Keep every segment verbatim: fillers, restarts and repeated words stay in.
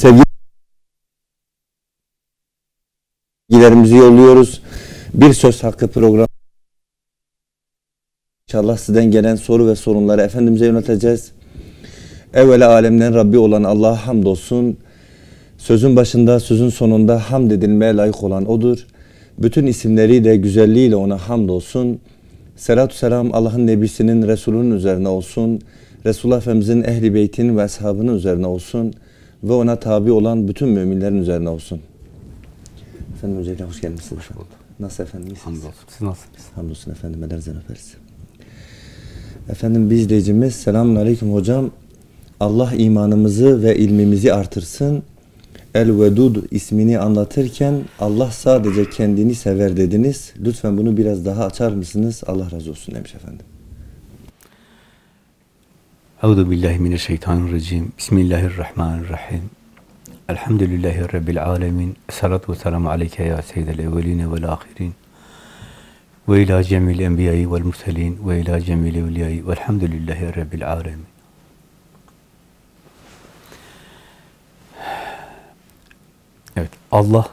sevgilerimizi yolluyoruz. Bir Söz Hakkı programı. İnşallah sizden gelen soru ve sorunları Efendimiz'e yönelteceğiz. Evvela alemlerin Rabbi olan Allah'a hamdolsun. Sözün başında, sözün sonunda hamd edilmeye layık olan O'dur. Bütün isimleriyle, güzelliğiyle O'na hamdolsun. Selatü selam Allah'ın Nebisinin, Resulünün üzerine olsun. Resulullah Efendimizin, Ehl-i Beyt'in ve ashabının üzerine olsun. Ve ona tabi olan bütün müminlerin üzerine olsun. Efendim öncelikle hoş geldiniz. Hoş bulduk. Nasıl efendim? İyisiniz? Hamdolsun. Siz nasılsınız? Hamdolsun efendim. Ellerinizden öperiz. Efendim bir izleyicimiz, selamun aleyküm hocam. Allah imanımızı ve ilmimizi artırsın. El-Vedud ismini anlatırken Allah sadece kendini sever dediniz. Lütfen bunu biraz daha açar mısınız? Allah razı olsun demiş efendim. Euzu billahi mineşşeytanirracim. Bismillahirrahmanirrahim. Elhamdülillahi rabbil alamin. Essalatu vesselamu aleyke ya seyyidel evvelin ve'l ahirin. Ve ila cemil enbiya'i ve'l murselin ve ila cemil evliya'i ve'lhamdülillahi rabbil alamin. Evet, Allah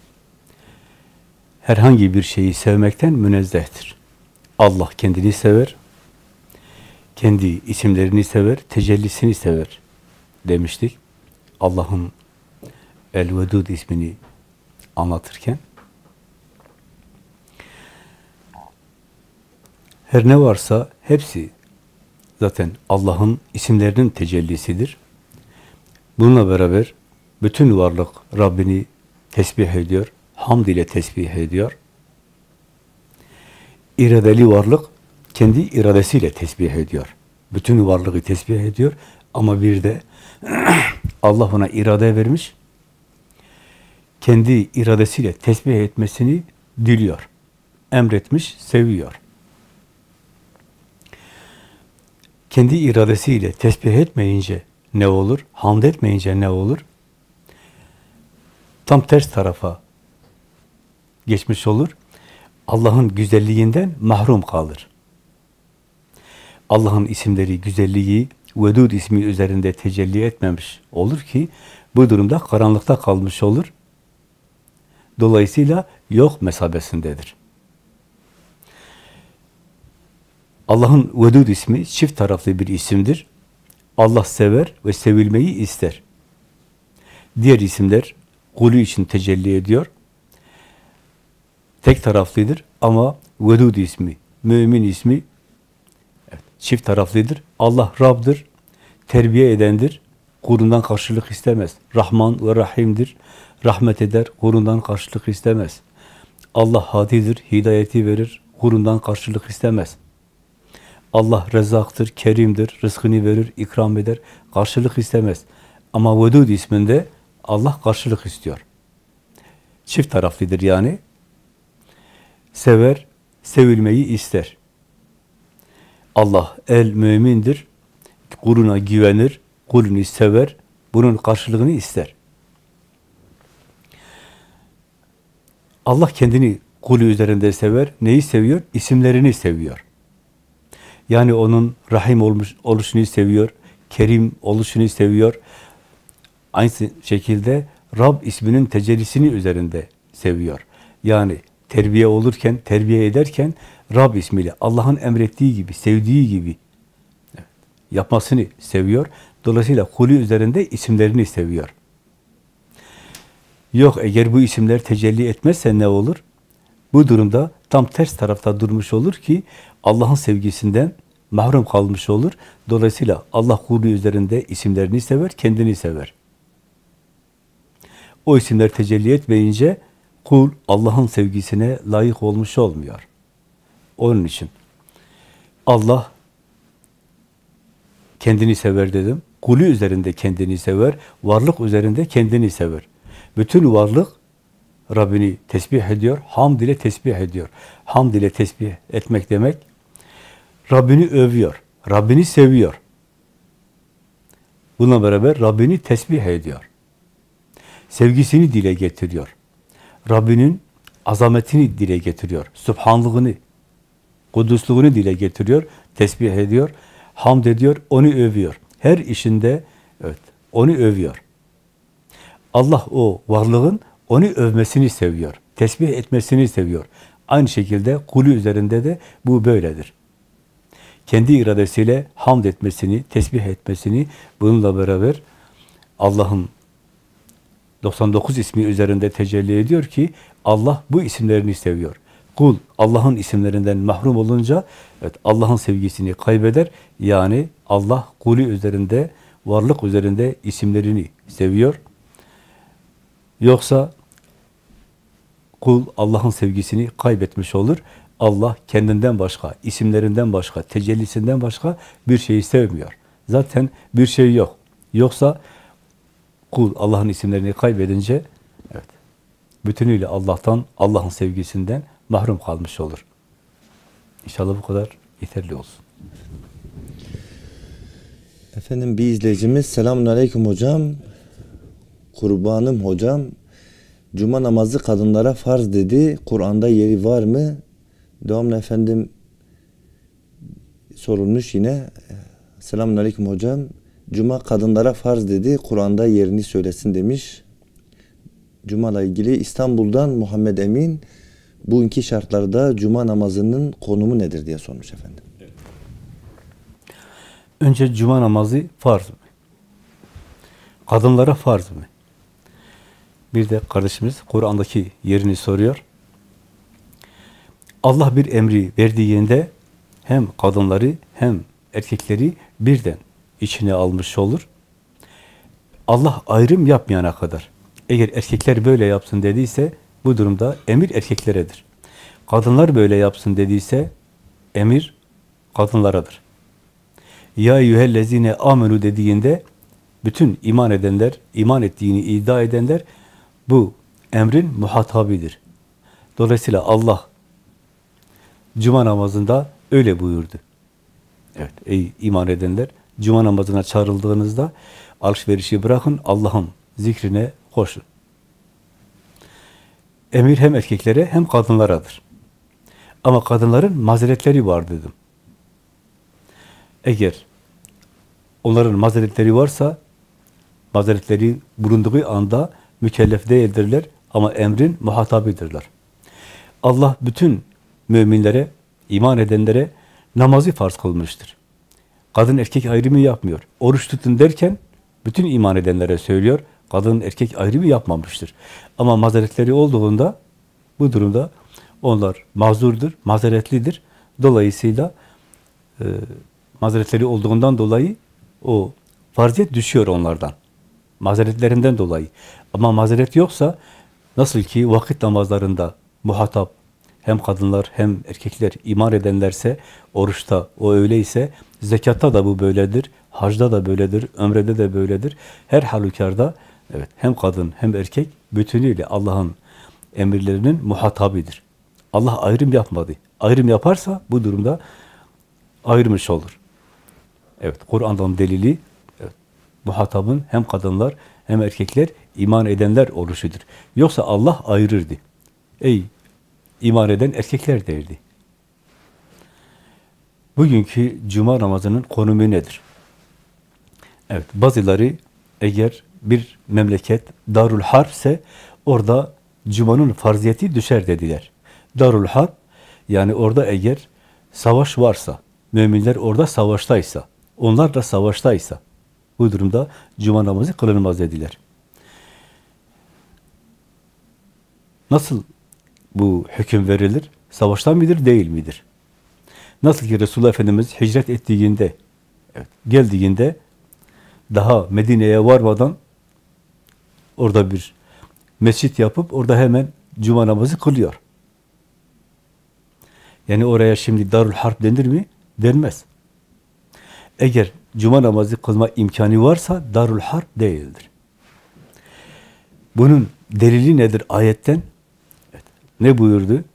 herhangi bir şeyi sevmekten münezzehtir. Allah kendini sever, kendi isimlerini sever, tecellisini sever demiştik. Allah'ın El-Vedud ismini anlatırken her ne varsa hepsi zaten Allah'ın isimlerinin tecellisidir. Bununla beraber bütün varlık Rabbini tesbih ediyor, hamd ile tesbih ediyor. İradeli varlık kendi iradesiyle tesbih ediyor. Bütün varlığı tesbih ediyor ama bir de Allah ona irade vermiş, kendi iradesiyle tesbih etmesini diliyor, emretmiş, seviyor. Kendi iradesiyle tesbih etmeyince ne olur? Hamd etmeyince ne olur? Tam ters tarafa geçmiş olur. Allah'ın güzelliğinden mahrum kalır. Allah'ın isimleri, güzelliği, Vedud ismi üzerinde tecelli etmemiş olur ki, bu durumda karanlıkta kalmış olur. Dolayısıyla yok mesabesindedir. Allah'ın Vedud ismi çift taraflı bir isimdir. Allah sever ve sevilmeyi ister. Diğer isimler kulü için tecelli ediyor. Tek taraflıdır ama Vedud ismi, mümin ismi evet, çift taraflıdır. Allah Rab'dır, terbiye edendir, kulundan karşılık istemez. Rahman ve Rahim'dir, rahmet eder, kulundan karşılık istemez. Allah Hadidir, hidayeti verir, kulundan karşılık istemez. Allah Rezzak'tır, Kerim'dir, rızkını verir, ikram eder, karşılık istemez. Ama Vedud isminde Allah karşılık istiyor. Çift taraflıdır yani. Sever, sevilmeyi ister. Allah el mümindir, kuluna güvenir, kulunu sever, bunun karşılığını ister. Allah kendini kulü üzerinde sever, neyi seviyor? İsimlerini seviyor. Yani onun Rahim olmuş, oluşunu seviyor, Kerim oluşunu seviyor. Aynı şekilde Rab isminin tecellisini üzerinde seviyor. Yani terbiye olurken, terbiye ederken Rab ismiyle Allah'ın emrettiği gibi, sevdiği gibi evet, yapmasını seviyor. Dolayısıyla kulü üzerinde isimlerini seviyor. Yok, eğer bu isimler tecelli etmezse ne olur? Bu durumda tam ters tarafta durmuş olur ki Allah'ın sevgisinden mahrum kalmış olur. Dolayısıyla Allah kulü üzerinde isimlerini sever, kendini sever. O isimler tecelli etmeyince kul Allah'ın sevgisine layık olmuş olmuyor. Onun için Allah kendini sever dedim. Kulü üzerinde kendini sever, varlık üzerinde kendini sever. Bütün varlık Rabbini tesbih ediyor, hamd ile tesbih ediyor. Hamd ile tesbih etmek demek, Rabbini övüyor, Rabbini seviyor. Bununla beraber Rabbini tesbih ediyor. Sevgisini dile getiriyor. Rabbinin azametini dile getiriyor. Sübhanlığını, kudüslüğünü dile getiriyor, tesbih ediyor, hamd ediyor, onu övüyor. Her işinde evet, onu övüyor. Allah o varlığın onu övmesini seviyor. Tesbih etmesini seviyor. Aynı şekilde kulü üzerinde de bu böyledir. Kendi iradesiyle hamd etmesini, tesbih etmesini, bununla beraber Allah'ın doksan dokuz ismi üzerinde tecelli ediyor ki Allah bu isimlerini seviyor. Kul Allah'ın isimlerinden mahrum olunca evet, Allah'ın sevgisini kaybeder. Yani Allah kulü üzerinde, varlık üzerinde isimlerini seviyor. Yoksa kul Allah'ın sevgisini kaybetmiş olur. Allah kendinden başka, isimlerinden başka, tecellisinden başka bir şeyi sevmiyor. Zaten bir şey yok. Yoksa kul Allah'ın isimlerini kaybedince evet, bütünüyle Allah'tan, Allah'ın sevgisinden mahrum kalmış olur. İnşallah bu kadar yeterli olsun. Efendim bir izleyicimiz, selamun aleyküm hocam. Kurbanım hocam. Cuma namazı kadınlara farz dedi. Kur'an'da yeri var mı? Devamlı efendim sorulmuş yine. Selamun aleyküm hocam. Cuma kadınlara farz dedi. Kur'an'da yerini söylesin demiş. Cuma'la ilgili İstanbul'dan Muhammed Emin, bugünkü şartlarda cuma namazının konumu nedir diye sormuş efendim. Önce cuma namazı farz mı? Kadınlara farz mı? Bir de kardeşimiz Kur'an'daki yerini soruyor. Allah bir emri verdiğinde hem kadınları hem erkekleri birden içine almış olur. Allah ayrım yapmayana kadar. Eğer erkekler böyle yapsın dediyse bu durumda emir erkekleredir. Kadınlar böyle yapsın dediyse emir kadınlaradır. Ya eyyühellezine amenu dediğinde bütün iman edenler, iman ettiğini iddia edenler bu emrin muhatabidir. Dolayısıyla Allah cuma namazında öyle buyurdu. Evet, ey iman edenler, cuma namazına çağrıldığınızda alışverişi bırakın, Allah'ın zikrine koşun. Emir hem erkeklere hem kadınlaradır. Ama kadınların mazeretleri var dedim. Eğer onların mazeretleri varsa, mazeretleri bulunduğu anda mükellef değildirler ama emrin muhatabidirler. Allah bütün müminlere, iman edenlere namazı farz kılmıştır. Kadın erkek ayrımı yapmıyor. Oruç tutun derken bütün iman edenlere söylüyor. Kadın erkek ayrımı yapmamıştır. Ama mazeretleri olduğunda bu durumda onlar mazurdur, mazeretlidir. Dolayısıyla e, mazeretleri olduğundan dolayı o farziyet düşüyor onlardan. Mazeretlerinden dolayı. Ama mazeret yoksa nasıl ki vakit namazlarında muhatap hem kadınlar hem erkekler iman edenlerse oruçta o öyleyse zekatta da bu böyledir, hacda da böyledir, ömrede de böyledir. Her halükarda evet hem kadın hem erkek bütünüyle Allah'ın emirlerinin muhatabidir. Allah ayrım yapmadı. Ayrım yaparsa bu durumda ayırmış olur. Evet, Kur'an'dan delili evet, muhatabın hem kadınlar hem erkekler iman edenler oluşudur. Yoksa Allah ayırırdı. Ey iman eden erkekler derdi. Bugünkü cuma namazının konumu nedir? Evet, bazıları eğer bir memleket Darul Harp ise orada cumanın farziyeti düşer dediler. Darul Harp yani orada eğer savaş varsa, müminler orada savaştaysa, onlar da savaştaysa bu durumda cuma namazı kılınmaz dediler. Nasıl bu hüküm verilir? Savaştan midir, değil midir? Nasıl ki Resulullah Efendimiz hicret ettiğinde, evet, geldiğinde daha Medine'ye varmadan orada bir mescit yapıp orada hemen cuma namazı kılıyor. Yani oraya şimdi Darul Harp denir mi? Denmez. Eğer cuma namazı kılma imkanı varsa Darul Harp değildir. Bunun delili nedir ayetten? Evet. Ne buyurdu?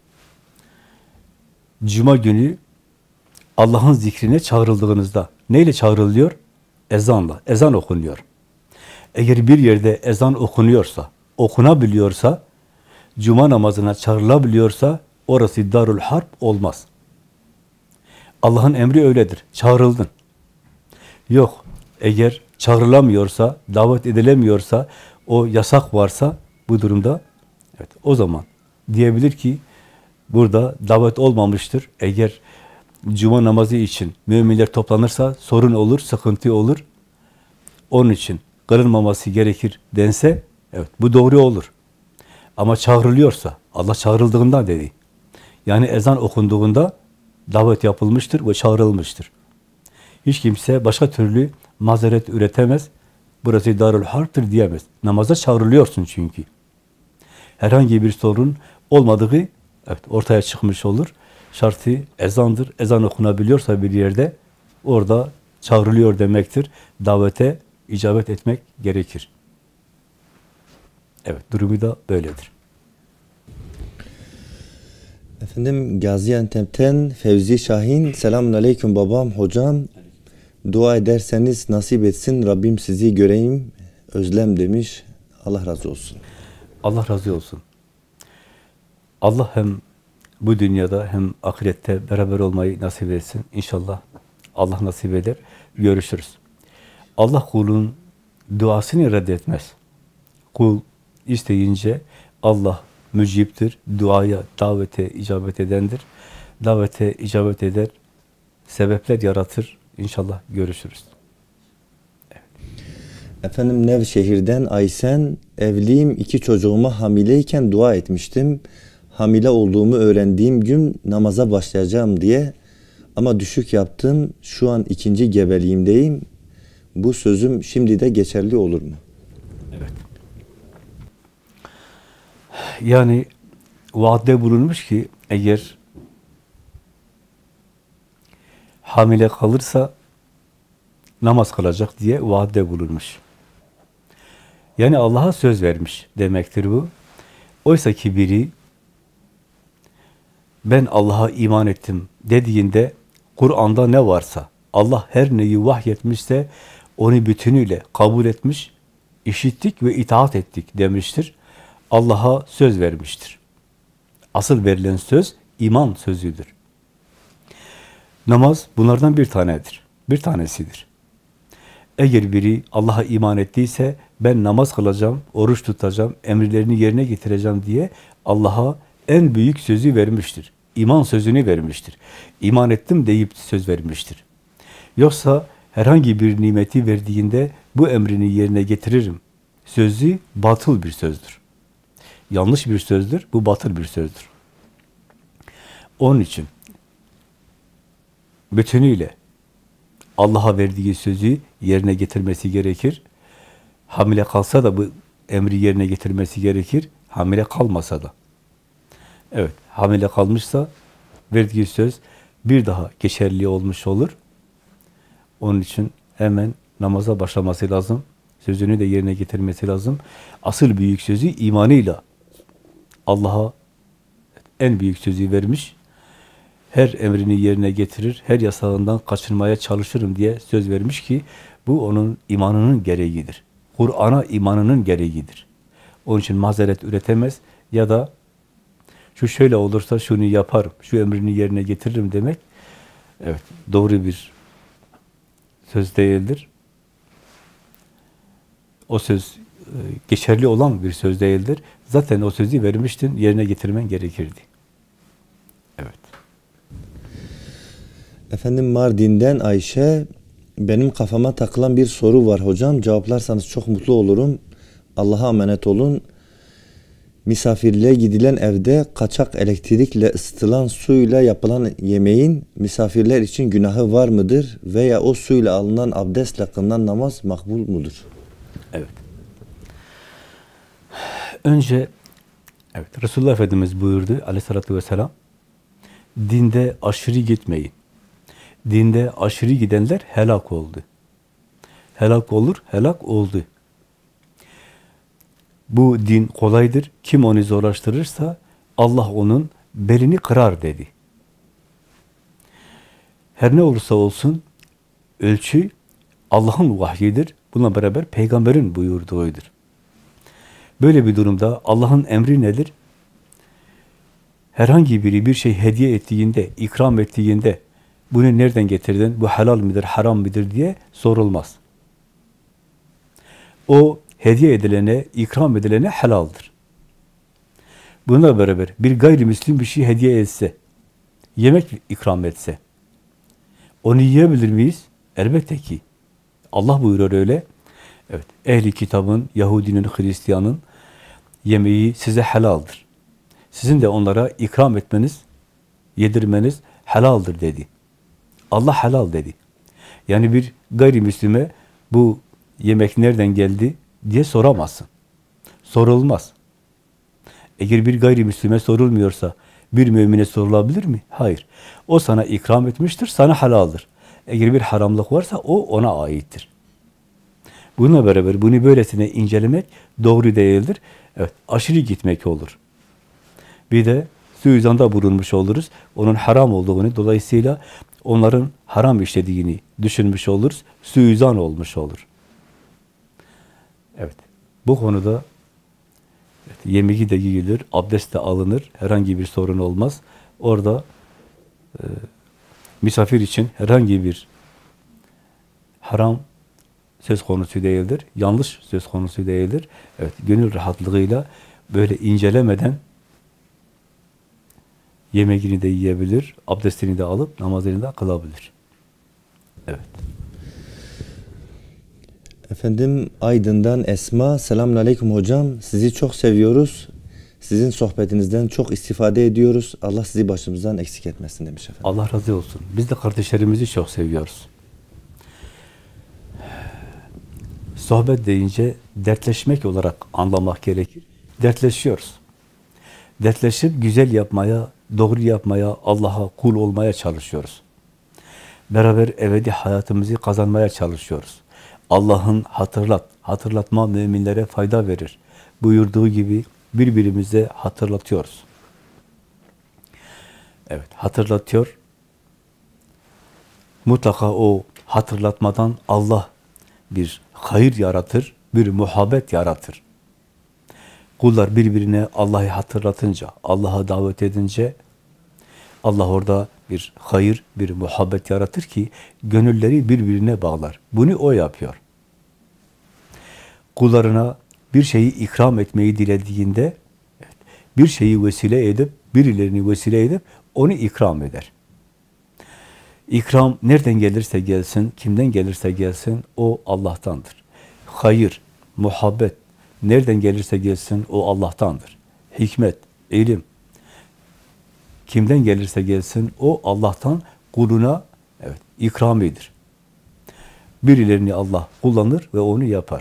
Cuma günü Allah'ın zikrine çağrıldığınızda neyle çağrılıyor? Ezanla. Ezan okunuyor. Eğer bir yerde ezan okunuyorsa, okunabiliyorsa, cuma namazına çağrılabiliyorsa orası Darul Harp olmaz. Allah'ın emri öyledir. Çağrıldın. Yok. Eğer çağrılamıyorsa, davet edilemiyorsa, o yasak varsa bu durumda, evet, o zaman diyebilir ki burada davet olmamıştır. Eğer cuma namazı için müminler toplanırsa sorun olur, sıkıntı olur. Onun için kılınmaması gerekir dense, evet, bu doğru olur. Ama çağrılıyorsa, Allah çağrıldığından dedi. Yani ezan okunduğunda davet yapılmıştır ve çağrılmıştır. Hiç kimse başka türlü mazeret üretemez. Burası Darül Harp'tır diyemez. Namaza çağrılıyorsun çünkü. Herhangi bir sorun olmadığı, evet, ortaya çıkmış olur. Şartı ezandır. Ezan okunabiliyorsa bir yerde orada çağrılıyor demektir. Davete icabet etmek gerekir. Evet, durumu da böyledir. Efendim Gaziantep'ten Fevzi Şahin. Selamun aleyküm babam, hocam. Dua ederseniz nasip etsin. Rabbim sizi göreyim. Özlem demiş. Allah razı olsun. Allah razı olsun. Allah hem bu dünyada hem ahirette beraber olmayı nasip etsin. İnşallah Allah nasip eder. Görüşürüz. Allah kulun duasını reddetmez. Kul isteyince Allah müciptir. Duaya, davete icabet edendir. Davete icabet eder. Sebepler yaratır. İnşallah görüşürüz. Evet. Efendim Nevşehir'den Aysen. Evliyim, iki çocuğuma hamileyken dua etmiştim. Hamile olduğumu öğrendiğim gün namaza başlayacağım diye. Ama düşük yaptım. Şu an ikinci gebeliğimdeyim. Bu sözüm şimdi de geçerli olur mu? Evet. Yani vaatte bulunmuş ki eğer hamile kalırsa namaz kılacak diye vaatte bulunmuş. Yani Allah'a söz vermiş demektir bu. Oysa ki biri ben Allah'a iman ettim dediğinde Kur'an'da ne varsa, Allah her neyi vahyetmişse onu bütünüyle kabul etmiş, işittik ve itaat ettik demiştir. Allah'a söz vermiştir. Asıl verilen söz iman sözüdür. Namaz bunlardan bir tanedir. Bir tanesidir. Eğer biri Allah'a iman ettiyse ben namaz kılacağım, oruç tutacağım, emirlerini yerine getireceğim diye Allah'a en büyük sözü vermiştir. İman sözünü vermiştir. İman ettim deyip söz vermiştir. Yoksa herhangi bir nimeti verdiğinde bu emrini yerine getiririm sözü batıl bir sözdür. Yanlış bir sözdür, bu batıl bir sözdür. Onun için bütünüyle Allah'a verdiği sözü yerine getirmesi gerekir. Hamile kalsa da bu emri yerine getirmesi gerekir. Hamile kalmasa da. Evet, hamile kalmışsa verdiği söz bir daha geçerli olmuş olur. Onun için hemen namaza başlaması lazım. Sözünü de yerine getirmesi lazım. Asıl büyük sözü imanıyla Allah'a en büyük sözü vermiş. Her emrini yerine getirir, her yasağından kaçınmaya çalışırım diye söz vermiş ki bu onun imanının gereğidir. Kur'an'a imanının gereğidir. Onun için mazeret üretemez ya da şu şöyle olursa şunu yaparım, şu emrini yerine getiririm demek, evet, doğru bir söz değildir. O söz geçerli olan bir söz değildir. Zaten o sözü vermiştin, yerine getirmen gerekirdi. Evet. Efendim Mardin'den Ayşe. Benim kafama takılan bir soru var hocam. Cevaplarsanız çok mutlu olurum. Allah'a emanet olun. Misafirliğe gidilen evde kaçak elektrikle ısıtılan suyla yapılan yemeğin misafirler için günahı var mıdır? Veya o suyla alınan abdestle kılınan namaz makbul mudur? Evet. Önce evet, Resulullah Efendimiz buyurdu aleyhissalatü vesselam, dinde aşırı gitmeyin. Dinde aşırı gidenler helak oldu. Helak olur, helak oldu. Bu din kolaydır. Kim onu zorlaştırırsa Allah onun belini kırar dedi. Her ne olursa olsun ölçü Allah'ın vahyidir. Bununla beraber peygamberin buyurduğudur. Böyle bir durumda Allah'ın emri nedir? Herhangi biri bir şey hediye ettiğinde, ikram ettiğinde bunu nereden getirdin? Bu helal midir, haram midir diye sorulmaz. O hediye edilene, ikram edilene helaldir. Bununla beraber bir gayrimüslim bir şey hediye etse, yemek ikram etse, onu yiyebilir miyiz? Elbette ki. Allah buyuruyor öyle. Evet, ehli kitabın, Yahudinin, Hristiyanın yemeği size helaldir. Sizin de onlara ikram etmeniz, yedirmeniz helaldir dedi. Allah helal dedi. Yani bir gayrimüslime bu yemek nereden geldi diye soramazsın. Sorulmaz. Eğer bir gayrimüslime sorulmuyorsa bir mümine sorulabilir mi? Hayır. O sana ikram etmiştir, sana helaldir. Eğer bir haramlık varsa o ona aittir. Bununla beraber bunu böylesine incelemek doğru değildir. Evet, aşırı gitmek olur. Bir de suizanda bulunmuş oluruz. Onun haram olduğunu, dolayısıyla onların haram işlediğini düşünmüş oluruz. Suizan olmuş olur. Evet, bu konuda evet, yemeği de yiyilir, abdest de alınır. Herhangi bir sorun olmaz. Orada e, misafir için herhangi bir haram söz konusu değildir. Yanlış söz konusu değildir. Evet, gönül rahatlığıyla böyle incelemeden yemeğini de yiyebilir, abdestini de alıp namazını da kılabilir. Evet. Efendim Aydın'dan Esma, selamünaleyküm hocam. Sizi çok seviyoruz. Sizin sohbetinizden çok istifade ediyoruz. Allah sizi başımızdan eksik etmesin demiş efendim. Allah razı olsun. Biz de kardeşlerimizi çok seviyoruz. Sohbet deyince dertleşmek olarak anlamak gerekir. Dertleşiyoruz. Dertleşip güzel yapmaya, doğru yapmaya, Allah'a kul olmaya çalışıyoruz. Beraber ebedi hayatımızı kazanmaya çalışıyoruz. Allah'ın hatırlat, hatırlatma müminlere fayda verir buyurduğu gibi birbirimize hatırlatıyoruz. Evet, hatırlatıyor. Mutlaka o hatırlatmadan Allah bir hayır yaratır, bir muhabbet yaratır. Kullar birbirine Allah'ı hatırlatınca, Allah'a davet edince Allah orada bir hayır, bir muhabbet yaratır ki gönülleri birbirine bağlar. Bunu o yapıyor. Kullarına bir şeyi ikram etmeyi dilediğinde bir şeyi vesile edip, birilerini vesile edip onu ikram eder. İkram nereden gelirse gelsin, kimden gelirse gelsin o Allah'tandır. Hayır, muhabbet nereden gelirse gelsin o Allah'tandır. Hikmet, ilim kimden gelirse gelsin o Allah'tan kuluna evet ikramidir. Birilerini Allah kullanır ve onu yapar.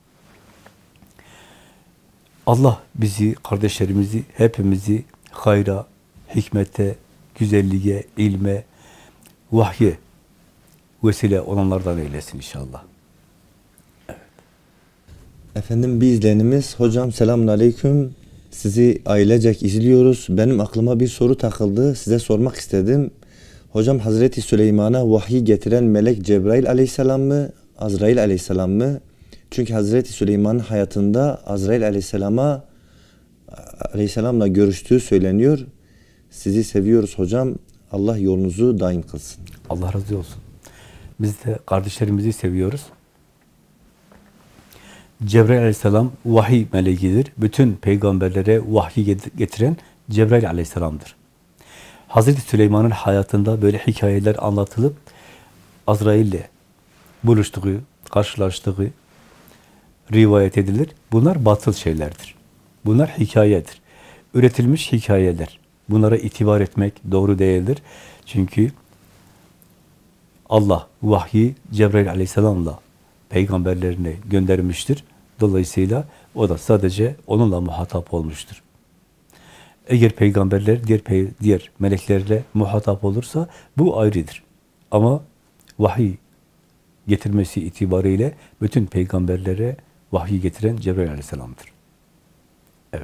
Allah bizi, kardeşlerimizi, hepimizi hayra, hikmete, güzelliğe, ilme, vahye vesile olanlardan eylesin inşallah. Evet. Efendim bir izleyenimiz, hocam selamünaleyküm. Sizi ailecek izliyoruz. Benim aklıma bir soru takıldı. Size sormak istedim. Hocam Hazreti Süleyman'a vahyi getiren melek Cebrail aleyhisselam mı, Azrail aleyhisselam mı? Çünkü Hazreti Süleyman'ın hayatında Azrail aleyhisselama aleyhisselamla görüştüğü söyleniyor. Sizi seviyoruz hocam. Allah yolunuzu daim kılsın. Allah razı olsun. Biz de kardeşlerimizi seviyoruz. Cebrail aleyhisselam vahiy meleğidir. Bütün peygamberlere vahyi getiren Cebrail aleyhisselamdır. Hazreti Süleyman'ın hayatında böyle hikayeler anlatılıp Azrail ile buluştuğu, karşılaştığı rivayet edilir. Bunlar batıl şeylerdir. Bunlar hikayedir. Üretilmiş hikayeler. Bunlara itibar etmek doğru değildir. Çünkü Allah vahyi Cebrail aleyhisselamla peygamberlerine göndermiştir. Dolayısıyla o da sadece onunla muhatap olmuştur. Eğer peygamberler diğer diğer meleklerle muhatap olursa bu ayrıdır. Ama vahiy getirmesi itibariyle bütün peygamberlere vahiy getiren Cebrail aleyhisselamdır. Evet.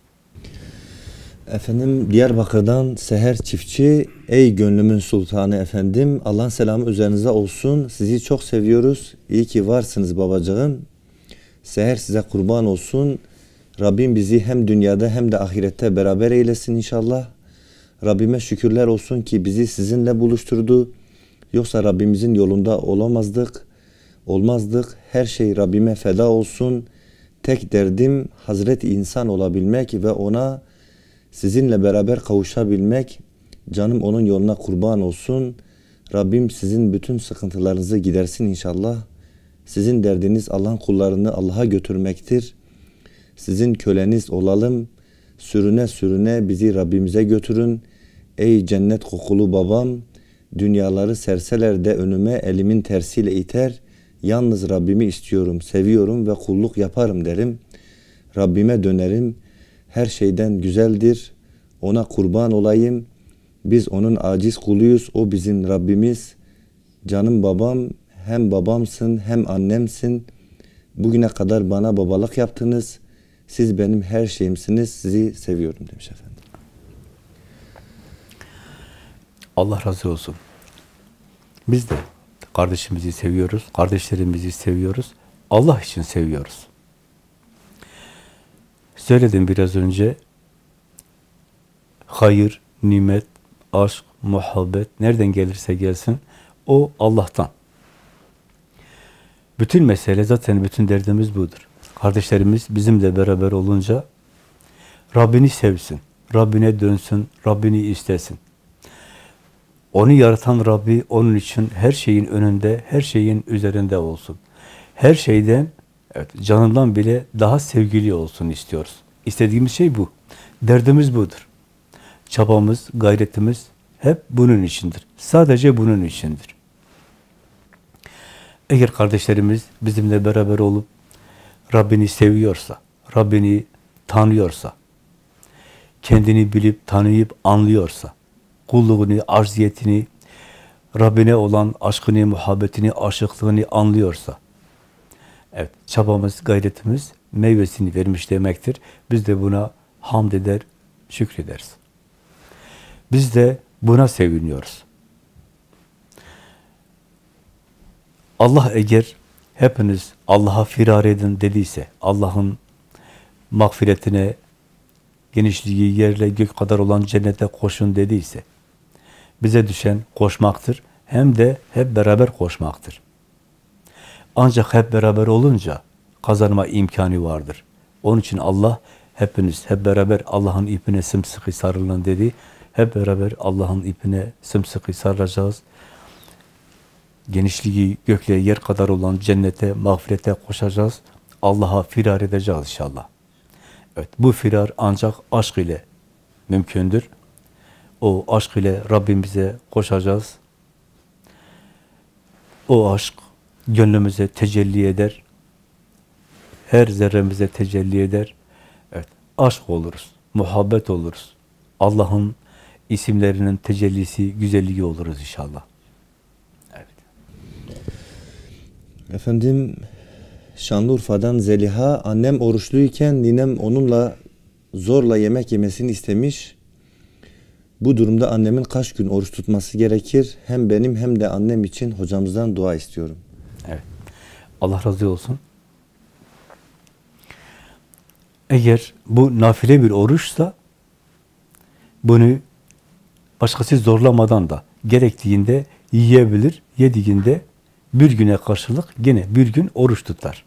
Efendim Diyarbakır'dan Seher Çiftçi, ey gönlümün sultanı efendim, Allah'ın selamı üzerinize olsun. Sizi çok seviyoruz. İyi ki varsınız babacığım. Seher size kurban olsun. Rabbim bizi hem dünyada hem de ahirette beraber eylesin inşallah. Rabbime şükürler olsun ki bizi sizinle buluşturdu. Yoksa Rabbimizin yolunda olamazdık, olmazdık. Her şey Rabbime feda olsun. Tek derdim Hazreti insan olabilmek ve ona sizinle beraber kavuşabilmek. Canım onun yoluna kurban olsun. Rabbim sizin bütün sıkıntılarınızı gidersin inşallah. Sizin derdiniz Allah'ın kullarını Allah'a götürmektir. Sizin köleniz olalım. Sürüne sürüne bizi Rabbimize götürün. Ey cennet kokulu babam, dünyaları serseler de önüme elimin tersiyle iter. Yalnız Rabbimi istiyorum, seviyorum ve kulluk yaparım derim. Rabbime dönerim. Her şeyden güzeldir. Ona kurban olayım. Biz onun aciz kuluyuz. O bizim Rabbimiz. Canım babam, hem babamsın hem annemsin. Bugüne kadar bana babalık yaptınız. Siz benim her şeyimsiniz. Sizi seviyorum demiş efendim. Allah razı olsun. Biz de kardeşimizi seviyoruz, kardeşlerimizi seviyoruz. Allah için seviyoruz. Söyledim biraz önce, hayır, nimet, aşk, muhabbet nereden gelirse gelsin, o Allah'tan. Bütün mesele, zaten bütün derdimiz budur. Kardeşlerimiz bizimle beraber olunca Rabbini sevsin, Rabbine dönsün, Rabbini istesin. Onu yaratan Rabbi onun için her şeyin önünde, her şeyin üzerinde olsun. Her şeyden, evet, canından bile daha sevgili olsun istiyoruz. İstediğimiz şey bu. Derdimiz budur. Çabamız, gayretimiz hep bunun içindir. Sadece bunun içindir. Eğer kardeşlerimiz bizimle beraber olup Rabbini seviyorsa, Rabbini tanıyorsa, kendini bilip, tanıyıp, anlıyorsa, kulluğunu, acziyetini, Rabbine olan aşkını, muhabbetini, aşıklığını anlıyorsa, evet, çabamız, gayretimiz meyvesini vermiş demektir. Biz de buna hamd eder, şükrederiz. Biz de buna seviniyoruz. Allah eğer hepiniz Allah'a firar edin dediyse, Allah'ın mağfiretine, genişliği yerle gök kadar olan cennete koşun dediyse, bize düşen koşmaktır, hem de hep beraber koşmaktır. Ancak hep beraber olunca kazanma imkanı vardır. Onun için Allah, hepiniz hep beraber Allah'ın ipine sımsıkı sarılın dedi. Hep beraber Allah'ın ipine sımsıkı sarılacağız. Genişliği gökle yer kadar olan cennete, mağfirete koşacağız. Allah'a firar edeceğiz inşallah. Evet, bu firar ancak aşk ile mümkündür. O aşk ile Rabbimize koşacağız. O aşk gönlümüze tecelli eder. Her zerremize tecelli eder. Evet, aşk oluruz, muhabbet oluruz. Allah'ın isimlerinin tecellisi, güzelliği oluruz inşallah. Evet. Efendim, Şanlıurfa'dan Zeliha, annem oruçluyken ninem onunla zorla yemek yemesini istemiş. Bu durumda annemin kaç gün oruç tutması gerekir? Hem benim hem de annem için hocamızdan dua istiyorum. Evet. Allah razı olsun. Eğer bu nafile bir oruçsa, bunu başkası zorlamadan da gerektiğinde yiyebilir. Yediğinde bir güne karşılık gene bir gün oruç tutar.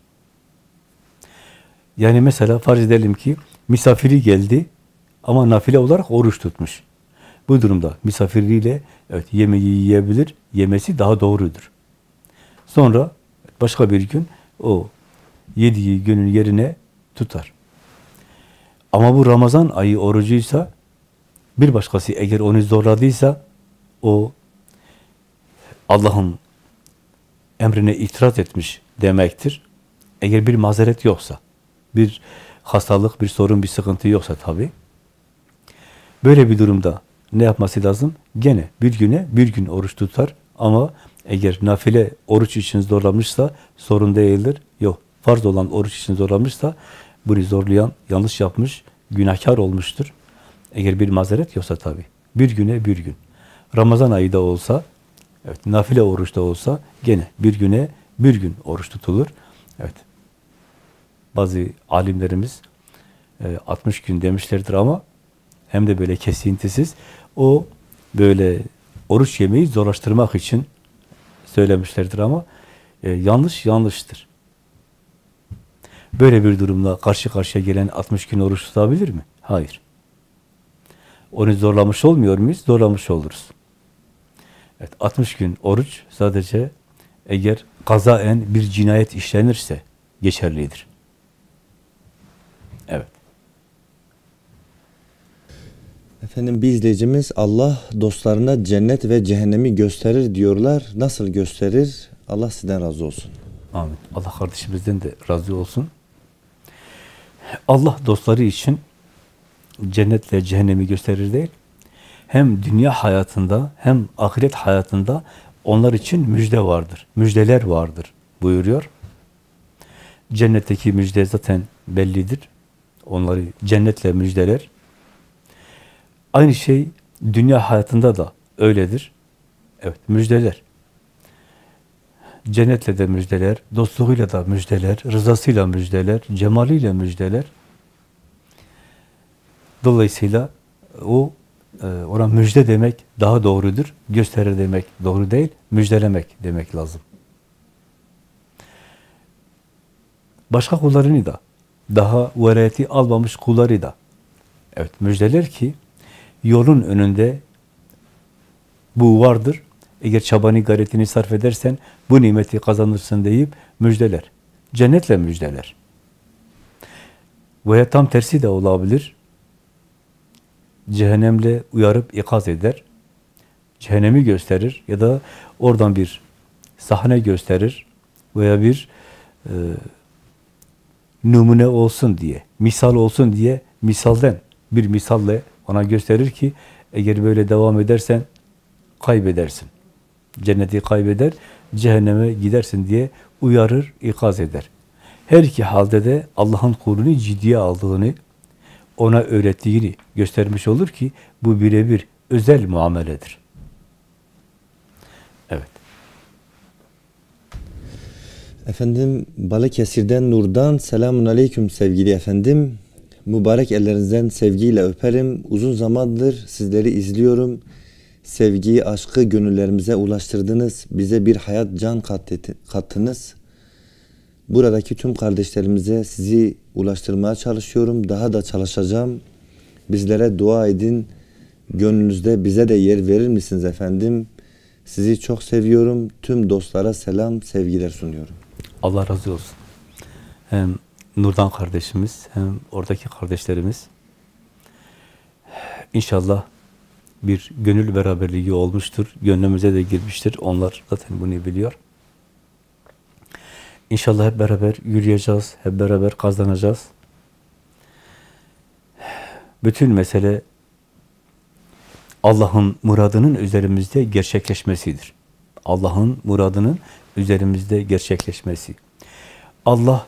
Yani mesela farz edelim ki misafiri geldi ama nafile olarak oruç tutmuş. Bu durumda misafirliğiyle evet, yemeği yiyebilir, yemesi daha doğrudur. Sonra başka bir gün o yediği günün yerine tutar. Ama bu Ramazan ayı orucuysa, bir başkası eğer onu zorladıysa, o Allah'ın emrine itiraz etmiş demektir. Eğer bir mazeret yoksa, bir hastalık, bir sorun, bir sıkıntı yoksa tabii. Böyle bir durumda ne yapması lazım? Gene bir güne bir gün oruç tutar ama eğer nafile oruç için zorlamışsa sorun değildir. Yok, farz olan oruç için zorlamışsa bunu zorlayan yanlış yapmış, günahkar olmuştur. Eğer bir mazeret yoksa tabii. Bir güne bir gün. Ramazan ayı da olsa, evet, nafile oruç da olsa gene bir güne bir gün oruç tutulur. Evet. Bazı alimlerimiz altmış gün demişlerdir ama hem de böyle kesintisiz. O böyle oruç yemeyi zorlaştırmak için söylemişlerdir ama e, yanlış yanlıştır. Böyle bir durumla karşı karşıya gelen altmış gün oruç tutabilir mi? Hayır. Onu zorlamış olmuyor muyuz? Zorlamış oluruz. Evet, altmış gün oruç sadece eğer kazaen bir cinayet işlenirse geçerlidir. Evet. Efendim bir izleyicimiz Allah dostlarına cennet ve cehennemi gösterir diyorlar. Nasıl gösterir? Allah sizden razı olsun. Amin. Allah kardeşimizden de razı olsun. Allah dostları için cennetle cehennemi gösterir değil, hem dünya hayatında hem ahiret hayatında onlar için müjde vardır. Müjdeler vardır buyuruyor. Cennetteki müjde zaten bellidir. Onları cennetle müjdeler. Aynı şey dünya hayatında da öyledir. Evet, müjdeler. Cennetle de müjdeler, dostluğuyla da müjdeler, rızasıyla müjdeler, cemaliyle müjdeler. Dolayısıyla o e, ona müjde demek daha doğrudur. Gösterir demek doğru değil, müjdelemek demek lazım. Başka kullarını da, daha velayeti almamış kulları da, evet, müjdeler ki yolun önünde bu vardır. Eğer çabanı, gayretini sarf edersen bu nimeti kazanırsın deyip müjdeler. Cennetle müjdeler. Veya tam tersi de olabilir. Cehennemle uyarıp ikaz eder. Cehennemi gösterir ya da oradan bir sahne gösterir veya bir e, numune olsun diye, misal olsun diye misalden bir misalle ona gösterir ki eğer böyle devam edersen kaybedersin. Cenneti kaybeder, cehenneme gidersin diye uyarır, ikaz eder. Her iki halde de Allah'ın kulunu ciddiye aldığını, ona öğrettiğini göstermiş olur ki bu birebir özel muameledir. Evet. Efendim Balıkesir'den Nur'dan selamun aleyküm sevgili efendim. Mübarek ellerinizden sevgiyle öperim. Uzun zamandır sizleri izliyorum. Sevgiyi, aşkı gönüllerimize ulaştırdınız. Bize bir hayat, can kattınız. Buradaki tüm kardeşlerimize sizi ulaştırmaya çalışıyorum. Daha da çalışacağım. Bizlere dua edin. Gönlünüzde bize de yer verir misiniz efendim? Sizi çok seviyorum. Tüm dostlara selam, sevgiler sunuyorum. Allah razı olsun. Hem Nurdan kardeşimiz hem oradaki kardeşlerimiz İnşallah bir gönül beraberliği olmuştur. Gönlümüze de girmiştir. Onlar zaten bunu biliyor. İnşallah hep beraber yürüyeceğiz. Hep beraber kazanacağız. Bütün mesele Allah'ın muradının üzerimizde gerçekleşmesidir. Allah'ın muradının üzerimizde gerçekleşmesi. Allah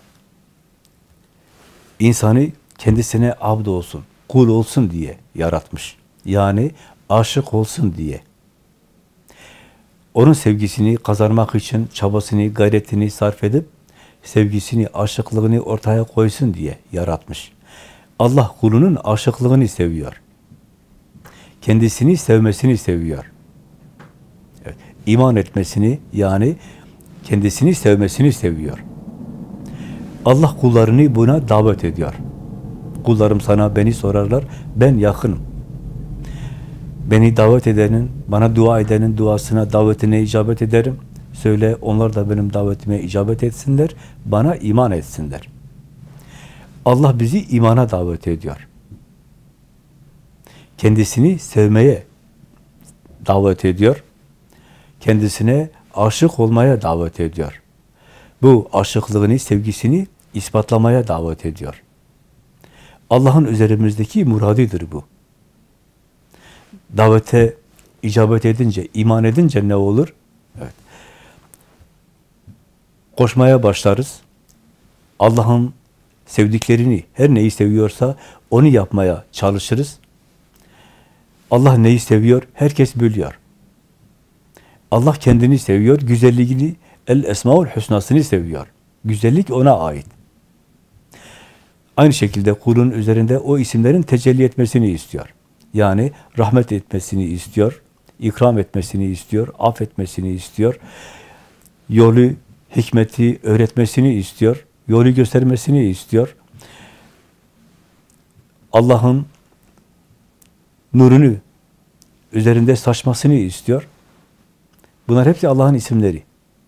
insanı kendisine abd olsun, kul olsun diye yaratmış. Yani aşık olsun diye. Onun sevgisini kazanmak için çabasını, gayretini sarf edip sevgisini, aşıklığını ortaya koysun diye yaratmış. Allah kulunun aşıklığını seviyor. Kendisini sevmesini seviyor. Evet, iman etmesini, yani kendisini sevmesini seviyor. Allah kullarını buna davet ediyor. Kullarım sana beni sorarlar, ben yakınım. Beni davet edenin, bana dua edenin duasına, davetine icabet ederim. Söyle, onlar da benim davetime icabet etsinler, bana iman etsinler. Allah bizi imana davet ediyor. Kendisini sevmeye davet ediyor. Kendisine aşık olmaya davet ediyor. Bu aşıklığını, sevgisini ispatlamaya davet ediyor. Allah'ın üzerimizdeki muradidir bu. Davete icabet edince, iman edince ne olur? Evet. Koşmaya başlarız. Allah'ın sevdiklerini, her neyi seviyorsa onu yapmaya çalışırız. Allah neyi seviyor? Herkes biliyor. Allah kendini seviyor, güzelliğini, el esmaul husnasını seviyor. Güzellik ona ait. Aynı şekilde kulun üzerinde o isimlerin tecelli etmesini istiyor. Yani rahmet etmesini istiyor, ikram etmesini istiyor, affetmesini istiyor, yolu, hikmeti öğretmesini istiyor. yolu göstermesini istiyor. Allah'ın nurunu üzerinde saçmasını istiyor. Bunlar hepsi Allah'ın isimleri.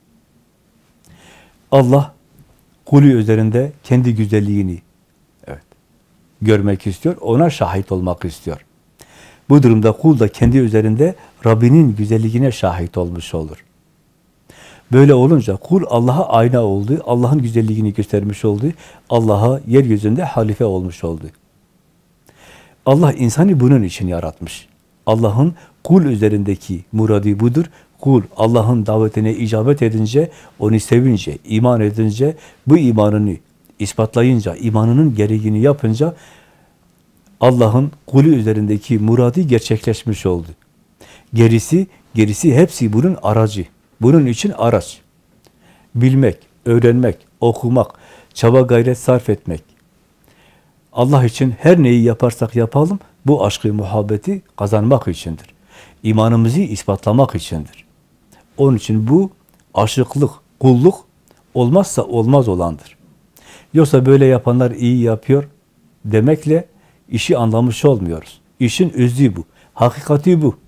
Allah kulü üzerinde kendi güzelliğini evet, görmek istiyor. Ona şahit olmak istiyor. Bu durumda kul da kendi üzerinde Rabbinin güzelliğine şahit olmuş olur. Böyle olunca kul Allah'a ayna oldu, Allah'ın güzelliğini göstermiş oldu, Allah'a yeryüzünde halife olmuş oldu. Allah insanı bunun için yaratmış. Allah'ın kul üzerindeki muradı budur. Kul Allah'ın davetine icabet edince, onu sevince, iman edince, bu imanını ispatlayınca, imanının gereğini yapınca Allah'ın kulü üzerindeki muradı gerçekleşmiş oldu. Gerisi, gerisi hepsi bunun aracı. Bunun için araç. Bilmek, öğrenmek, okumak, çaba gayret sarf etmek. Allah için her neyi yaparsak yapalım, bu aşkı, muhabbeti kazanmak içindir. İmanımızı ispatlamak içindir. Onun için bu aşıklık, kulluk olmazsa olmaz olandır. Yoksa böyle yapanlar iyi yapıyor demekle işi anlamış olmuyoruz. İşin özü bu, hakikati bu.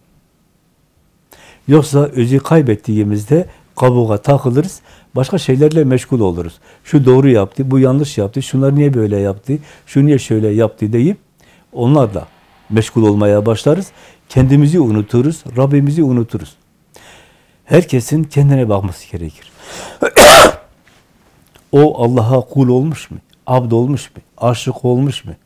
Yoksa özü kaybettiğimizde kabuğa takılırız, başka şeylerle meşgul oluruz. Şu doğru yaptı, bu yanlış yaptı, şunlar niye böyle yaptı, şu niye şöyle yaptı deyip onlarla meşgul olmaya başlarız. Kendimizi unuturuz, Rabbimizi unuturuz. Herkesin kendine bakması gerekir. O Allah'a kul olmuş mu? Abd olmuş mu? Aşık olmuş mu?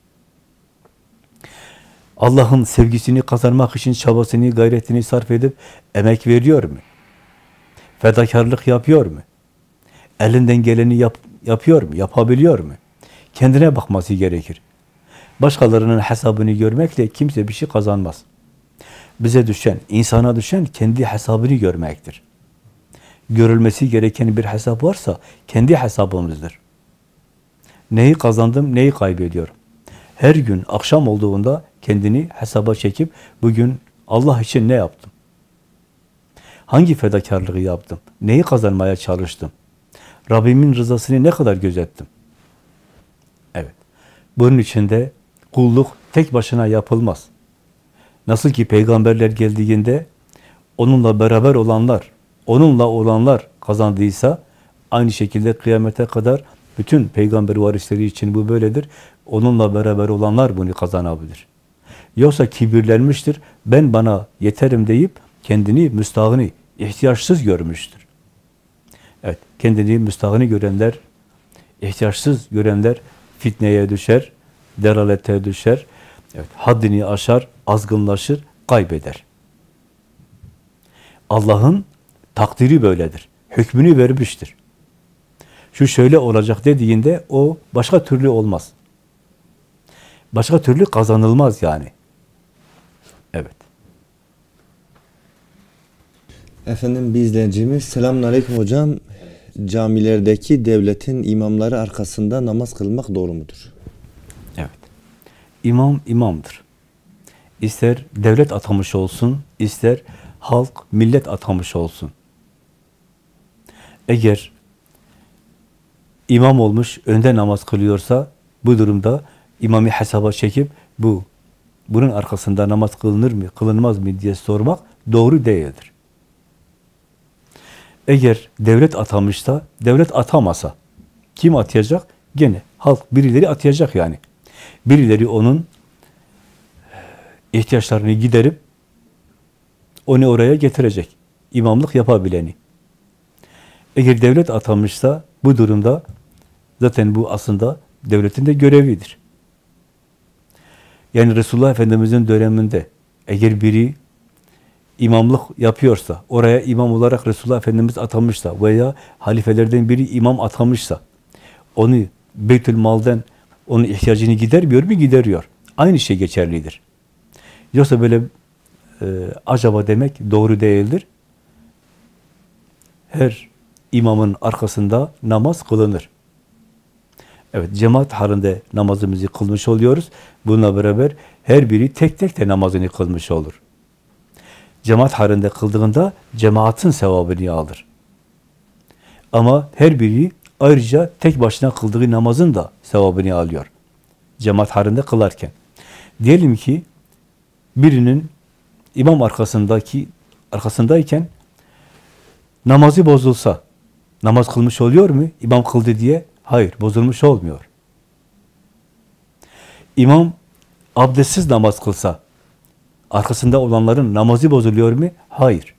Allah'ın sevgisini kazanmak için çabasını, gayretini sarf edip emek veriyor mu? Fedakarlık yapıyor mu? Elinden geleni yap, yapıyor mu? Yapabiliyor mu? Kendine bakması gerekir. Başkalarının hesabını görmekle kimse bir şey kazanmaz. Bize düşen, insana düşen kendi hesabını görmektir. Görülmesi gereken bir hesap varsa kendi hesabımızdır. Neyi kazandım, neyi kaybediyorum? Her gün akşam olduğunda kendini hesaba çekip bugün Allah için ne yaptım? Hangi fedakarlığı yaptım? Neyi kazanmaya çalıştım? Rabbimin rızasını ne kadar gözettim? Evet. Bunun için de kulluk tek başına yapılmaz. Nasıl ki peygamberler geldiğinde onunla beraber olanlar, onunla olanlar kazandıysa aynı şekilde kıyamete kadar bütün peygamber varisleri için bu böyledir. Onunla beraber olanlar bunu kazanabilir. Yoksa kibirlenmiştir, ben bana yeterim deyip kendini müstahını, ihtiyaçsız görmüştür. Evet, kendini müstahını görenler, ihtiyaçsız görenler fitneye düşer, delalete düşer, evet, haddini aşar, azgınlaşır, kaybeder. Allah'ın takdiri böyledir. Hükmünü vermiştir. Şu şöyle olacak dediğinde o başka türlü olmaz. Başka türlü kazanılmaz yani. Evet. Efendim bir izleyicimiz, selamünaleyküm hocam. Camilerdeki devletin imamları arkasında namaz kılmak doğru mudur? Evet. İmam imamdır. İster devlet atamış olsun, ister halk, millet atamış olsun. Eğer imam olmuş, önde namaz kılıyorsa bu durumda imamı hesaba çekip bu bunun arkasında namaz kılınır mı, kılınmaz mı diye sormak doğru değildir. Eğer devlet atamışsa, devlet atamasa kim atayacak? Gene halk, birileri atayacak yani. Birileri onun ihtiyaçlarını giderip onu oraya getirecek. İmamlık yapabileni. Eğer devlet atamışsa bu durumda zaten bu aslında devletin de görevidir. Yani Resulullah Efendimiz'in döneminde eğer biri imamlık yapıyorsa, oraya imam olarak Resulullah Efendimiz atamışsa veya halifelerden biri imam atamışsa, onu Beytülmal'den onun ihtiyacını gidermiyor mu? Gideriyor. Aynı şey geçerlidir. Yoksa böyle e, acaba demek doğru değildir. Her imamın arkasında namaz kılınır. Evet, cemaat halinde namazımızı kılmış oluyoruz. Bununla beraber her biri tek tek de namazını kılmış olur. Cemaat halinde kıldığında cemaatin sevabını alır. Ama her biri Ayrıca tek başına kıldığı namazın da sevabını alıyor. Cemaat halinde kılarken. Diyelim ki birinin imam arkasındaki arkasındayken namazı bozulsa, namaz kılmış oluyor mu? İmam kıldı diye. Hayır, bozulmuş olmuyor. İmam abdestsiz namaz kılsa, arkasında olanların namazı bozuluyor mu? Hayır.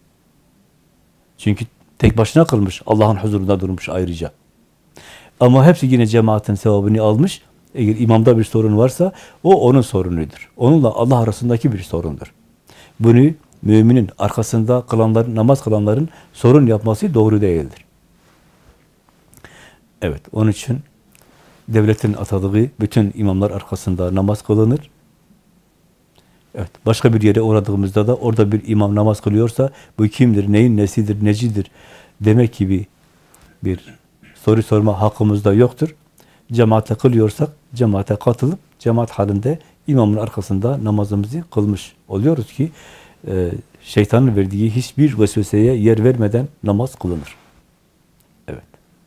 Çünkü tek başına kılmış, Allah'ın huzurunda durmuş ayrıca. Ama hepsi yine cemaatin sevabını almış. Eğer imamda bir sorun varsa, o onun sorunudur. Onunla Allah arasındaki bir sorundur. Bunu müminin arkasında kılanların, namaz kılanların sorun yapması doğru değildir. Evet, onun için devletin atadığı bütün imamlar arkasında namaz kılınır. Evet, başka bir yere uğradığımızda da orada bir imam namaz kılıyorsa bu kimdir, neyin nesidir, necidir demek gibi bir soru sorma hakkımız da yoktur. Cemaate kılıyorsak cemaate katılıp cemaat halinde imamın arkasında namazımızı kılmış oluyoruz ki e, şeytanın verdiği hiçbir vesveseye yer vermeden namaz kılınır. Evet.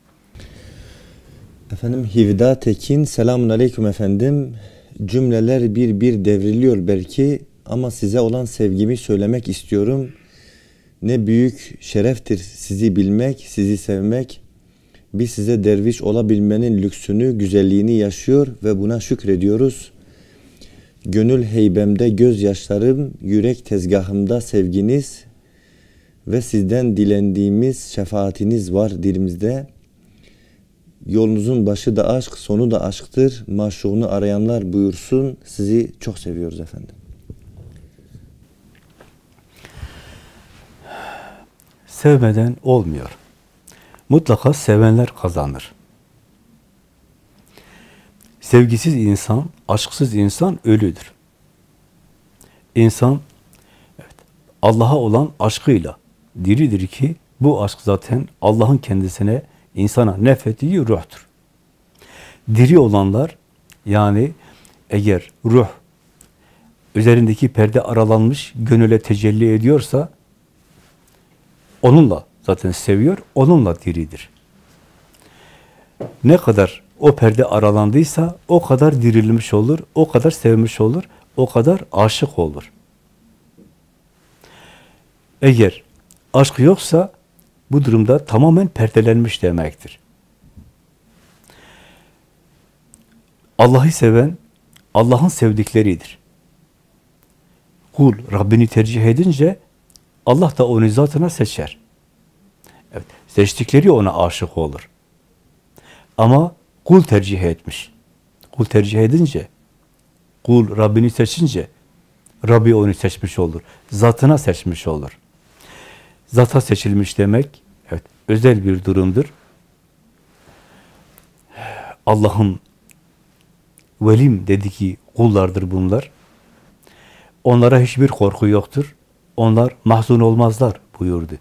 Efendim Hivda Tekin, selamun aleyküm efendim. Cümleler bir bir devriliyor belki ama size olan sevgimi söylemek istiyorum. Ne büyük şereftir sizi bilmek, sizi sevmek. Biz size derviş olabilmenin lüksünü, güzelliğini yaşıyor ve buna şükrediyoruz. Gönül heybemde gözyaşlarım, yürek tezgahımda sevginiz ve sizden dilendiğimiz şefaatiniz var dilimizde. Yolunuzun başı da aşk, sonu da aşktır. Maşuğunu arayanlar buyursun. Sizi çok seviyoruz efendim. Sevmeden olmuyor. Mutlaka sevenler kazanır. Sevgisiz insan, aşksız insan ölüdür. İnsan evet, Allah'a olan aşkıyla diridir ki bu aşk zaten Allah'ın kendisine, insana nefettiği ruhtur. Diri olanlar, yani eğer ruh üzerindeki perde aralanmış, gönüle tecelli ediyorsa onunla zaten seviyor, onunla diridir. Ne kadar o perde aralandıysa o kadar dirilmiş olur, o kadar sevmiş olur, o kadar aşık olur. Eğer aşk yoksa bu durumda tamamen perdelenmiş demektir. Allah'ı seven, Allah'ın sevdikleridir. Kul Rabbini tercih edince Allah da onu zatına seçer. Evet, seçtikleri ona aşık olur. Ama kul tercih etmiş. Kul tercih edince, kul Rabbini seçince, Rabbi onu seçmiş olur. Zatına seçmiş olur. Zata seçilmiş demek, evet, özel bir durumdur. Allah'ın velim dediği kullardır bunlar. Onlara hiçbir korku yoktur. Onlar mahzun olmazlar buyurdu.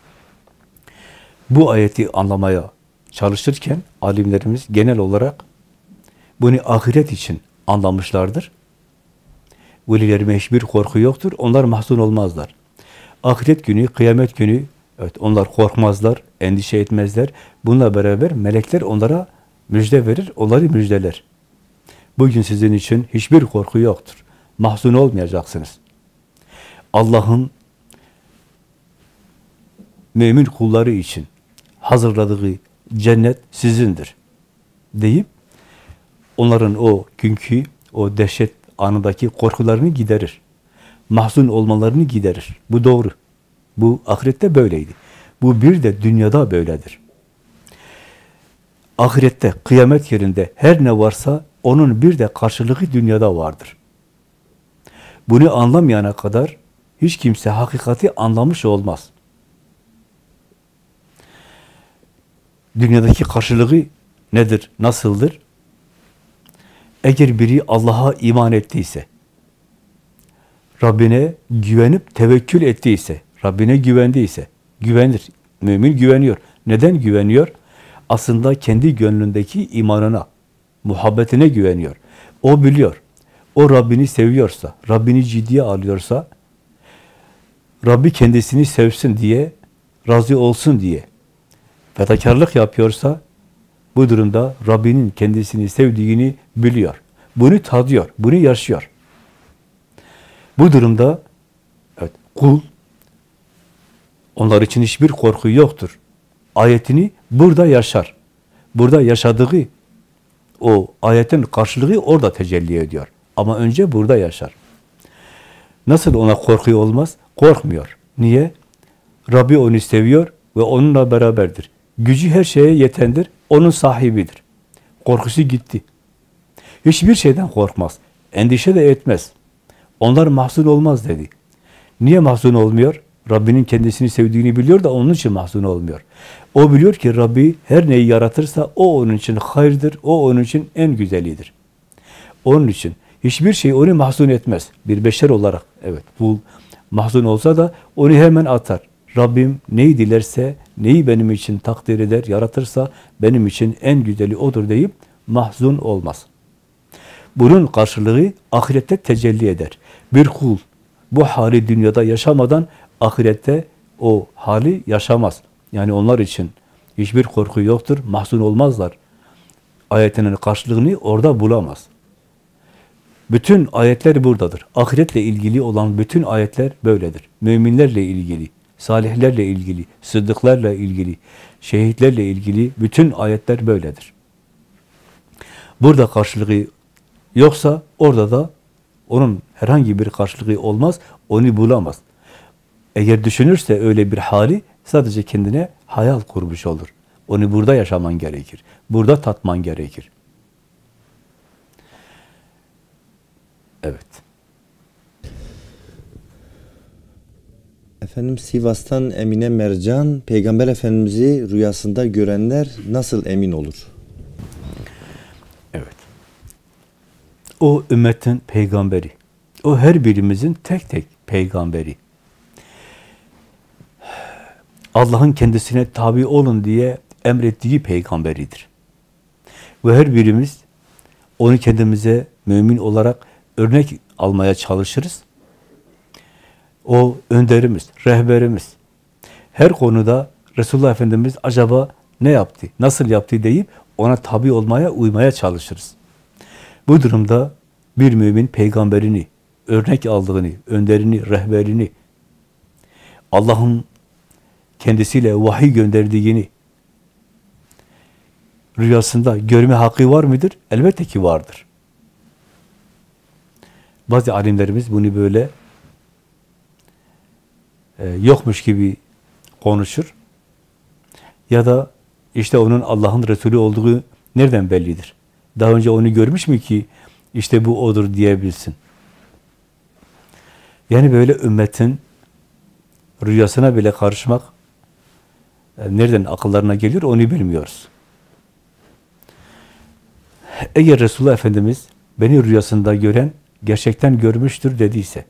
Bu ayeti anlamaya çalışırken alimlerimiz genel olarak bunu ahiret için anlamışlardır. Velilerime hiçbir korku yoktur. Onlar mahzun olmazlar. Ahiret günü, kıyamet günü, evet, onlar korkmazlar, endişe etmezler. Bununla beraber melekler onlara müjde verir, onları müjdeler. Bugün sizin için hiçbir korku yoktur. Mahzun olmayacaksınız. Allah'ın mümin kulları için hazırladığı cennet sizindir deyip onların o günkü, o dehşet anındaki korkularını giderir. Mahzun olmalarını giderir. Bu doğru. Bu ahirette böyleydi. Bu bir de dünyada böyledir. Ahirette, kıyamet yerinde her ne varsa onun bir de karşılığı dünyada vardır. Bunu anlamayana kadar hiç kimse hakikati anlamış olmaz. Dünyadaki karşılığı nedir, nasıldır? Eğer biri Allah'a iman ettiyse, Rabbine güvenip tevekkül ettiyse, Rabbine güvendiyse, güvenir. Mümin güveniyor. Neden güveniyor? Aslında kendi gönlündeki imanına, muhabbetine güveniyor. O biliyor. O Rabbini seviyorsa, Rabbini ciddiye alıyorsa, Rabbi kendisini sevsin diye, razı olsun diye fedakarlık yapıyorsa, Bu durumda Rabbinin kendisini sevdiğini biliyor. Bunu tadıyor, bunu yaşıyor. Bu durumda evet, kul, onlar için hiçbir korku yoktur. Ayetini burada yaşar. Burada yaşadığı o ayetin karşılığı orada tecelli ediyor. Ama önce burada yaşar. Nasıl ona korku olmaz? Korkmuyor. Niye? Rabbi onu seviyor ve onunla beraberdir. Gücü her şeye yetendir. Onun sahibidir. Korkusu gitti. Hiçbir şeyden korkmaz. Endişe de etmez. Onlar mahzun olmaz dedi. Niye mahzun olmuyor? Rabbinin kendisini sevdiğini biliyor da onun için mahzun olmuyor. O biliyor ki Rabbi her neyi yaratırsa o onun için hayırdır, o onun için en güzelidir. Onun için hiçbir şey onu mahzun etmez. Bir beşer olarak, evet, kul mahzun olsa da onu hemen atar. Rabbim neyi dilerse, neyi benim için takdir eder, yaratırsa benim için en güzeli odur deyip mahzun olmaz. Bunun karşılığı ahirette tecelli eder. Bir kul bu hali dünyada yaşamadan ahirette o hali yaşamaz. Yani onlar için hiçbir korku yoktur, mahzun olmazlar. Ayetinin karşılığını orada bulamaz. Bütün ayetler buradadır. Ahiretle ilgili olan bütün ayetler böyledir. Müminlerle ilgili, salihlerle ilgili, sıddıklarla ilgili, şehitlerle ilgili bütün ayetler böyledir. Burada karşılığı yoksa orada da onun herhangi bir karşılığı olmaz, onu bulamaz. Eğer düşünürse öyle bir hali sadece kendine hayal kurmuş olur. Onu burada yaşaman gerekir. Burada tatman gerekir. Evet. Efendim Sivas'tan Emine Mercan, Peygamber Efendimiz'i rüyasında görenler nasıl emin olur? Evet. O ümmetin peygamberi. O her birimizin tek tek peygamberi. Allah'ın kendisine tabi olun diye emrettiği peygamberidir. Ve her birimiz onu kendimize mümin olarak örnek almaya çalışırız. O önderimiz, rehberimiz. Her konuda Resulullah Efendimiz acaba ne yaptı, nasıl yaptı deyip ona tabi olmaya, uymaya çalışırız. Bu durumda bir mümin peygamberini, örnek aldığını, önderini, rehberini, Allah'ın kendisiyle vahiy gönderdiğini rüyasında görme hakkı var mıdır? Elbette ki vardır. Bazı alimlerimiz bunu böyle e, yokmuş gibi konuşur. Ya da işte onun Allah'ın Resulü olduğu nereden bellidir? Daha önce onu görmüş mü ki işte bu odur diyebilsin? Yani böyle ümmetin rüyasına bile karışmak e, nereden akıllarına geliyor onu bilmiyoruz. Eğer Resulullah Efendimiz beni rüyasında gören gerçekten görmüştür dediyse,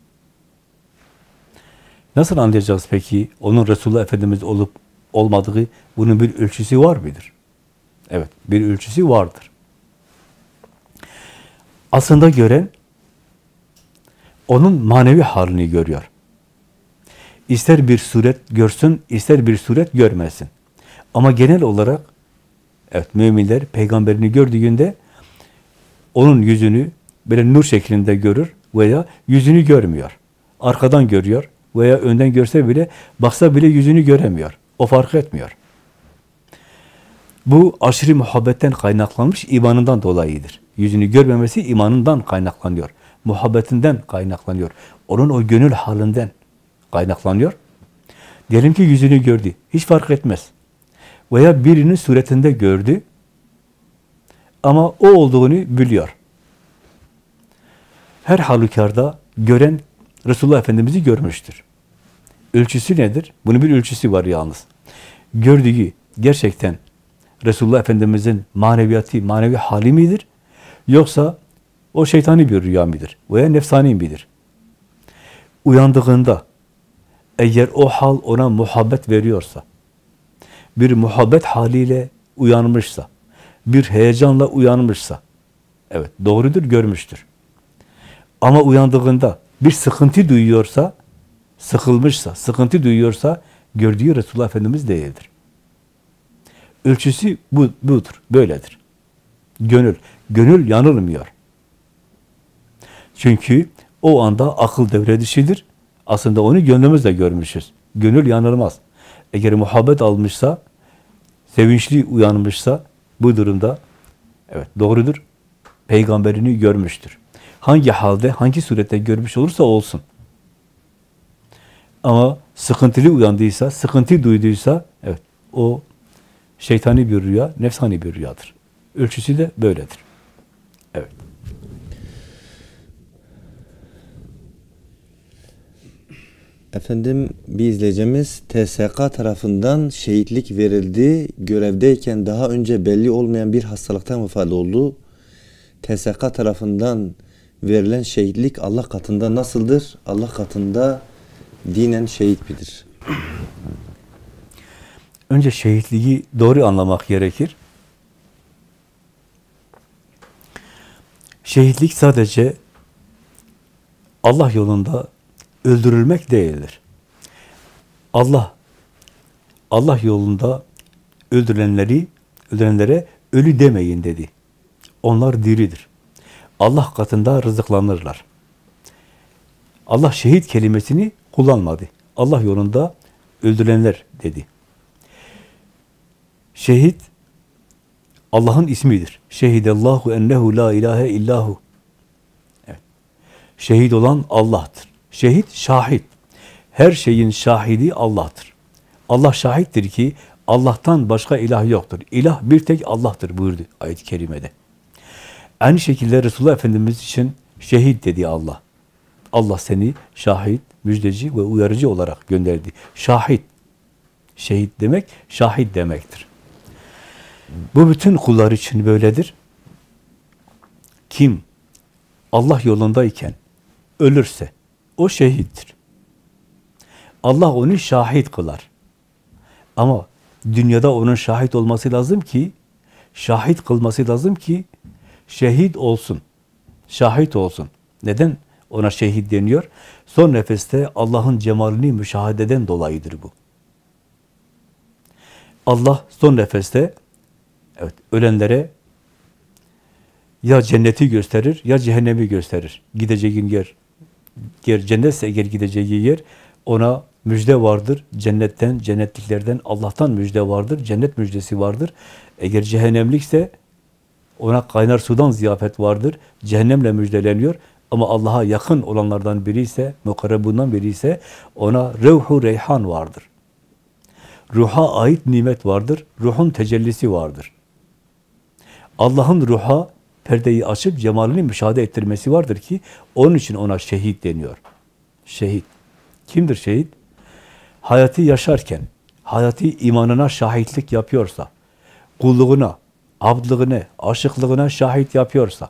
nasıl anlayacağız peki onun Resulullah Efendimiz olup olmadığı, bunun bir ölçüsü var mıdır? Evet, bir ölçüsü vardır. Aslında gören onun manevi halini görüyor. İster bir suret görsün, ister bir suret görmesin. Ama genel olarak evet, müminler peygamberini gördüğünde onun yüzünü böyle nur şeklinde görür veya yüzünü görmüyor. Arkadan görüyor veya önden görse bile, baksa bile yüzünü göremiyor. O fark etmiyor. Bu aşırı muhabbetten kaynaklanmış imanından dolayıdır. Yüzünü görmemesi imanından kaynaklanıyor. Muhabbetinden kaynaklanıyor. Onun o gönül halinden kaynaklanıyor. Diyelim ki yüzünü gördü. Hiç fark etmez. Veya birinin suretinde gördü. Ama o olduğunu biliyor. Her halükarda gören Resulullah Efendimiz'i görmüştür. Ölçüsü nedir? Bunun bir ölçüsü var yalnız. Gördüğü gerçekten Resulullah Efendimiz'in maneviyatı, manevi hali midir? Yoksa o şeytani bir rüya mıdır? Veya nefsani midir? Uyandığında eğer o hal ona muhabbet veriyorsa, bir muhabbet haliyle uyanmışsa, bir heyecanla uyanmışsa, evet doğrudur, görmüştür. Ama uyandığında bir sıkıntı duyuyorsa, sıkılmışsa, sıkıntı duyuyorsa, gördüğü Resulullah Efendimiz değildir. Ölçüsü bu, budur, böyledir. Gönül, gönül yanılmıyor. Çünkü o anda akıl devre dışıdır. Aslında onu gönlümüzle görmüşüz. Gönül yanılmaz. Eğer muhabbet almışsa, sevinçli uyanmışsa bu durumda evet doğrudur. Peygamberini görmüştür. Hangi halde, hangi surette görmüş olursa olsun. Ama sıkıntılı uyandıysa, sıkıntı duyduysa evet o şeytani bir rüya, nefsani bir rüyadır. Ölçüsü de böyledir. Evet. Efendim bir izleyicimiz T S K tarafından şehitlik verildi. Görevdeyken daha önce belli olmayan bir hastalıktan vefat oldu. T S K tarafından verilen şehitlik Allah katında nasıldır? Allah katında dinen şehit midir? Önce şehitliği doğru anlamak gerekir. Şehitlik sadece Allah yolunda öldürülmek değildir. Allah Allah yolunda öldürülenleri öldürenlere ölü demeyin dedi. Onlar diridir. Allah katında rızıklanırlar. Allah şehit kelimesini kullanmadı. Allah yolunda öldürülenler dedi. Şehit Allah'ın ismidir. Şehidallahu ennehu la ilahe illahu. Evet. Şehit olan Allah'tır. Şehit şahit. Her şeyin şahidi Allah'tır. Allah şahittir ki Allah'tan başka ilah yoktur. İlah bir tek Allah'tır buyurdu ayet-i kerimede. Aynı şekilde Resulullah Efendimiz için şehit dedi Allah. Allah seni şahit, müjdeci ve uyarıcı olarak gönderdi. Şahit. Şehit demek, şahit demektir. Bu bütün kullar için böyledir. Kim Allah yolundayken ölürse o şehittir. Allah onu şahit kılar. Ama dünyada onun şahit olması lazım ki, şahit kılması lazım ki şehit olsun. Şahit olsun. Neden ona şehit deniyor? Son nefeste Allah'ın cemalini müşahededen dolayıdır bu. Allah son nefeste evet ölenlere ya cenneti gösterir ya cehennemi gösterir. Gideceğin yer, yer cennetse eğer gideceği yer ona müjde vardır. Cennetten, cennetliklerden Allah'tan müjde vardır. Cennet müjdesi vardır. Eğer cehennemlikse ona kaynar sudan ziyafet vardır. Cehennemle müjdeleniyor. Ama Allah'a yakın olanlardan biri ise, mukarrebundan biri ise ona revhu reyhan vardır. Ruha ait nimet vardır. Ruhun tecellisi vardır. Allah'ın ruha perdeyi açıp cemalini müşahede ettirmesi vardır ki onun için ona şehit deniyor. Şehit. Kimdir şehit? Hayatı yaşarken, hayatı imanına şahitlik yapıyorsa, kulluğuna, abdlığına, aşıklığına şahit yapıyorsa,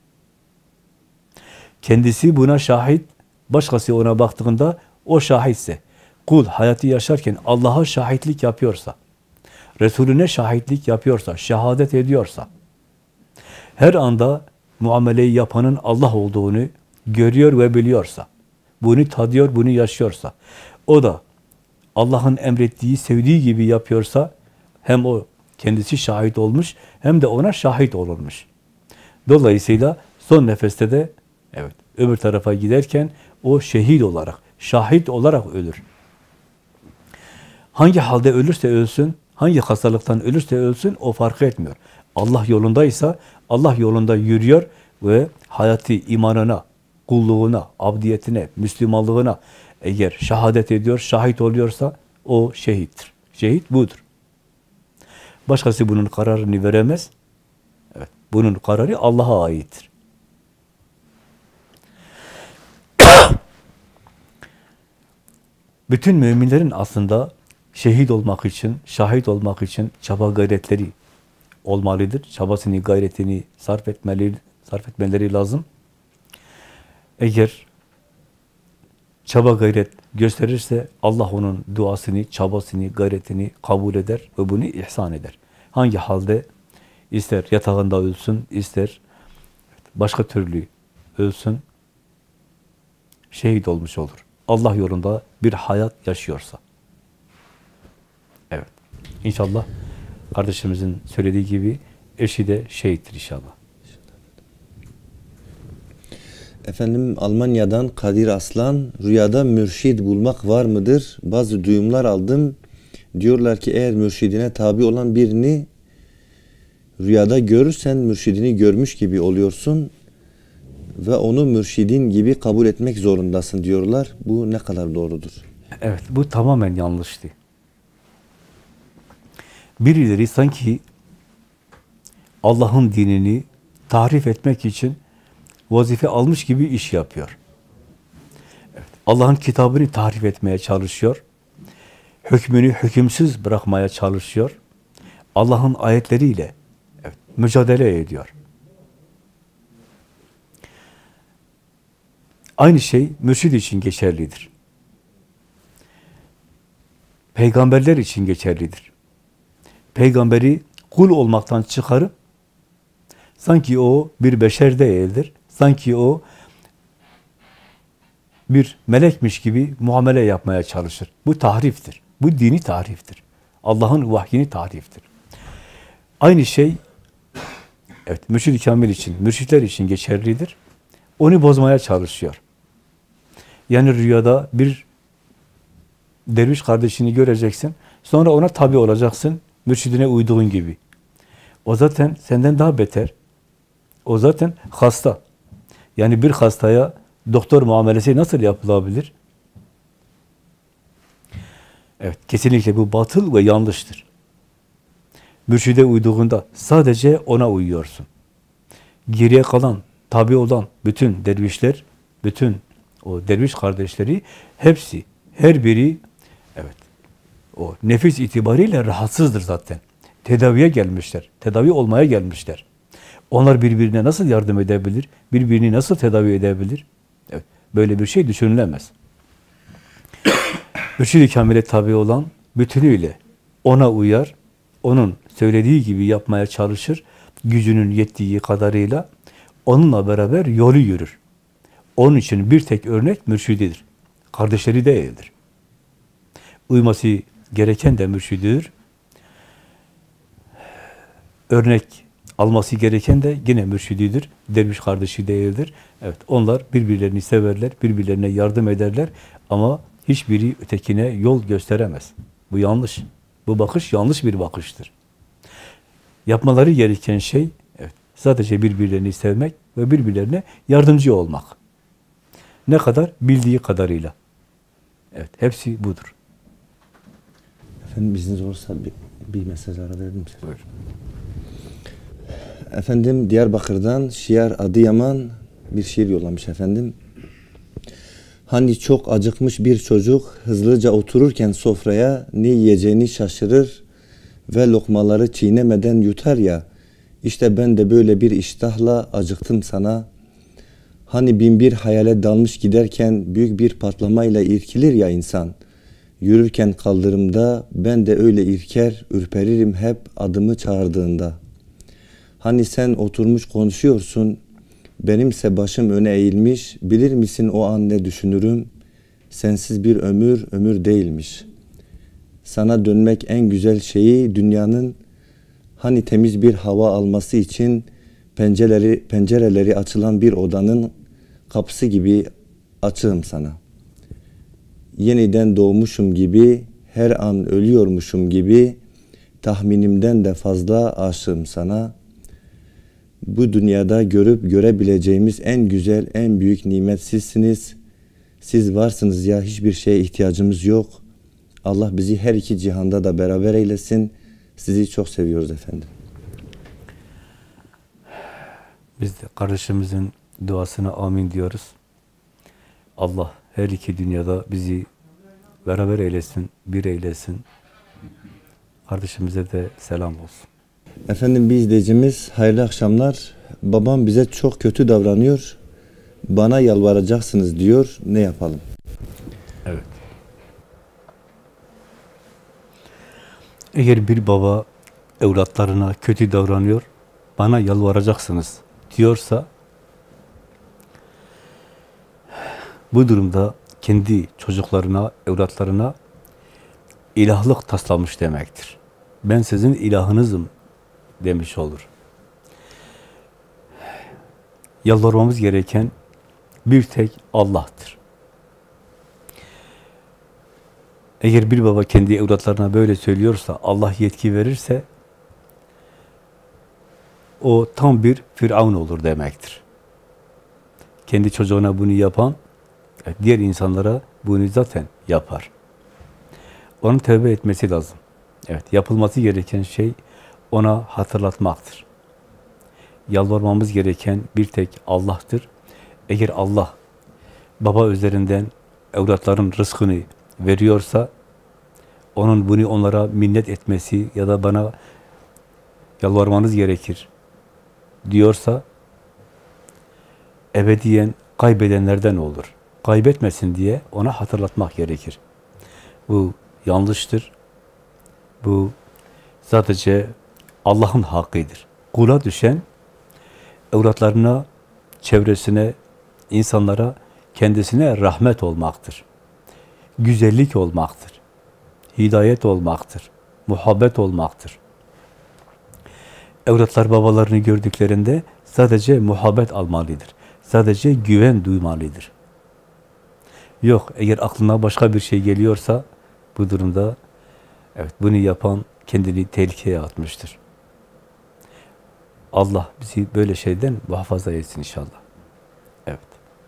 kendisi buna şahit, başkası ona baktığında o şahitse, kul hayatı yaşarken Allah'a şahitlik yapıyorsa, Resulüne şahitlik yapıyorsa, şehadet ediyorsa, her anda muameleyi yapanın Allah olduğunu görüyor ve biliyorsa, bunu tadıyor, bunu yaşıyorsa, o da Allah'ın emrettiği, sevdiği gibi yapıyorsa, hem o kendisi şahit olmuş, hem de ona şahit olunmuş. Dolayısıyla son nefeste de, evet, öbür tarafa giderken o şehit olarak, şahit olarak ölür. Hangi halde ölürse ölsün, hangi hastalıktan ölürse ölsün, o fark etmiyor. Allah yolundaysa, Allah yolunda yürüyor ve hayatı imanına, kulluğuna, abdiyetine, Müslümanlığına eğer şehadet ediyor, şahit oluyorsa o şehittir. Şehit budur. Başkası bunun kararını veremez. Evet, bunun kararı Allah'a aittir. Bütün müminlerin aslında şehit olmak için, şahit olmak için çaba gayretleri olmalıdır. Çabasını, gayretini sarf etmeleri, sarf etmeleri lazım. Eğer çaba gayret gösterirse Allah onun duasını, çabasını, gayretini kabul eder ve bunu ihsan eder. Hangi halde? İster yatağında ölsün, ister başka türlü ölsün, şehit olmuş olur. Allah yolunda bir hayat yaşıyorsa. Evet. İnşallah kardeşimizin söylediği gibi eşi de şehittir inşallah. Efendim Almanya'dan Kadir Aslan, rüyada mürşid bulmak var mıdır? Bazı duyumlar aldım. Diyorlar ki eğer mürşidine tabi olan birini rüyada görürsen mürşidini görmüş gibi oluyorsun ve onu mürşidin gibi kabul etmek zorundasın diyorlar. Bu ne kadar doğrudur? Evet, bu tamamen yanlıştı. Birileri sanki Allah'ın dinini tahrif etmek için vazife almış gibi iş yapıyor. Evet, Allah'ın kitabını tahrif etmeye çalışıyor. Hükmünü hükümsüz bırakmaya çalışıyor. Allah'ın ayetleriyle evet, mücadele ediyor. Aynı şey mürşid için geçerlidir. Peygamberler için geçerlidir. Peygamberi kul olmaktan çıkarıp sanki o bir beşer değildir. Sanki o bir melekmiş gibi muamele yapmaya çalışır. Bu tahriftir. Bu dini tahriftir. Allah'ın vahyini tahriftir. Aynı şey evet mürşid-i kamil için, mürşitler için geçerlidir. Onu bozmaya çalışıyor. Yani rüyada bir derviş kardeşini göreceksin. Sonra ona tabi olacaksın. Mürşidine uyduğun gibi. O zaten senden daha beter. O zaten hasta. Yani bir hastaya doktor muamelesi nasıl yapılabilir? Evet, kesinlikle bu batıl ve yanlıştır. Mürşide uyduğunda sadece ona uyuyorsun. Geriye kalan, tabi olan bütün dervişler, bütün o derviş kardeşleri, hepsi, her biri, evet, o nefis itibariyle rahatsızdır zaten. Tedaviye gelmişler, tedavi olmaya gelmişler. Onlar birbirine nasıl yardım edebilir? Birbirini nasıl tedavi edebilir? Evet, böyle bir şey düşünülemez. Mürşid-i Kamil'e tabi olan bütünüyle ona uyar, onun söylediği gibi yapmaya çalışır, gücünün yettiği kadarıyla onunla beraber yolu yürür. Onun için bir tek örnek mürşididir. Kardeşleri değildir. Uyması gereken de mürşididir. Örnek alması gereken de yine mürşididir. Derviş kardeşi değildir. Evet, onlar birbirlerini severler, birbirlerine yardım ederler ama hiçbiri ötekine yol gösteremez. Bu yanlış. Bu bakış yanlış bir bakıştır. Yapmaları gereken şey evet, sadece birbirlerini sevmek ve birbirlerine yardımcı olmak. Ne kadar? Bildiği kadarıyla. Evet, hepsi budur. Efendim izniniz olursa bir, bir mesaj alabilir miyim? Buyur. Efendim Diyarbakır'dan Şiar Adıyaman bir şiir yollamış efendim. Hani çok acıkmış bir çocuk hızlıca otururken sofraya ne yiyeceğini şaşırır ve lokmaları çiğnemeden yutar ya, işte ben de böyle bir iştahla acıktım sana. Hani bin bir hayale dalmış giderken büyük bir patlamayla irkilir ya insan. Yürürken kaldırımda ben de öyle irker, ürperirim hep adımı çağırdığında. Hani sen oturmuş konuşuyorsun, benimse başım öne eğilmiş, bilir misin o an ne düşünürüm? Sensiz bir ömür, ömür değilmiş. Sana dönmek en güzel şeyi dünyanın, hani temiz bir hava alması için pencereleri, pencereleri açılan bir odanın kapısı gibi açığım sana. Yeniden doğmuşum gibi, her an ölüyormuşum gibi, tahminimden de fazla aşığım sana. Bu dünyada görüp görebileceğimiz en güzel, en büyük nimet sizsiniz. Siz varsınız ya, hiçbir şeye ihtiyacımız yok. Allah bizi her iki cihanda da beraber eylesin. Sizi çok seviyoruz efendim. Biz de kardeşimizin duasına amin diyoruz. Allah her iki dünyada bizi beraber eylesin, bir eylesin. Kardeşimize de selam olsun. Efendim bir izleyicimiz, hayırlı akşamlar. Babam bize çok kötü davranıyor. Bana yalvaracaksınız diyor. Ne yapalım? Evet. Eğer bir baba evlatlarına kötü davranıyor, bana yalvaracaksınız diyorsa, bu durumda kendi çocuklarına, evlatlarına ilahlık taslamış demektir. ben sizin ilahınızım demiş olur. Yalvarmamız gereken bir tek Allah'tır. Eğer bir baba kendi evlatlarına böyle söylüyorsa, Allah yetki verirse, o tam bir Firavun olur demektir. Kendi çocuğuna bunu yapan, diğer insanlara bunu zaten yapar. Onun tövbe etmesi lazım. Evet, yapılması gereken şey ona hatırlatmaktır. Yalvarmamız gereken bir tek Allah'tır. Eğer Allah baba üzerinden evlatların rızkını veriyorsa, onun bunu onlara minnet etmesi ya da bana yalvarmanız gerekir diyorsa, ebediyen kaybedenlerden olur. Kaybetmesin diye ona hatırlatmak gerekir. Bu yanlıştır. Bu sadece Allah'ın hakkıdır. Kula düşen, evlatlarına, çevresine, insanlara, kendisine rahmet olmaktır. Güzellik olmaktır. Hidayet olmaktır. Muhabbet olmaktır. Evlatlar babalarını gördüklerinde sadece muhabbet almalıdır. Sadece güven duymalıdır. Yok, eğer aklına başka bir şey geliyorsa, bu durumda evet, bunu yapan kendini tehlikeye atmıştır. Allah bizi böyle şeyden muhafaza etsin inşallah. Evet.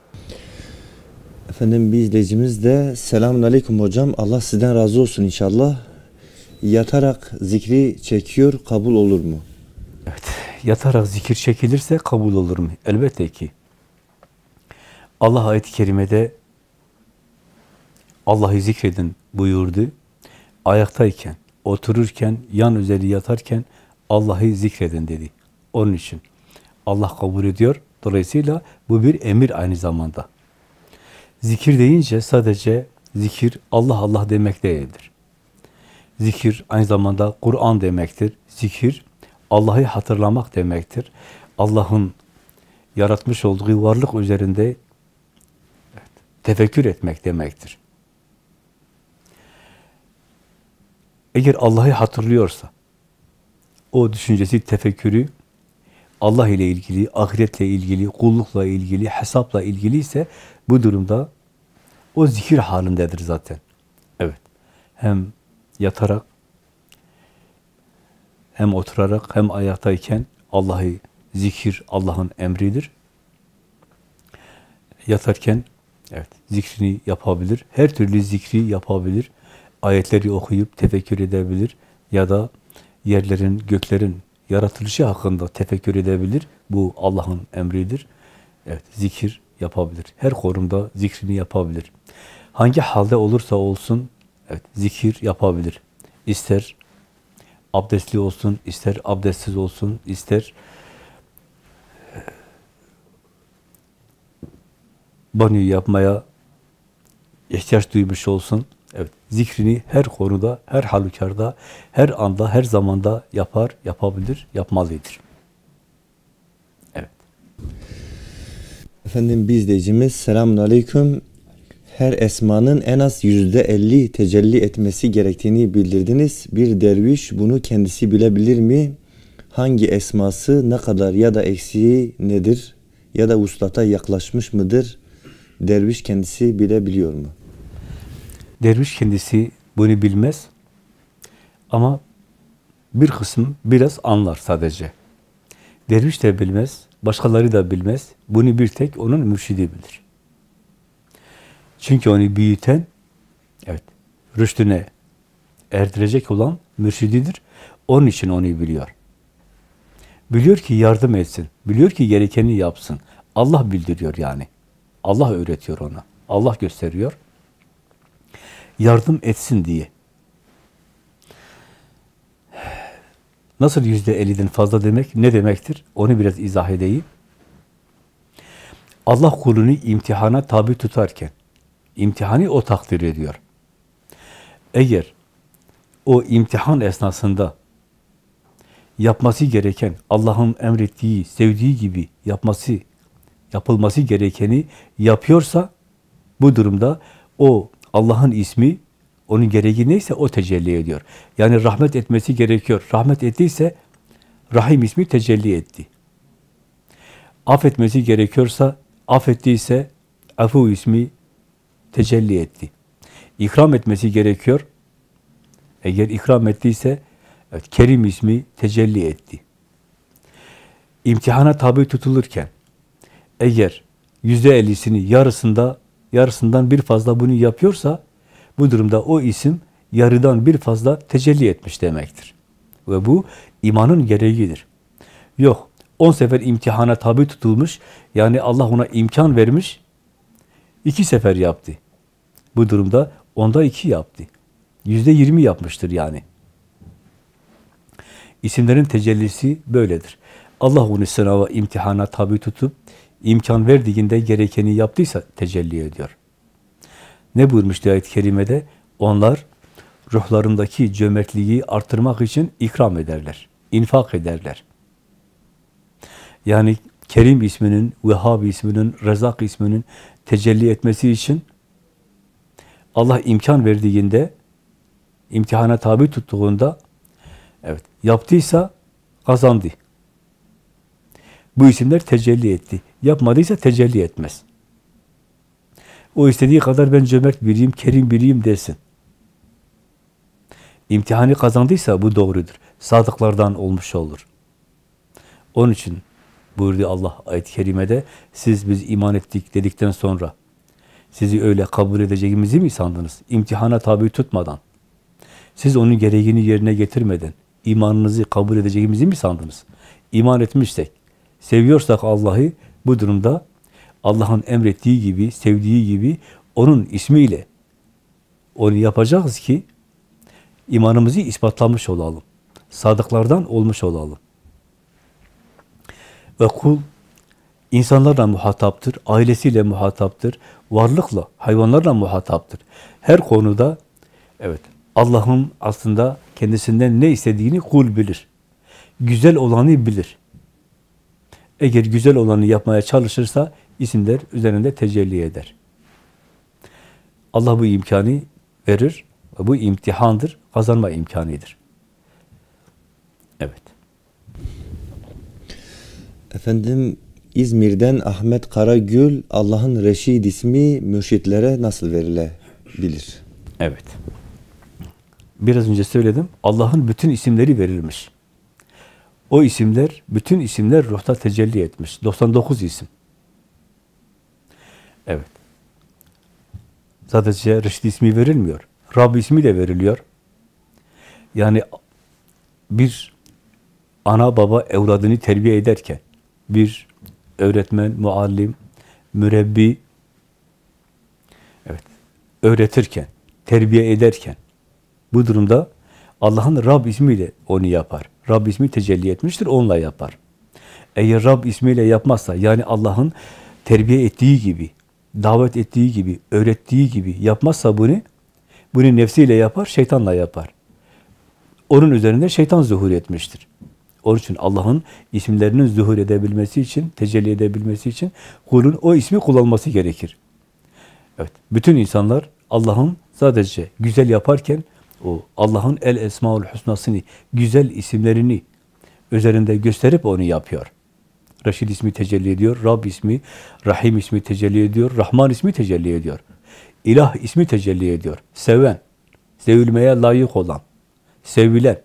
Efendim bir izleyicimiz de selamun aleyküm hocam. Allah sizden razı olsun inşallah. Yatarak zikri çekiyor, kabul olur mu? Evet. Yatarak zikir çekilirse kabul olur mu? Elbette ki. Allah ayet-i kerimede Allah'ı zikredin buyurdu. Ayaktayken, otururken, yan üzeri yatarken Allah'ı zikredin dedi. Onun için Allah kabul ediyor. Dolayısıyla bu bir emir aynı zamanda. Zikir deyince sadece zikir Allah Allah demek değildir. Zikir aynı zamanda Kur'an demektir. Zikir Allah'ı hatırlamak demektir. Allah'ın yaratmış olduğu varlık üzerinde evet, tefekkür etmek demektir. Eğer Allah'ı hatırlıyorsa, o düşüncesi, tefekkürü Allah ile ilgili, ahiretle ilgili, kullukla ilgili, hesapla ilgili ise bu durumda o zikir halindedir zaten. Evet. Hem yatarak, hem oturarak, hem ayaktayken Allah'ı zikir Allah'ın emridir. Yatarken evet, zikrini yapabilir. Her türlü zikri yapabilir. Ayetleri okuyup tefekkür edebilir ya da yerlerin, göklerin yaratılışı hakkında tefekkür edebilir. Bu Allah'ın emridir. Evet, zikir yapabilir. Her konumda zikrini yapabilir. Hangi halde olursa olsun evet, zikir yapabilir. İster abdestli olsun, ister abdestsiz olsun, ister banyo yapmaya ihtiyaç duymuş olsun. Evet, zikrini her konuda, her halükarda, her anda, her zamanda yapar, yapabilir, yapmalıdır. Evet. Efendim bir izleyicimiz selamun aleyküm. Her esmanın en az yüzde elli tecelli etmesi gerektiğini bildirdiniz. Bir derviş bunu kendisi bilebilir mi? Hangi esması ne kadar ya da eksiği nedir? Ya da vuslata yaklaşmış mıdır? Derviş kendisi bilebiliyor mu? Derviş kendisi bunu bilmez ama bir kısım biraz anlar sadece. Derviş de bilmez, başkaları da bilmez. Bunu bir tek onun mürşidi bilir. Çünkü onu büyüten, evet, rüştüne erdirecek olan mürşididir. Onun için onu biliyor. Biliyor ki yardım etsin, biliyor ki gerekeni yapsın. Allah bildiriyor yani. Allah öğretiyor ona. Allah gösteriyor. Yardım etsin diye. Nasıl yüzde elliden fazla demek? Ne demektir? Onu biraz izah edeyim. Allah kulunu imtihana tabi tutarken, imtihanı o takdir ediyor. Eğer o imtihan esnasında yapması gereken, Allah'ın emrettiği, sevdiği gibi yapması, yapılması gerekeni yapıyorsa, bu durumda o Allah'ın ismi Onun gereği neyse o tecelli ediyor. Yani rahmet etmesi gerekiyor. Rahmet ettiyse Rahim ismi tecelli etti. Affetmesi gerekiyorsa, affettiyse Afu ismi tecelli etti. İkram etmesi gerekiyor. Eğer ikram ettiyse evet, Kerim ismi tecelli etti. İmtihana tabi tutulurken eğer yüzde ellisini yarısında, yarısından bir fazla bunu yapıyorsa bu durumda o isim yarıdan bir fazla tecelli etmiş demektir. Ve bu imanın gereğidir. Yok, on sefer imtihana tabi tutulmuş, yani Allah ona imkan vermiş, iki sefer yaptı. Bu durumda onda iki yaptı. Yüzde yirmi yapmıştır yani. İsimlerin tecellisi böyledir. Allah onu sınava, imtihana tabi tutup, imkan verdiğinde gerekeni yaptıysa tecelli ediyor. Ne buyurmuştu ayet-i kerimede? Onlar ruhlarındaki cömertliği artırmak için ikram ederler, infak ederler. Yani Kerim isminin, Vehhab isminin, Rezak isminin tecelli etmesi için Allah imkan verdiğinde, imtihana tabi tuttuğunda, evet, yaptıysa kazandı. Bu isimler tecelli etti. Yapmadıysa tecelli etmez. O istediği kadar ben cömert biriyim, kerim biriyim desin. İmtihanı kazandıysa bu doğrudur. Sadıklardan olmuş olur. Onun için buyurdu Allah ayet-i kerimede, siz biz iman ettik dedikten sonra sizi öyle kabul edeceğimizi mi sandınız? İmtihana tabi tutmadan, siz onun gereğini yerine getirmeden imanınızı kabul edeceğimizi mi sandınız? İman etmişsek, seviyorsak Allah'ı, bu durumda Allah'ın emrettiği gibi, sevdiği gibi onun ismiyle onu yapacağız ki imanımızı ispatlamış olalım. Sadıklardan olmuş olalım. Ve kul insanlarla muhataptır, ailesiyle muhataptır, varlıkla, hayvanlarla muhataptır. Her konuda evet, Allah'ın aslında kendisinden ne istediğini kul bilir. Güzel olanı bilir. Eğer güzel olanı yapmaya çalışırsa isimler üzerinde tecelli eder. Allah bu imkanı verir ve bu imtihandır, kazanma imkanıdır. Evet. Efendim, İzmir'den Ahmet Karagül, Allah'ın Reşid ismi mürşitlere nasıl verilebilir? Evet. Biraz önce söyledim, Allah'ın bütün isimleri verilmiş. O isimler, bütün isimler ruhta tecelli etmiş. doksan dokuz isim. Evet. Sadece Reşid ismi verilmiyor. Rab ismi de veriliyor. Yani bir ana baba evladını terbiye ederken, bir öğretmen, muallim, mürebbi, evet, öğretirken, terbiye ederken, bu durumda Allah'ın Rab ismiyle onu yapar. Rab ismi tecelli etmiştir, onunla yapar. Eğer Rab ismiyle yapmazsa, yani Allah'ın terbiye ettiği gibi, davet ettiği gibi, öğrettiği gibi yapmazsa bunu, bunu nefsiyle yapar, şeytanla yapar. Onun üzerinde şeytan zuhur etmiştir. Onun için Allah'ın isimlerinin zuhur edebilmesi için, tecelli edebilmesi için kulun o ismi kullanması gerekir. Evet, bütün insanlar Allah'ın sadece güzel yaparken, o Allah'ın El Esmaül Hüsna'sını, güzel isimlerini üzerinde gösterip onu yapıyor. Reşid ismi tecelli ediyor, Rab ismi, Rahim ismi tecelli ediyor, Rahman ismi tecelli ediyor. İlah ismi tecelli ediyor. Seven, sevilmeye layık olan, sevilen.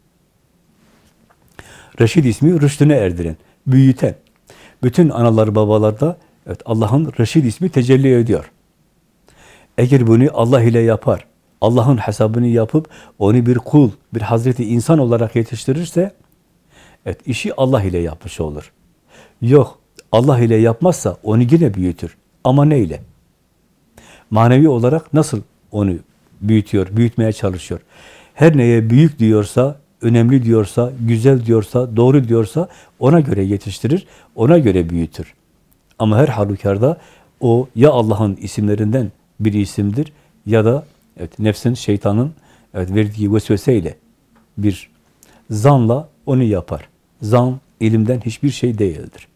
Reşid ismi rüştüne erdiren, büyüten. Bütün analar babalarda evet, Allah'ın Reşid ismi tecelli ediyor. Eğer bunu Allah ile yapar, Allah'ın hesabını yapıp onu bir kul, bir Hazreti insan olarak yetiştirirse evet, işi Allah ile yapmış olur. Yok, Allah ile yapmazsa onu yine büyütür. Ama neyle? Manevi olarak nasıl onu büyütüyor, büyütmeye çalışıyor? Her neye büyük diyorsa, önemli diyorsa, güzel diyorsa, doğru diyorsa ona göre yetiştirir, ona göre büyütür. Ama her halükarda o ya Allah'ın isimlerinden bir isimdir ya da evet, nefsin, şeytanın evet, verdiği vesveseyle bir zanla onu yapar. Zan, ilimden hiçbir şey değildir.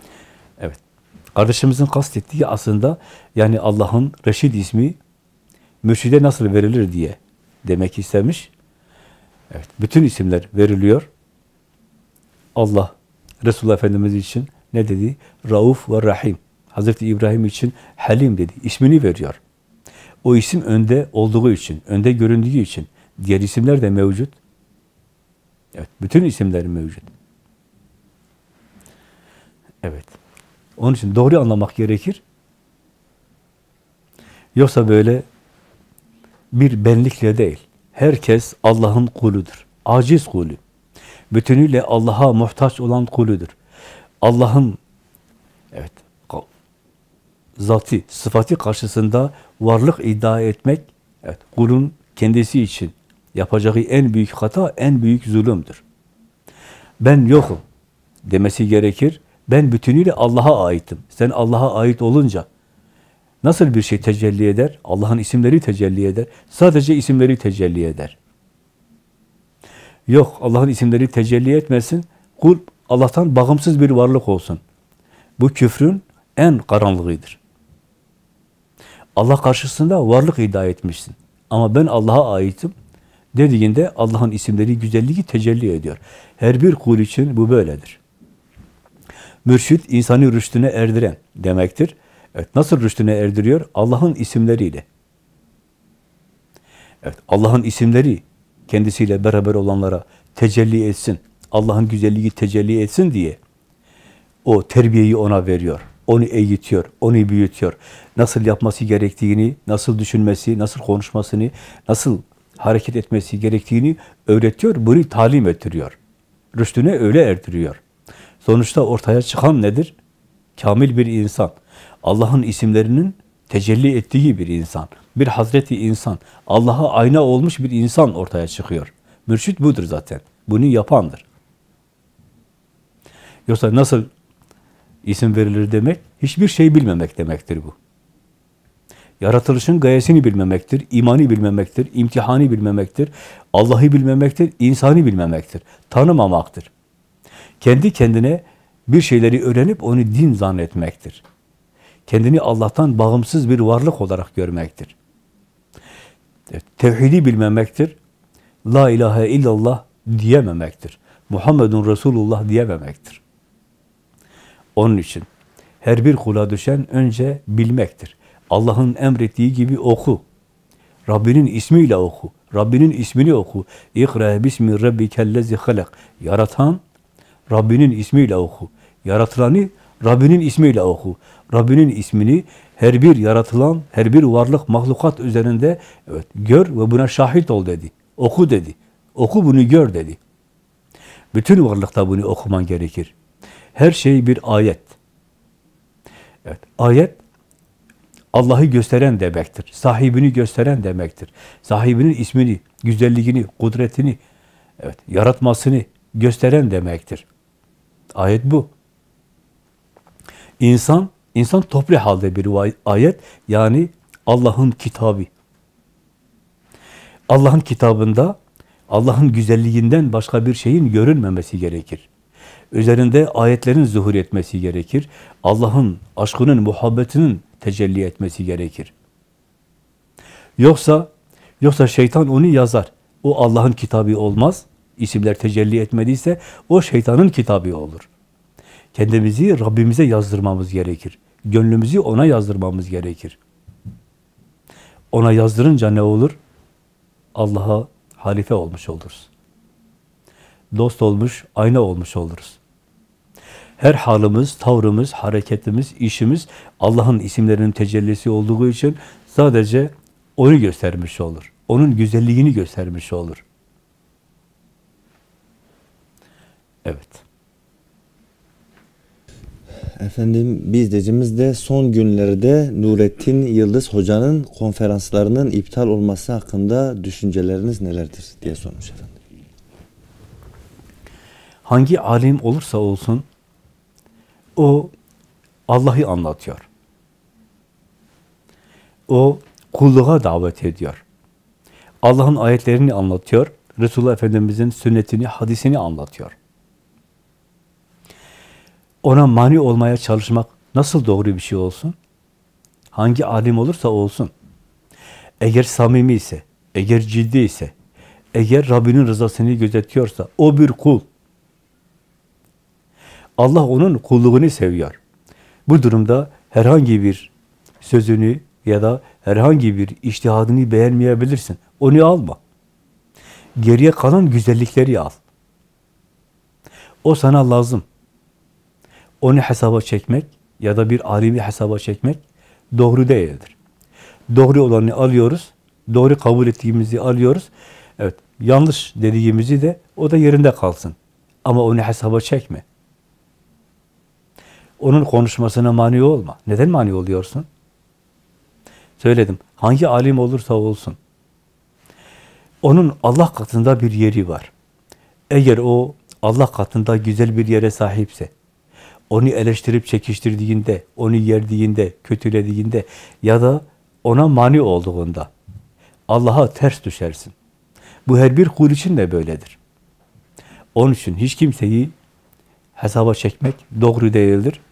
Evet. Kardeşimizin kastettiği aslında yani Allah'ın Reşid ismi mürşide nasıl verilir diye demek istemiş. Evet, bütün isimler veriliyor. Allah, Resulullah Efendimiz için ne dedi? Rauf ve Rahim. Hazreti İbrahim için Halim dedi. İsmini veriyor. O isim önde olduğu için, önde göründüğü için. Diğer isimler de mevcut. Evet, bütün isimler mevcut. Evet. Onun için doğru anlamak gerekir. Yoksa böyle bir benlikle değil. Herkes Allah'ın kuludur. Aciz kulü. Bütünüyle Allah'a muhtaç olan kuludur. Allah'ın evet zatı, sıfatı karşısında varlık iddia etmek, evet, kulun kendisi için yapacağı en büyük hata, en büyük zulümdür. Ben yokum demesi gerekir. Ben bütünüyle Allah'a aitim. Sen Allah'a ait olunca nasıl bir şey tecelli eder? Allah'ın isimleri tecelli eder. Sadece isimleri tecelli eder. Yok, Allah'ın isimleri tecelli etmesin. Kul Allah'tan bağımsız bir varlık olsun. Bu küfrün en karanlığıdır. Allah karşısında varlık iddia etmişsin. Ama ben Allah'a aitim dediğinde Allah'ın isimleri, güzelliği tecelli ediyor. Her bir kul için bu böyledir. Mürşid, insanı rüştüne erdiren demektir. Evet, nasıl rüştüne erdiriyor? Allah'ın isimleriyle. Evet, Allah'ın isimleri kendisiyle beraber olanlara tecelli etsin, Allah'ın güzelliği tecelli etsin diye o terbiyeyi ona veriyor. Onu eğitiyor, onu büyütüyor. Nasıl yapması gerektiğini, nasıl düşünmesi, nasıl konuşmasını, nasıl hareket etmesi gerektiğini öğretiyor, bunu talim ettiriyor. Rüştüne öyle erdiriyor. Sonuçta ortaya çıkan nedir? Kamil bir insan. Allah'ın isimlerinin tecelli ettiği bir insan. Bir Hazreti insan. Allah'a ayna olmuş bir insan ortaya çıkıyor. Mürşid budur zaten. Bunu yapandır. Yoksa nasıl isim verilir demek? Hiçbir şey bilmemek demektir bu. Yaratılışın gayesini bilmemektir, imanı bilmemektir, imtihanı bilmemektir, Allah'ı bilmemektir, insanı bilmemektir, tanımamaktır. Kendi kendine bir şeyleri öğrenip onu din zannetmektir. Kendini Allah'tan bağımsız bir varlık olarak görmektir. Tevhidi bilmemektir, la ilahe illallah diyememektir, Muhammedun Resulullah diyememektir. Onun için her bir kula düşen önce bilmektir. Allah'ın emrettiği gibi oku. Rabbinin ismiyle oku. Rabbinin ismini oku. İkra bismi rabbikellezi halak. Yaratan Rabbinin ismiyle oku. Yaratılanı Rabbinin ismiyle oku. Rabbinin ismini her bir yaratılan, her bir varlık, mahlukat üzerinde evet, gör ve buna şahit ol dedi. Oku dedi. Oku bunu gör dedi. Bütün varlıkta bunu okuman gerekir. Her şey bir ayet. Evet, ayet Allah'ı gösteren demektir. Sahibini gösteren demektir. Sahibinin ismini, güzelliğini, kudretini, evet, yaratmasını gösteren demektir. Ayet bu. İnsan, insan toplu halde bir ayet, yani Allah'ın kitabı. Allah'ın kitabında Allah'ın güzelliğinden başka bir şeyin görünmemesi gerekir. Üzerinde ayetlerin zuhur etmesi gerekir. Allah'ın aşkının, muhabbetinin tecelli etmesi gerekir. Yoksa, yoksa şeytan onu yazar. O Allah'ın kitabı olmaz. İsimler tecelli etmediyse o şeytanın kitabı olur. Kendimizi Rabbimize yazdırmamız gerekir. Gönlümüzü ona yazdırmamız gerekir. Ona yazdırınca ne olur? Allah'a halife olmuş oluruz. Dost olmuş, ayna olmuş oluruz. Her halimiz, tavrımız, hareketimiz, işimiz Allah'ın isimlerinin tecellisi olduğu için sadece onu göstermiş olur. Onun güzelliğini göstermiş olur. Evet. Efendim, bir izleyicimiz de son günlerde Nurettin Yıldız Hoca'nın konferanslarının iptal olması hakkında düşünceleriniz nelerdir diye sormuş efendim. Hangi alim olursa olsun o Allah'ı anlatıyor. O kulluğa davet ediyor. Allah'ın ayetlerini anlatıyor. Resulullah Efendimiz'in sünnetini, hadisini anlatıyor. Ona mani olmaya çalışmak nasıl doğru bir şey olsun? Hangi alim olursa olsun. eğer samimi ise, eğer ciddi ise, eğer Rabbinin rızasını gözetiyorsa, o bir kul. Allah onun kulluğunu seviyor. Bu durumda herhangi bir sözünü ya da herhangi bir içtihadını beğenmeyebilirsin. Onu alma. Geriye kalan güzellikleri al. O sana lazım. Onu hesaba çekmek ya da bir alimi hesaba çekmek doğru değildir. Doğru olanı alıyoruz, doğru kabul ettiğimizi alıyoruz. Evet, yanlış dediğimizi de o da yerinde kalsın. Ama onu hesaba çekme. Onun konuşmasına mani olma. Neden mani oluyorsun? Söyledim, hangi alim olursa olsun. Onun Allah katında bir yeri var. Eğer o Allah katında güzel bir yere sahipse, onu eleştirip çekiştirdiğinde, onu yerdiğinde, kötülediğinde ya da ona mani olduğunda Allah'a ters düşersin. Bu her bir kul için de böyledir. Onun için hiç kimseyi hesaba çekmek doğru değildir.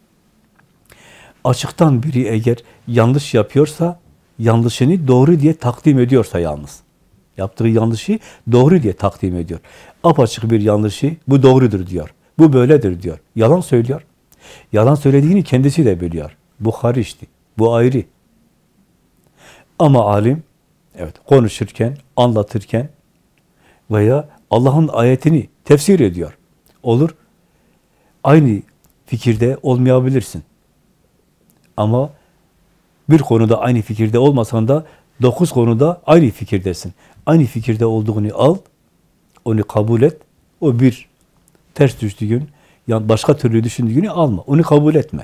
Açıktan biri eğer yanlış yapıyorsa, yanlışını doğru diye takdim ediyorsa yalnız. Yaptığı yanlışı doğru diye takdim ediyor. Apaçık bir yanlışı, bu doğrudur diyor. Bu böyledir diyor. Yalan söylüyor. Yalan söylediğini kendisi de biliyor. Bu hariçti. Bu ayrı. Ama alim, evet, konuşurken, anlatırken veya Allah'ın ayetini tefsir ediyor. Olur. Aynı fikirde olmayabilirsin. Ama bir konuda aynı fikirde olmasan da dokuz konuda aynı fikirdesin. Aynı fikirde olduğunu al, onu kabul et. O bir ters düştüğün, yani başka türlü düşündüğünü alma. Onu kabul etme.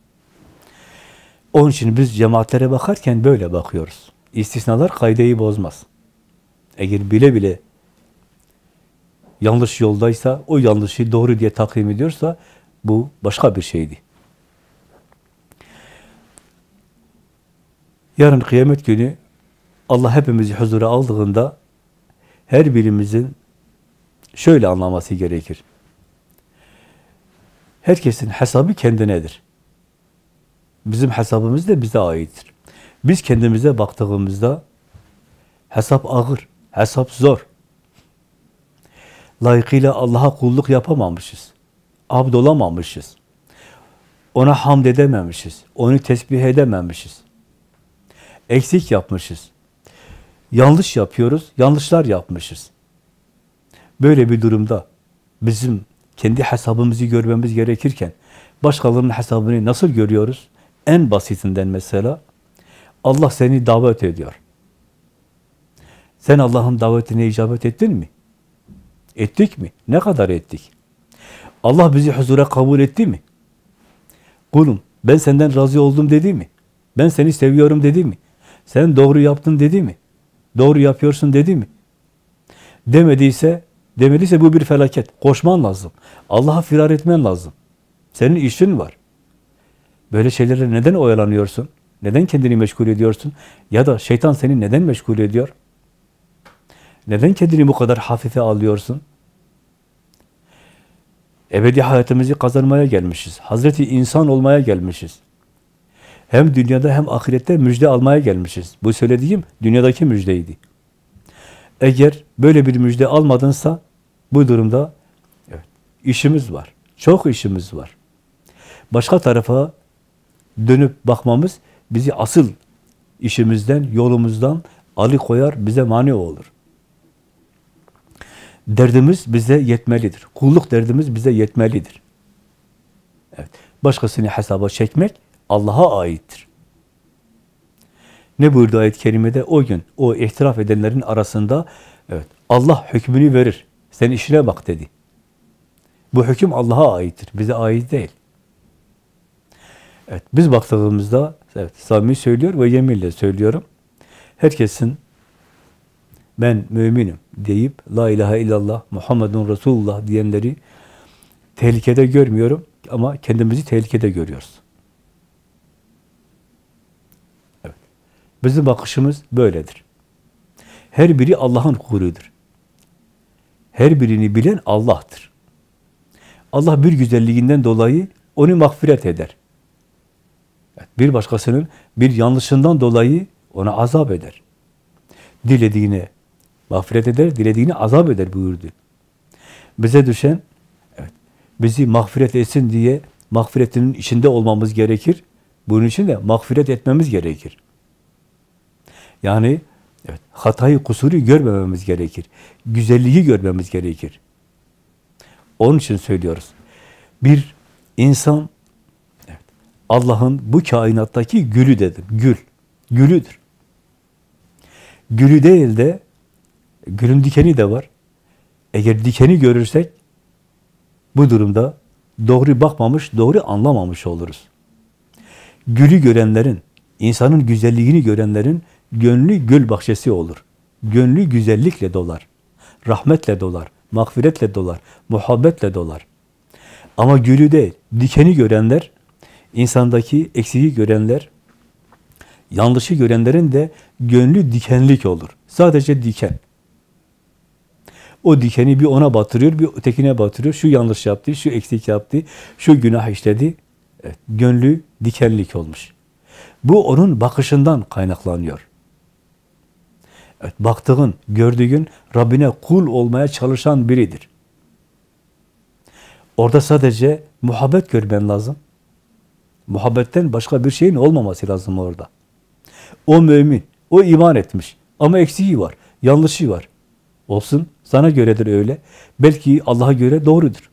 Onun için biz cemaatlere bakarken böyle bakıyoruz. İstisnalar kaideyi bozmaz. Eğer bile bile yanlış yoldaysa, o yanlışı doğru diye takdim ediyorsa bu başka bir şeydi. Yarın kıyamet günü Allah hepimizi huzura aldığında her birimizin şöyle anlaması gerekir. Herkesin hesabı kendinedir. Bizim hesabımız da bize aittir. Biz kendimize baktığımızda hesap ağır, hesap zor. Layıkıyla Allah'a kulluk yapamamışız. Abd olamamışız. Ona hamd edememişiz. Onu tesbih edememişiz. Eksik yapmışız. Yanlış yapıyoruz, yanlışlar yapmışız. Böyle bir durumda bizim kendi hesabımızı görmemiz gerekirken başkalarının hesabını nasıl görüyoruz? En basitinden mesela Allah seni davet ediyor. Sen Allah'ın davetine icabet ettin mi? Ettik mi? Ne kadar ettik? Allah bizi huzura kabul etti mi? Kulum, ben senden razı oldum dedi mi? Ben seni seviyorum dedi mi? Sen doğru yaptın dedi mi? Doğru yapıyorsun dedi mi? Demediyse, demediyse bu bir felaket. Koşman lazım. Allah'a firar etmen lazım. Senin işin var. Böyle şeylerle neden oyalanıyorsun? Neden kendini meşgul ediyorsun? Ya da şeytan seni neden meşgul ediyor? Neden kendini bu kadar hafife alıyorsun? Ebedi hayatımızı kazanmaya gelmişiz. Hazreti insan olmaya gelmişiz. Hem dünyada hem ahirette müjde almaya gelmişiz. Bu söylediğim dünyadaki müjdeydi. Eğer böyle bir müjde almadınsa bu durumda evet, işimiz var. Çok işimiz var. Başka tarafa dönüp bakmamız bizi asıl işimizden, yolumuzdan alıkoyar, bize mani olur. Derdimiz bize yetmelidir. Kulluk derdimiz bize yetmelidir. Evet. Başkasını hesaba çekmek Allah'a aittir. Ne buyurdu ayet-i kerimede? O gün o ihtiraf edenlerin arasında evet, Allah hükmünü verir. Sen işine bak dedi. Bu hüküm Allah'a aittir. Bize ait değil. Evet, biz baktığımızda evet, samimi söylüyor ve yeminle söylüyorum. Herkesin ben müminim deyip la ilahe illallah Muhammedun Resulullah diyenleri tehlikede görmüyorum ama kendimizi tehlikede görüyoruz. Evet. Bizim bakışımız böyledir. Her biri Allah'ın kuludur. Her birini bilen Allah'tır. Allah bir güzelliğinden dolayı onu mağfiret eder. Evet. Bir başkasının bir yanlışından dolayı ona azap eder. Dilediğine mağfiret eder, dilediğine azap eder buyurdu. Bize düşen, evet, bizi mağfiret etsin diye mağfiretinin içinde olmamız gerekir. Bunun için de mağfiret etmemiz gerekir. Yani evet, hatayı, kusuru görmememiz gerekir. Güzelliği görmemiz gerekir. Onun için söylüyoruz. Bir insan evet, Allah'ın bu kainattaki gülü dedim. Gül. Gülüdür. Gülü değil de gülün dikeni de var. Eğer dikeni görürsek bu durumda doğru bakmamış, doğru anlamamış oluruz. Gülü görenlerin, insanın güzelliğini görenlerin gönlü gül bahçesi olur. Gönlü güzellikle dolar. Rahmetle dolar. Mağfiretle dolar. Muhabbetle dolar. Ama gülü değil, dikeni görenler, insandaki eksiği görenler, yanlışı görenlerin de gönlü dikenlik olur. Sadece diken. O dikeni bir ona batırıyor, bir ötekine batırıyor. Şu yanlış yaptı, şu eksik yaptı, şu günah işledi. Evet, gönlü dikenlik olmuş. Bu onun bakışından kaynaklanıyor. Evet, baktığın, gördüğün Rabbine kul olmaya çalışan biridir. Orada sadece muhabbet görmen lazım. Muhabbetten başka bir şeyin olmaması lazım orada. O mümin, o iman etmiş ama eksiği var, yanlışı var. Olsun, sana göredir öyle. Belki Allah'a göre doğrudur.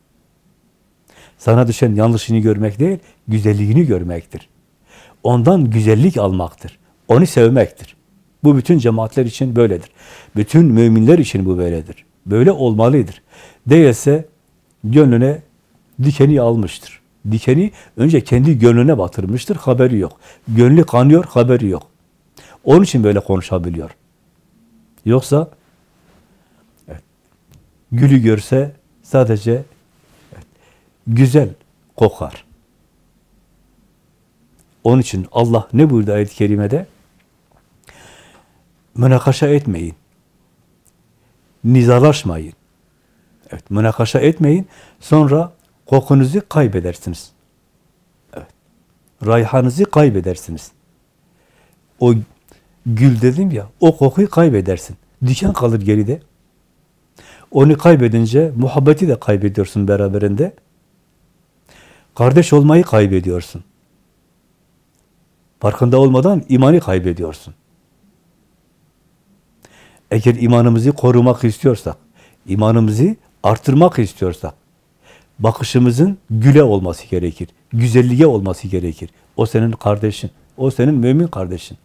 Sana düşen yanlışını görmek değil, güzelliğini görmektir. Ondan güzellik almaktır. Onu sevmektir. Bu bütün cemaatler için böyledir. Bütün müminler için bu böyledir. Böyle olmalıdır. Değilse gönlüne dikeni almıştır. Dikeni önce kendi gönlüne batırmıştır, haberi yok. Gönlü kanıyor, haberi yok. Onun için böyle konuşabiliyor. Yoksa evet, gülü görse sadece evet, güzel kokar. Onun için Allah ne buyurdu ayet-i kerimede? Münakaşa etmeyin. Nizalaşmayın. Evet, münakaşa etmeyin. Sonra kokunuzu kaybedersiniz. Evet. Rayhanınızı kaybedersiniz. O gül dedim ya, o kokuyu kaybedersin. Diken kalır geride. Onu kaybedince muhabbeti de kaybediyorsun beraberinde. Kardeş olmayı kaybediyorsun. Farkında olmadan imanı kaybediyorsun. Eğer imanımızı korumak istiyorsak, imanımızı artırmak istiyorsak, bakışımızın güle olması gerekir. Güzelliğe olması gerekir. O senin kardeşin. O senin mümin kardeşin.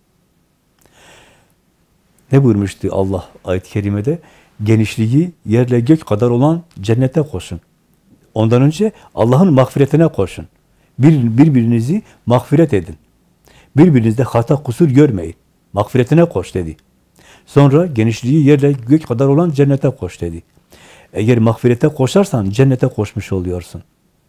Ne buyurmuştu Allah ayet-i kerimede? Genişliği yerle gök kadar olan cennete koşun. Ondan önce Allah'ın mağfiretine koşun. Bir, birbirinizi mağfiret edin. Birbirinizde hata kusur görmeyin. Mağfiretine koş dedi. Sonra genişliği yerle gök kadar olan cennete koş dedi. Eğer mağfirete koşarsan cennete koşmuş oluyorsun.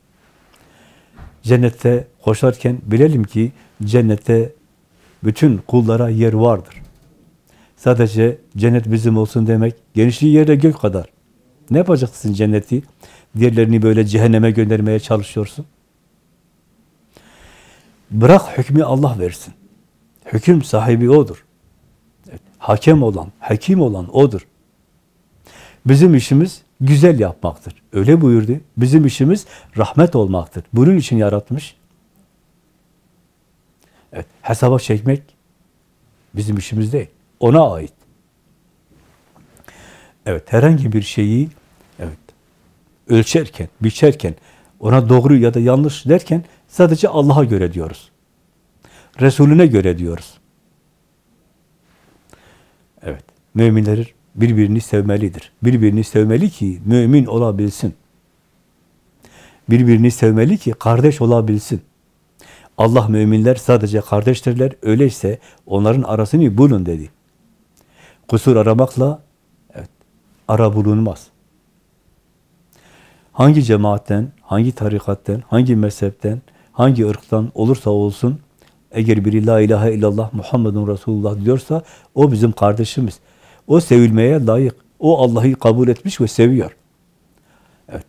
Cennette koşarken bilelim ki cennette bütün kullara yer vardır. Sadece cennet bizim olsun demek, genişliği yerle gök kadar. Ne yapacaksın cenneti? Diğerlerini böyle cehenneme göndermeye çalışıyorsun. Bırak hükmü Allah versin. Hüküm sahibi O'dur. Evet, hakem olan, hakim olan O'dur. Bizim işimiz güzel yapmaktır. Öyle buyurdu. Bizim işimiz rahmet olmaktır. Bunun için yaratmış. Evet, hesaba çekmek bizim işimiz değil. Ona ait. Evet, herhangi bir şeyi evet ölçerken, biçerken, ona doğru ya da yanlış derken sadece Allah'a göre diyoruz. Resulüne göre diyoruz. Evet, müminler birbirini sevmelidir. Birbirini sevmeli ki mümin olabilsin. Birbirini sevmeli ki kardeş olabilsin. Allah müminler sadece kardeştirler. Öyleyse onların arasını bulun dedi. Kusur aramakla evet, ara bulunmaz. Hangi cemaatten, hangi tarikatten, hangi mezhepten, hangi ırktan olursa olsun, eğer biri la ilahe illallah Muhammedun Resulullah diyorsa o bizim kardeşimiz. O sevilmeye layık. O Allah'ı kabul etmiş ve seviyor. Evet.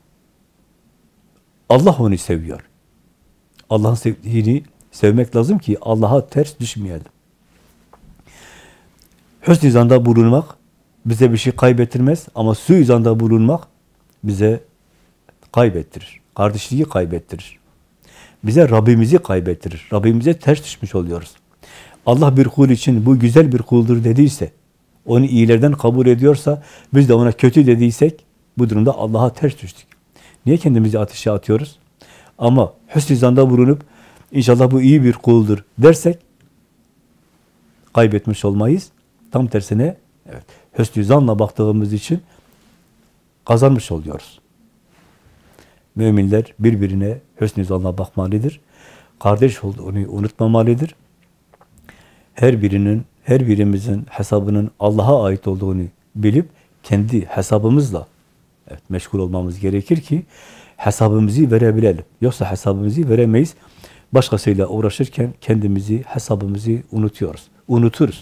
Allah onu seviyor. Allah'ın sevdiğini sevmek lazım ki Allah'a ters düşmeyelim. hüsnü zanda bulunmak bize bir şey kaybettirmez ama suizanda bulunmak bize kaybettirir. Kardeşliği kaybettirir. Bize Rabbimizi kaybettirir. Rabbimize ters düşmüş oluyoruz. Allah bir kul için bu güzel bir kuldur dediyse, onu iyilerden kabul ediyorsa, biz de ona kötü dediysek, bu durumda Allah'a ters düştük. Niye kendimizi ateşe atıyoruz? Ama hüsnü zanda bulunup, inşallah bu iyi bir kuldur dersek, kaybetmiş olmayız. Tam tersine, evet, hüsnü zanla baktığımız için kazanmış oluyoruz. Müminler birbirine hüsnü zanla bakmalıdır. Kardeş olduğunu unutmamalıdır. Her birinin, her birimizin hesabının Allah'a ait olduğunu bilip kendi hesabımızla evet, meşgul olmamız gerekir ki hesabımızı verebilelim. Yoksa hesabımızı veremeyiz. Başkasıyla uğraşırken kendimizi, hesabımızı unutuyoruz. Unuturuz.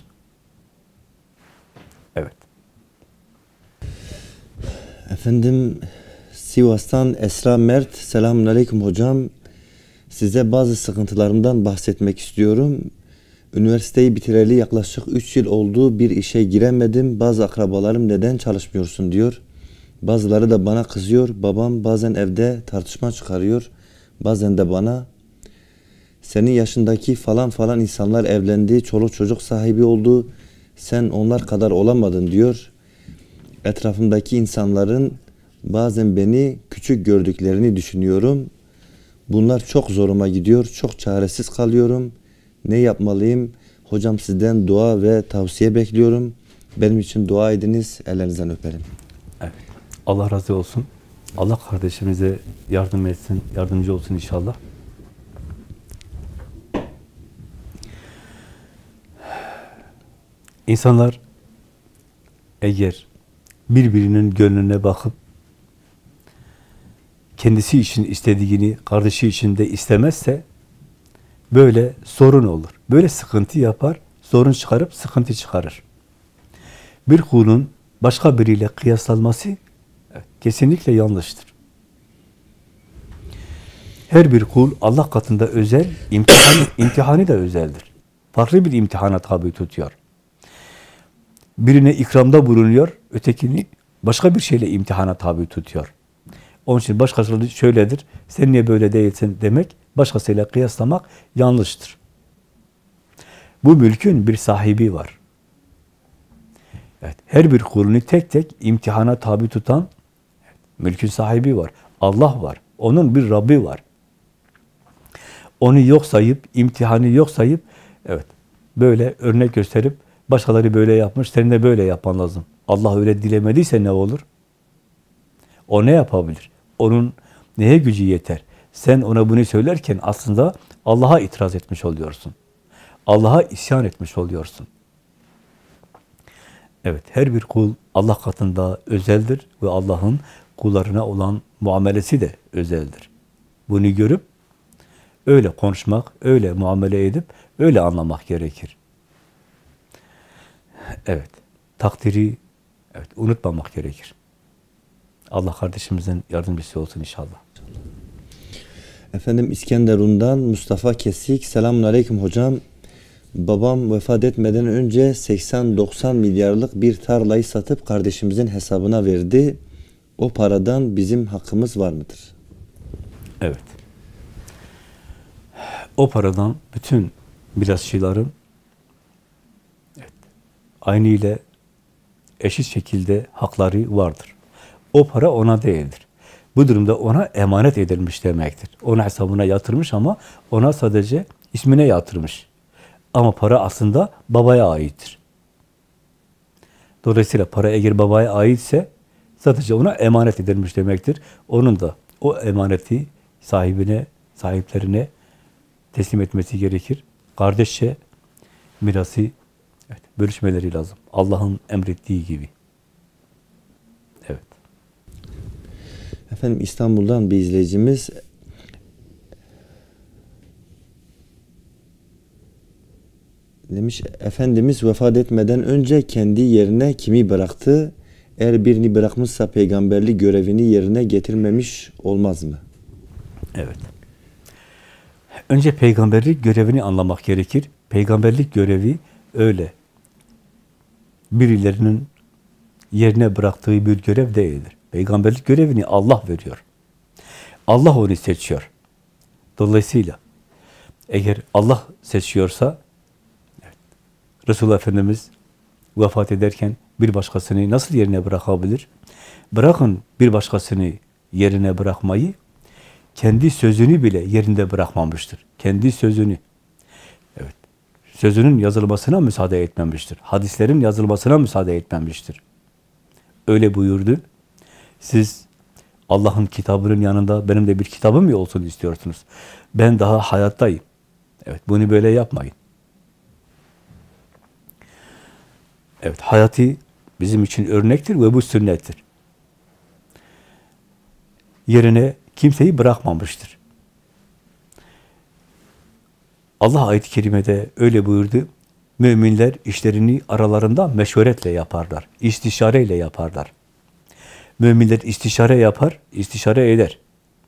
Evet. Efendim, Sivas'tan Esra Mert, selamünaleyküm hocam. Size bazı sıkıntılarımdan bahsetmek istiyorum. Üniversiteyi bitireli yaklaşık üç yıl oldu. Bir işe giremedim. Bazı akrabalarım neden çalışmıyorsun diyor. Bazıları da bana kızıyor. Babam bazen evde tartışma çıkarıyor. Bazen de bana senin yaşındaki falan falan insanlar evlendi, çoluk çocuk sahibi oldu. Sen onlar kadar olamadın diyor. Etrafımdaki insanların bazen beni küçük gördüklerini düşünüyorum. Bunlar çok zoruma gidiyor. Çok çaresiz kalıyorum. Ne yapmalıyım? Hocam sizden dua ve tavsiye bekliyorum. Benim için dua ediniz. Ellerinizden öperim. Evet. Allah razı olsun. Allah kardeşimize yardım etsin, yardımcı olsun inşallah. İnsanlar eğer birbirinin gönlüne bakıp kendisi için istediğini kardeşi için de istemezse böyle sorun olur. Böyle sıkıntı yapar, sorun çıkarıp sıkıntı çıkarır. Bir kulun başka biriyle kıyaslanması evet, kesinlikle yanlıştır. Her bir kul Allah katında özel, imtihanı, imtihanı da özeldir. Farklı bir imtihana tabi tutuyor. Birine ikramda bulunuyor, ötekini başka bir şeyle imtihana tabi tutuyor. Onun için başkası şöyledir, sen niye böyle değilsin demek, başkasıyla kıyaslamak yanlıştır. Bu mülkün bir sahibi var. Evet, her bir kulunu tek tek imtihana tabi tutan evet, mülkün sahibi var. Allah var. Onun bir Rabbi var. Onu yok sayıp, imtihanı yok sayıp, evet, böyle örnek gösterip, başkaları böyle yapmış, senin de böyle yapman lazım. Allah öyle dilemediyse ne olur? O ne yapabilir? Onun neye gücü yeter? Sen ona bunu söylerken aslında Allah'a itiraz etmiş oluyorsun. Allah'a isyan etmiş oluyorsun. Evet, her bir kul Allah katında özeldir ve Allah'ın kullarına olan muamelesi de özeldir. Bunu görüp öyle konuşmak, öyle muamele edip öyle anlamak gerekir. Evet, takdiri evet, unutmamak gerekir. Allah kardeşimizin yardımcısı olsun inşallah. Efendim İskenderun'dan Mustafa Kesik, selamünaleyküm hocam. Babam vefat etmeden önce seksen doksan milyarlık bir tarlayı satıp kardeşimizin hesabına verdi. O paradan bizim hakkımız var mıdır? Evet. O paradan bütün mirasçıların evet, aynı ile eşit şekilde hakları vardır. O para ona değildir. Bu durumda ona emanet edilmiş demektir. Ona hesabına yatırmış ama ona sadece ismine yatırmış. Ama para aslında babaya aittir. Dolayısıyla para eğer babaya aitse sadece ona emanet edilmiş demektir. Onun da o emaneti sahibine, sahiplerine teslim etmesi gerekir. Kardeşçe mirası evet, bölüşmeleri lazım. Allah'ın emrettiği gibi. Evet. Efendim İstanbul'dan bir izleyicimiz demiş, Efendimiz vefat etmeden önce kendi yerine kimi bıraktı? Eğer birini bırakmışsa peygamberlik görevini yerine getirmemiş olmaz mı? Evet. Önce peygamberlik görevini anlamak gerekir. Peygamberlik görevi öyle birilerinin yerine bıraktığı bir görev değildir. Peygamberlik görevini Allah veriyor. Allah onu seçiyor. Dolayısıyla eğer Allah seçiyorsa, evet, Resulullah Efendimiz vefat ederken bir başkasını nasıl yerine bırakabilir? Bırakın bir başkasını yerine bırakmayı, kendi sözünü bile yerinde bırakmamıştır. Kendi sözünü. Evet. Sözünün yazılmasına müsaade etmemiştir. Hadislerin yazılmasına müsaade etmemiştir. Öyle buyurdu. Siz Allah'ın kitabının yanında benim de bir kitabım mı olsun istiyorsunuz? Ben daha hayattayım. Evet, bunu böyle yapmayın. Evet, hayatı bizim için örnektir ve bu sünnettir. Yerine kimseyi bırakmamıştır. Allah ayet-i kerimede öyle buyurdu. Müminler işlerini aralarında meşveretle yaparlar. İstişareyle yaparlar. Müminler istişare yapar, istişare eder.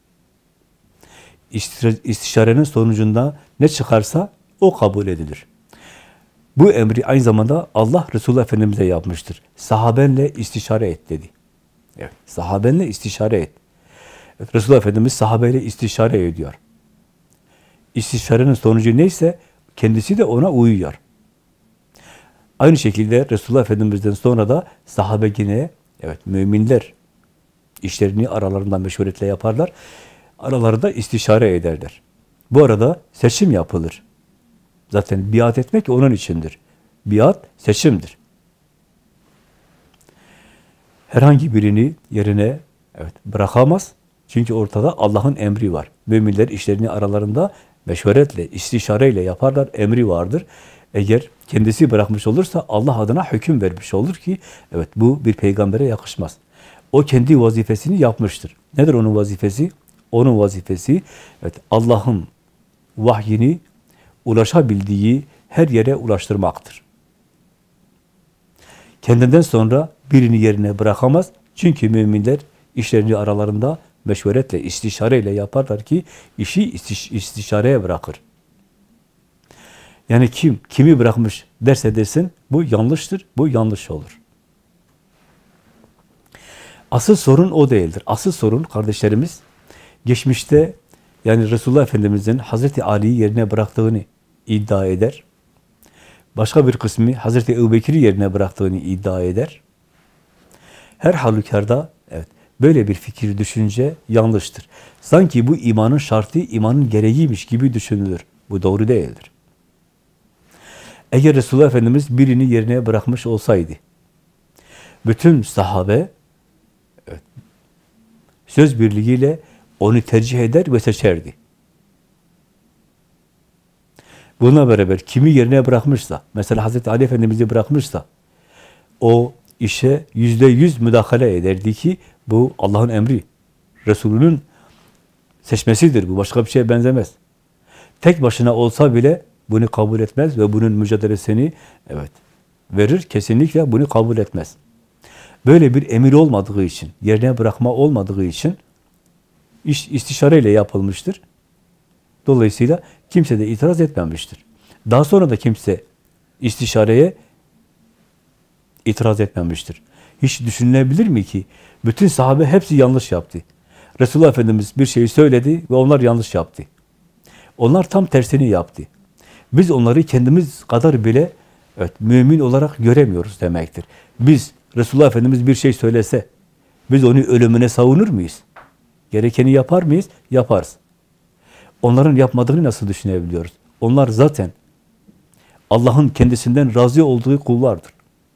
İstişarenin sonucunda ne çıkarsa o kabul edilir. Bu emri aynı zamanda Allah Resulullah Efendimiz'e yapmıştır. Sahabenle istişare et dedi. Evet, sahabenle istişare et. Evet, Resulullah Efendimiz sahabeyle istişare ediyor. İstişarenin sonucu neyse kendisi de ona uyuyor. Aynı şekilde Resulullah Efendimiz'den sonra da sahabe yine, evet, müminler işlerini aralarında meşveretle yaparlar. Aralarında istişare ederler. Bu arada seçim yapılır. Zaten biat etmek onun içindir. Biat seçimdir. Herhangi birini yerine, evet, bırakamaz. Çünkü ortada Allah'ın emri var. Müminler işlerini aralarında meşveretle, istişareyle yaparlar. Emri vardır. Eğer kendisi bırakmış olursa Allah adına hüküm vermiş olur ki, evet, bu bir peygambere yakışmaz. O kendi vazifesini yapmıştır. Nedir onun vazifesi? Onun vazifesi, evet, Allah'ın vahyini ulaşabildiği her yere ulaştırmaktır. Kendinden sonra birini yerine bırakamaz. Çünkü müminler işlerini aralarında meşveretle, istişareyle yaparlar ki işi istiş istişareye bırakır. Yani kim, kimi bırakmış derse desin, bu yanlıştır, bu yanlış olur. Asıl sorun o değildir. Asıl sorun kardeşlerimiz, geçmişte yani Resulullah Efendimiz'in Hazreti Ali'yi yerine bıraktığını iddia eder. Başka bir kısmı Hazreti Ebubekir'i yerine bıraktığını iddia eder. Her halükarda, evet, böyle bir fikir, düşünce yanlıştır. Sanki bu imanın şartı, imanın gereğiymiş gibi düşünülür. Bu doğru değildir. Eğer Resulullah Efendimiz birini yerine bırakmış olsaydı, bütün sahabe, evet, söz birliğiyle onu tercih eder ve seçerdi. Bununla beraber kimi yerine bırakmışsa, mesela Hazreti Ali Efendimiz'i bırakmışsa, o işe yüzde yüz müdahale ederdi ki bu Allah'ın emri, Resulünün seçmesidir, bu başka bir şeye benzemez. Tek başına olsa bile bunu kabul etmez ve bunun mücadelesini, evet, verir, kesinlikle bunu kabul etmez. Böyle bir emir olmadığı için, yerine bırakma olmadığı için iş istişareyle yapılmıştır. Dolayısıyla kimse de itiraz etmemiştir. Daha sonra da kimse istişareye itiraz etmemiştir. Hiç düşünülebilir mi ki bütün sahabe hepsi yanlış yaptı? Resulullah Efendimiz bir şeyi söyledi ve onlar yanlış yaptı. Onlar tam tersini yaptı. Biz onları kendimiz kadar bile, evet, mümin olarak göremiyoruz demektir. Biz, Resulullah Efendimiz bir şey söylese, biz onu ölümüne savunur muyuz? Gerekeni yapar mıyız? Yaparız. Onların yapmadığını nasıl düşünebiliyoruz? Onlar zaten Allah'ın kendisinden razı olduğu kullardır.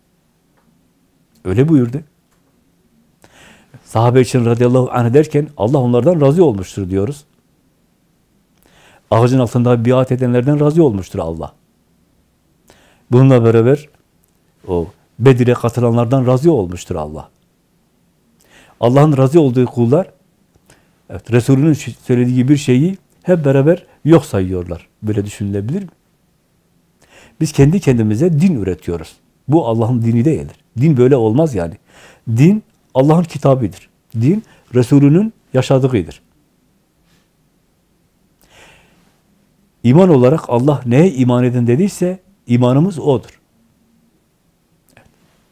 Öyle buyurdu. Sahabe için radıyallahu anh derken Allah onlardan razı olmuştur diyoruz. Ağacın altında biat edenlerden razı olmuştur Allah. Bununla beraber o Bedir'e katılanlardan razı olmuştur Allah. Allah'ın razı olduğu kullar, evet, Resulünün söylediği bir şeyi hep beraber yok sayıyorlar. Böyle düşünülebilir mi? Biz kendi kendimize din üretiyoruz. Bu Allah'ın dini değildir. Din böyle olmaz yani. Din Allah'ın kitabıdır. Din Resulünün yaşadığıdır. İman olarak Allah neye iman edin dediyse imanımız odur.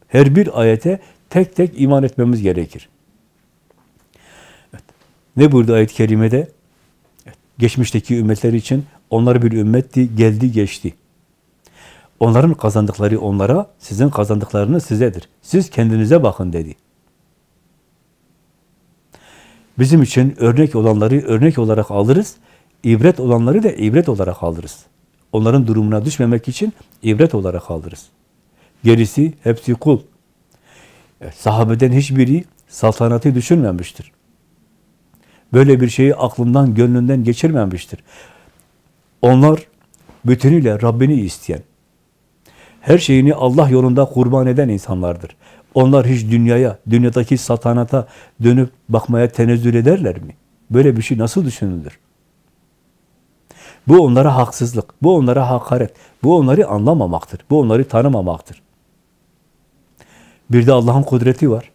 Her bir ayete tek tek iman etmemiz gerekir. Evet. Ne buyurdu ayet-i kerimede? Evet. Geçmişteki ümmetler için onlar bir ümmetti, geldi geçti. Onların kazandıkları onlara, sizin kazandıklarınız sizedir. Siz kendinize bakın dedi. Bizim için örnek olanları örnek olarak alırız, ibret olanları da ibret olarak alırız. Onların durumuna düşmemek için ibret olarak alırız. Gerisi hepsi kul. Evet, sahabeden hiçbiri saltanatı düşünmemiştir. Böyle bir şeyi aklından, gönlünden geçirmemiştir. Onlar bütünüyle Rabbini isteyen, her şeyini Allah yolunda kurban eden insanlardır. Onlar hiç dünyaya, dünyadaki saltanata dönüp bakmaya tenezzül ederler mi? Böyle bir şey nasıl düşünülür? Bu onlara haksızlık, bu onlara hakaret, bu onları anlamamaktır, bu onları tanımamaktır. Bir de Allah'ın kudreti var.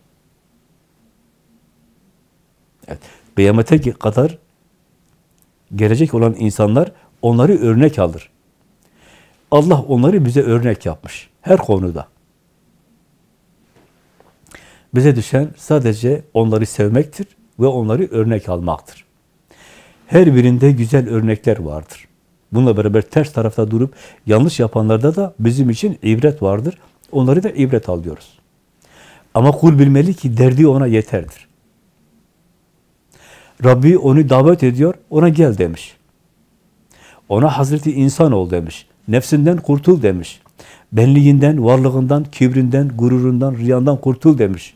Evet, kıyamete kadar gelecek olan insanlar onları örnek alır. Allah onları bize örnek yapmış, her konuda. Bize düşen sadece onları sevmektir ve onları örnek almaktır. Her birinde güzel örnekler vardır. Bununla beraber ters tarafta durup yanlış yapanlarda da bizim için ibret vardır. Onları da ibret alıyoruz. Ama kul bilmeli ki derdi ona yeterdir. Rabbi onu davet ediyor, ona gel demiş. Ona Hazreti insan ol demiş. Nefsinden kurtul demiş. Benliğinden, varlığından, kibrinden, gururundan, riyandan kurtul demiş.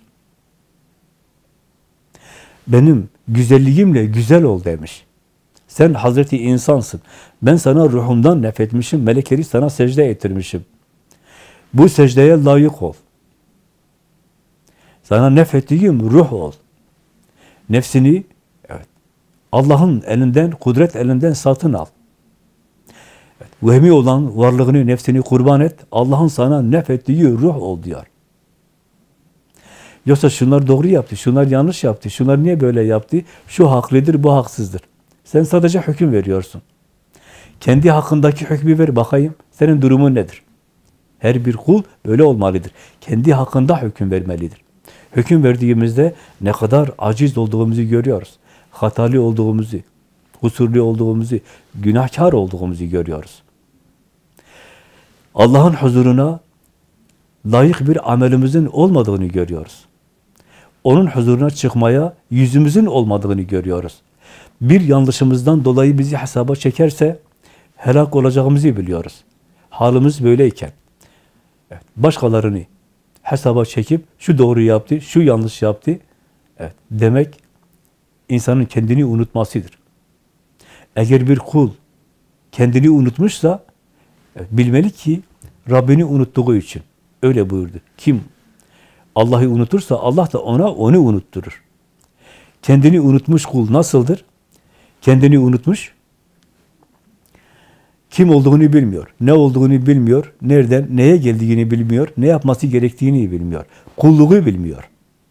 Benim güzelliğimle güzel ol demiş. Sen Hazreti insansın. Ben sana ruhumdan nefretmişim, melekleri sana secde ettirmişim. Bu secdeye layık ol. Sana nefrettiğim ruh ol. Nefsini evet, Allah'ın elinden, kudret elinden satın al. Evet, vehmi olan varlığını, nefsini kurban et. Allah'ın sana nefrettiği ruh ol diyor. Yoksa şunlar doğru yaptı, şunlar yanlış yaptı, şunlar niye böyle yaptı, şu haklıdır, bu haksızdır. Sen sadece hüküm veriyorsun. Kendi hakkındaki hükmü ver bakayım, senin durumun nedir? Her bir kul böyle olmalıdır. Kendi hakkında hüküm vermelidir. Hüküm verdiğimizde ne kadar aciz olduğumuzu görüyoruz. Hatalı olduğumuzu, kusurlu olduğumuzu, günahkar olduğumuzu görüyoruz. Allah'ın huzuruna layık bir amelimizin olmadığını görüyoruz. Onun huzuruna çıkmaya yüzümüzün olmadığını görüyoruz. Bir yanlışımızdan dolayı bizi hesaba çekerse helak olacağımızı biliyoruz. Halimiz böyleyken evet, başkalarını hesaba çekip şu doğru yaptı, şu yanlış yaptı evet, demek insanın kendini unutmasıdır. Eğer bir kul kendini unutmuşsa evet, bilmeli ki Rabbini unuttuğu için. Öyle buyurdu. Kim Allah'ı unutursa Allah da ona onu unutturur. Kendini unutmuş kul nasıldır? Kendini unutmuş, kim olduğunu bilmiyor, ne olduğunu bilmiyor, nereden, neye geldiğini bilmiyor, ne yapması gerektiğini bilmiyor, kulluğu bilmiyor.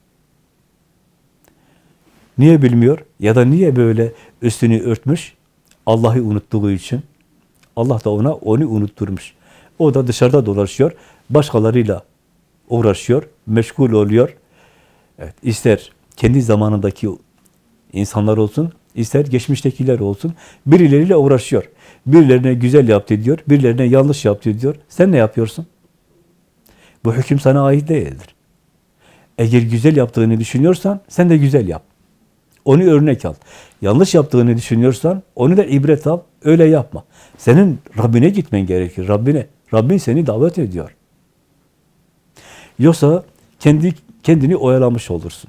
Niye bilmiyor? Ya da niye böyle üstünü örtmüş? Allah'ı unuttuğu için. Allah da ona onu unutturmuş. O da dışarıda dolaşıyor, başkalarıyla uğraşıyor, meşgul oluyor. Evet, ister kendi zamanındaki insanlar olsun, ister geçmiştekiler olsun, birileriyle uğraşıyor. Birilerine güzel yaptı diyor, birilerine yanlış yaptı diyor. Sen ne yapıyorsun? Bu hüküm sana ait değildir. Eğer güzel yaptığını düşünüyorsan, sen de güzel yap. Onu örnek al. Yanlış yaptığını düşünüyorsan, onu da ibret al, öyle yapma. Senin Rabbine gitmen gerekir, Rabbine. Rabbin seni davet ediyor. Yoksa kendi kendini oyalamış olursun.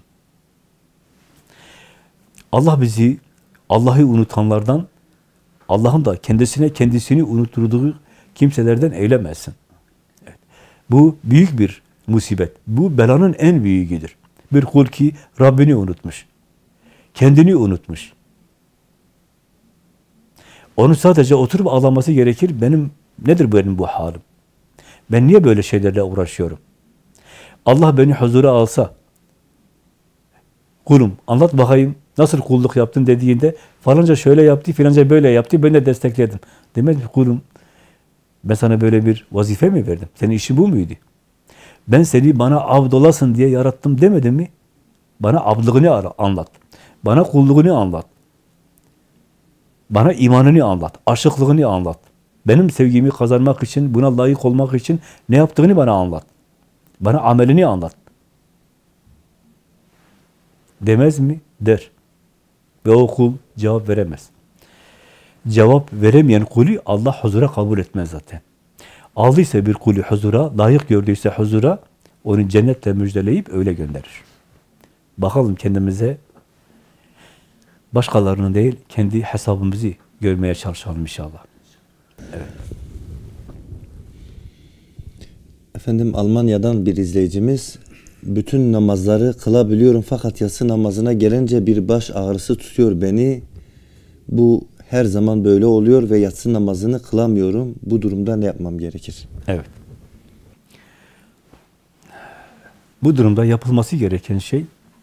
Allah bizi Allah'ı unutanlardan, Allah'ın da kendisine kendisini unutturduğu kimselerden eylemesin. Evet. Bu büyük bir musibet. Bu belanın en büyüğüdür. Bir kul ki Rabbini unutmuş. Kendini unutmuş. Onu sadece oturup ağlaması gerekir. Benim nedir benim bu halim? Ben niye böyle şeylerle uğraşıyorum? Allah beni huzura alsa, kulum anlat bakayım nasıl kulluk yaptın dediğinde falanca şöyle yaptı, filanca böyle yaptı, ben de destekledim. Demek ki kulum ben sana böyle bir vazife mi verdim? Senin işin bu muydu? Ben seni bana abd olasın diye yarattım demedim mi? Bana abdlığını anlat. Bana kulluğunu anlat. Bana imanını anlat. Aşıklığını anlat. Benim sevgimi kazanmak için, buna layık olmak için ne yaptığını bana anlat. Bana amelini anlat. Demez mi? Der. Ve o kul cevap veremez. Cevap veremeyen kulü Allah huzura kabul etmez zaten. Aldıysa bir kulü huzura, layık gördüyse huzura, onu cennetle müjdeleyip öyle gönderir. Bakalım kendimize, başkalarının değil, kendi hesabımızı görmeye çalışalım inşallah. Evet. Efendim, Almanya'dan bir izleyicimiz, bütün namazları kılabiliyorum fakat yatsı namazına gelince bir baş ağrısı tutuyor beni. Bu her zaman böyle oluyor ve yatsı namazını kılamıyorum. Bu durumda ne yapmam gerekir? Evet. Bu durumda yapılması gereken şey,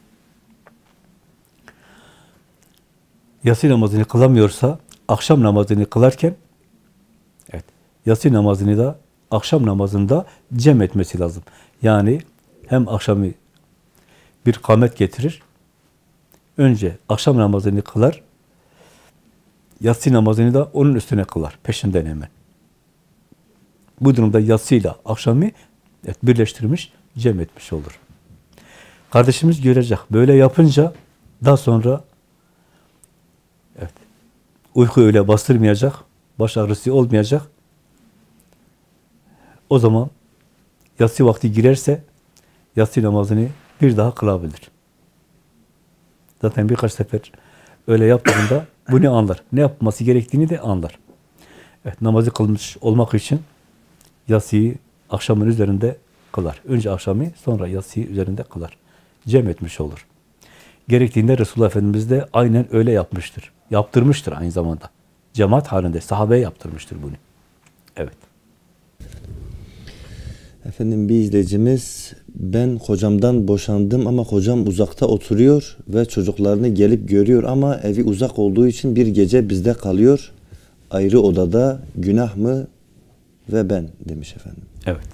yatsı namazını kılamıyorsa akşam namazını kılarken, evet, yatsı namazını da akşam namazında cem etmesi lazım. Yani hem akşamı bir kâmet getirir, önce akşam namazını kılar, yatsı namazını da onun üstüne kılar, peşinden hemen. Bu durumda yatsıyla akşamı evet, birleştirmiş, cem etmiş olur. Kardeşimiz görecek. Böyle yapınca daha sonra evet, uyku öyle bastırmayacak, baş ağrısı olmayacak. O zaman yatsı vakti girerse yatsı namazını bir daha kılabilir. Zaten birkaç sefer öyle yaptığında bunu anlar. Ne yapması gerektiğini de anlar. Evet, namazı kılmış olmak için yatsıyı akşamın üzerinde kılar. Önce akşamı, sonra yatsıyı üzerinde kılar. Cem etmiş olur. Gerektiğinde Resulullah Efendimiz de aynen öyle yapmıştır. Yaptırmıştır aynı zamanda. Cemaat halinde sahabeye yaptırmıştır bunu. Evet. Efendim, bir izleyicimiz, ben kocamdan boşandım ama kocam uzakta oturuyor ve çocuklarını gelip görüyor ama evi uzak olduğu için bir gece bizde kalıyor. Ayrı odada, günah mı ve ben demiş efendim. Evet.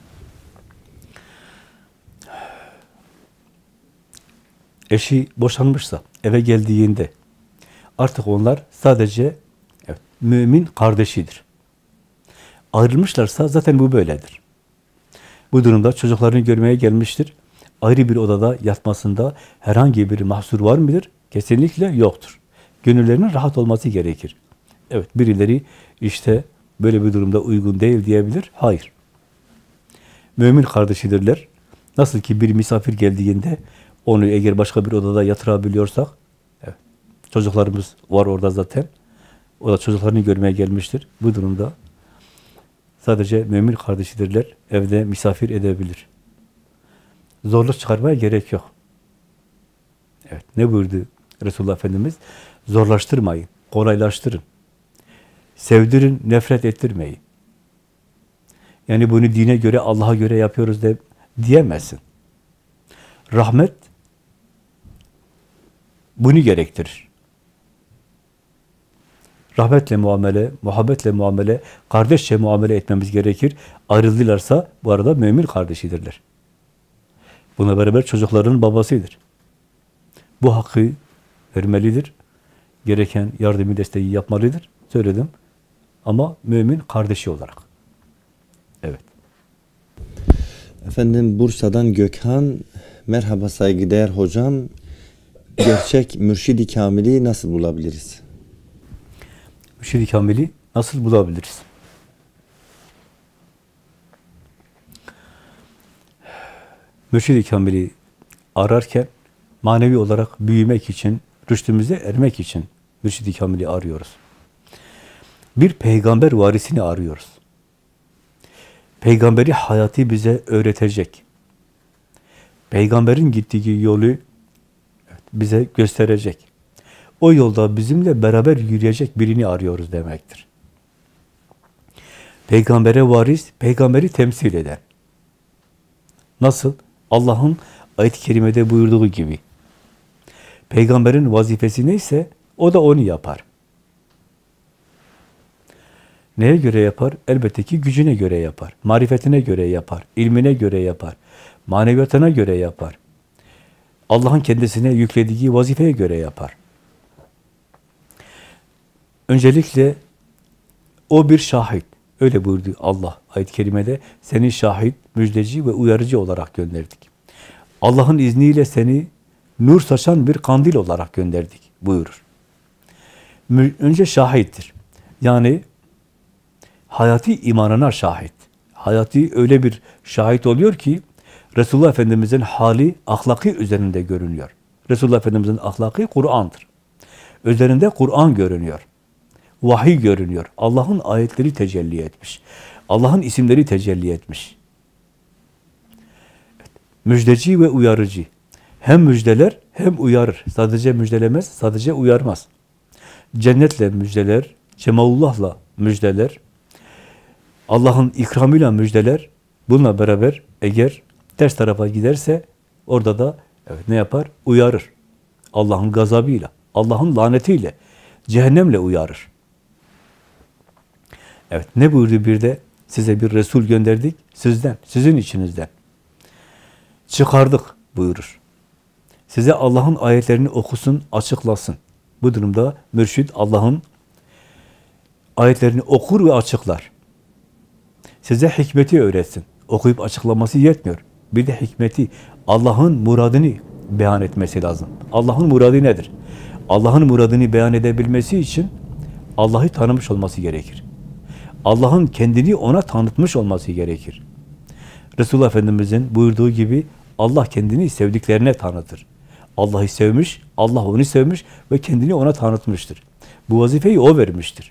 Eşi boşanmışsa eve geldiğinde artık onlar sadece evet, mümin kardeşidir. Ayrılmışlarsa zaten bu böyledir. Bu durumda çocuklarını görmeye gelmiştir. Ayrı bir odada yatmasında herhangi bir mahsur var mıdır? Kesinlikle yoktur. Gönüllerinin rahat olması gerekir. Evet, birileri işte böyle bir durumda uygun değil diyebilir. Hayır. Mümin kardeşidirler. Nasıl ki bir misafir geldiğinde onu eğer başka bir odada yatırabiliyorsak, evet, çocuklarımız var orada zaten. O da çocuklarını görmeye gelmiştir. Bu durumda sadece mümin kardeşidirler. Evde misafir edebilir. Zorluk çıkarmaya gerek yok. Evet, ne buyurdu Resulullah Efendimiz? Zorlaştırmayın, kolaylaştırın. Sevdirin, nefret ettirmeyin. Yani bunu dine göre, Allah'a göre yapıyoruz de diyemezsin. Rahmet bunu gerektirir. Rahmetle muamele, muhabbetle muamele, kardeşçe muamele etmemiz gerekir. Ayrıldılarsa bu arada mümin kardeşidirler. Buna beraber çocukların babasıdır. Bu hakkı vermelidir. Gereken yardımı, desteği yapmalıdır. Söyledim. Ama mümin kardeşi olarak. Evet. Efendim, Bursa'dan Gökhan, merhaba saygıdeğer hocam. Gerçek mürşid-i kamili nasıl bulabiliriz? Mürşid-i kamili nasıl bulabiliriz? Mürşid-i kamili ararken manevi olarak büyümek için, rüştümüze ermek için mürşid-i kamili arıyoruz. Bir peygamber varisini arıyoruz. Peygamberi hayatı bize öğretecek. Peygamberin gittiği yolu bize gösterecek. O yolda bizimle beraber yürüyecek birini arıyoruz demektir. Peygambere varis, peygamberi temsil eden. Nasıl? Allah'ın ayet-i kerimede buyurduğu gibi. Peygamberin vazifesi neyse o da onu yapar. Neye göre yapar? Elbette ki gücüne göre yapar. Marifetine göre yapar. İlmine göre yapar. Maneviyatına göre yapar. Allah'ın kendisine yüklediği vazifeye göre yapar. Öncelikle o bir şahit. Öyle buyurdu Allah ayet-i kerimede. Seni şahit, müjdeci ve uyarıcı olarak gönderdik. Allah'ın izniyle seni nur saçan bir kandil olarak gönderdik buyurur. Önce şahittir. Yani hayati imanına şahit. Hayati öyle bir şahit oluyor ki Resulullah Efendimiz'in hali ahlaki üzerinde görünüyor. Resulullah Efendimiz'in ahlaki Kur'an'dır. Üzerinde Kur'an görünüyor. Vahiy görünüyor. Allah'ın ayetleri tecelli etmiş. Allah'ın isimleri tecelli etmiş. Evet. Müjdeci ve uyarıcı. Hem müjdeler hem uyarır. Sadece müjdelemez, sadece uyarmaz. Cennetle müjdeler, Cemalullah'la müjdeler, Allah'ın ikramıyla müjdeler. Bununla beraber eğer ters tarafa giderse orada da evet, ne yapar? Uyarır. Allah'ın gazabıyla, Allah'ın lanetiyle, cehennemle uyarır. Evet, ne buyurdu bir de? Size bir Resul gönderdik, sizden, sizin içinizden. Çıkardık buyurur. Size Allah'ın ayetlerini okusun, açıklasın. Bu durumda mürşid Allah'ın ayetlerini okur ve açıklar. Size hikmeti öğretsin. Okuyup açıklaması yetmiyor. Bir de hikmeti, Allah'ın muradını beyan etmesi lazım. Allah'ın muradı nedir? Allah'ın muradını beyan edebilmesi için Allah'ı tanımış olması gerekir. Allah'ın kendini ona tanıtmış olması gerekir. Resulullah Efendimiz'in buyurduğu gibi Allah kendini sevdiklerine tanıtır. Allah'ı sevmiş, Allah onu sevmiş ve kendini ona tanıtmıştır. Bu vazifeyi o vermiştir.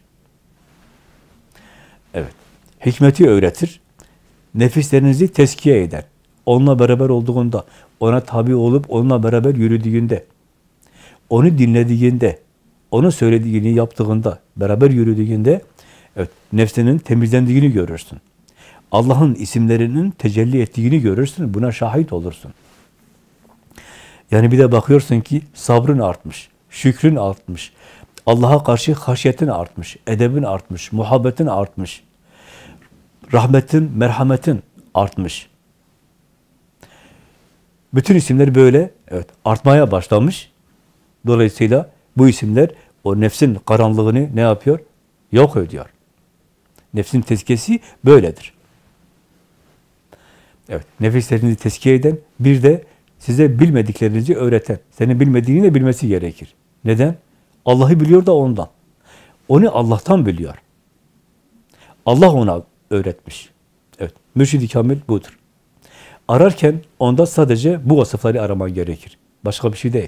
Evet. Hikmeti öğretir. Nefislerinizi tezkiye eder. Onunla beraber olduğunda, ona tabi olup onunla beraber yürüdüğünde, onu dinlediğinde, onun söylediğini yaptığında, beraber yürüdüğünde, evet, nefsinin temizlendiğini görürsün. Allah'ın isimlerinin tecelli ettiğini görürsün. Buna şahit olursun. Yani bir de bakıyorsun ki sabrın artmış, şükrün artmış, Allah'a karşı haşyetin artmış, edebin artmış, muhabbetin artmış, rahmetin, merhametin artmış. Bütün isimler böyle evet artmaya başlamış. Dolayısıyla bu isimler o nefsin karanlığını ne yapıyor? Yok ediyor. Nefsin tezkiyesi böyledir. Evet, nefislerinizi tezkiye eden, bir de size bilmediklerinizi öğreten, senin bilmediğini de bilmesi gerekir. Neden? Allah'ı biliyor da ondan. Onu Allah'tan biliyor. Allah ona öğretmiş. Evet, mürşid-i kamil budur. Ararken onda sadece bu vasıfları araman gerekir. Başka bir şey değil.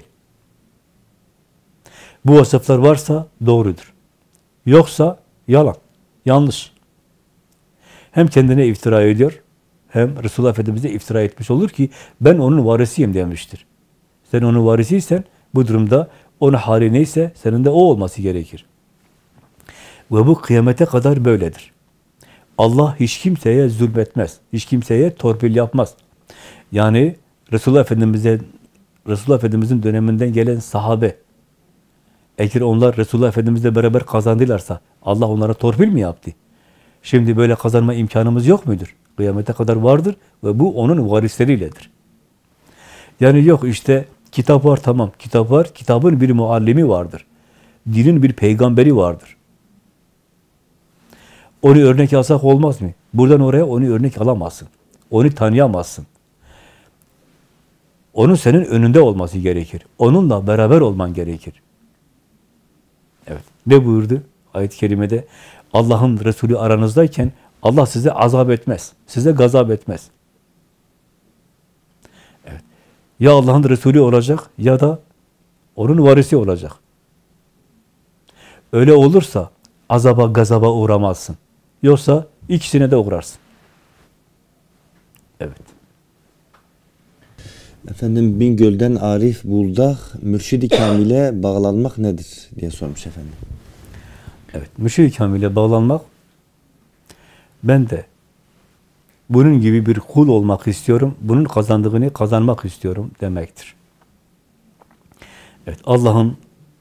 Bu vasıflar varsa doğrudur. Yoksa yalan, yanlış. Hem kendine iftira ediyor, hem Resulullah Efendimiz'e iftira etmiş olur ki ben onun varisiyim demiştir. Sen onun varisiysen bu durumda onun hali neyse senin de o olması gerekir. Ve bu kıyamete kadar böyledir. Allah hiç kimseye zulmetmez. Hiç kimseye torpil yapmaz. Yani Resulullah Efendimiz'e Resulullah Efendimiz'in döneminden gelen sahabe eğer onlar Resulullah Efendimiz'le beraber kazandılarsa Allah onlara torpil mi yaptı? Şimdi böyle kazanma imkanımız yok mudur? Kıyamete kadar vardır ve bu onun varisleriyle,dir. Yani yok işte kitap var, tamam kitap var, kitabın bir muallimi vardır. Dinin bir peygamberi vardır. Onu örnek alsak olmaz mı? Buradan oraya onu örnek alamazsın. Onu tanıyamazsın. Onun senin önünde olması gerekir. Onunla beraber olman gerekir. Evet. Ne buyurdu ayet-i kerimede? Allah'ın Resulü aranızdayken Allah size azap etmez. Size gazap etmez. Evet. Ya Allah'ın Resulü olacak ya da onun varisi olacak. Öyle olursa azaba, gazaba uğramazsın. Yoksa ikisine de uğrarsın. Evet. Efendim Bingöl'den Arif Buldak, Mürşid-i Kamil'e bağlanmak nedir diye sormuş efendim. Evet, Mürşid-i Kamil'e bağlanmak, ben de bunun gibi bir kul olmak istiyorum, bunun kazandığını kazanmak istiyorum demektir. Evet, Allah'ın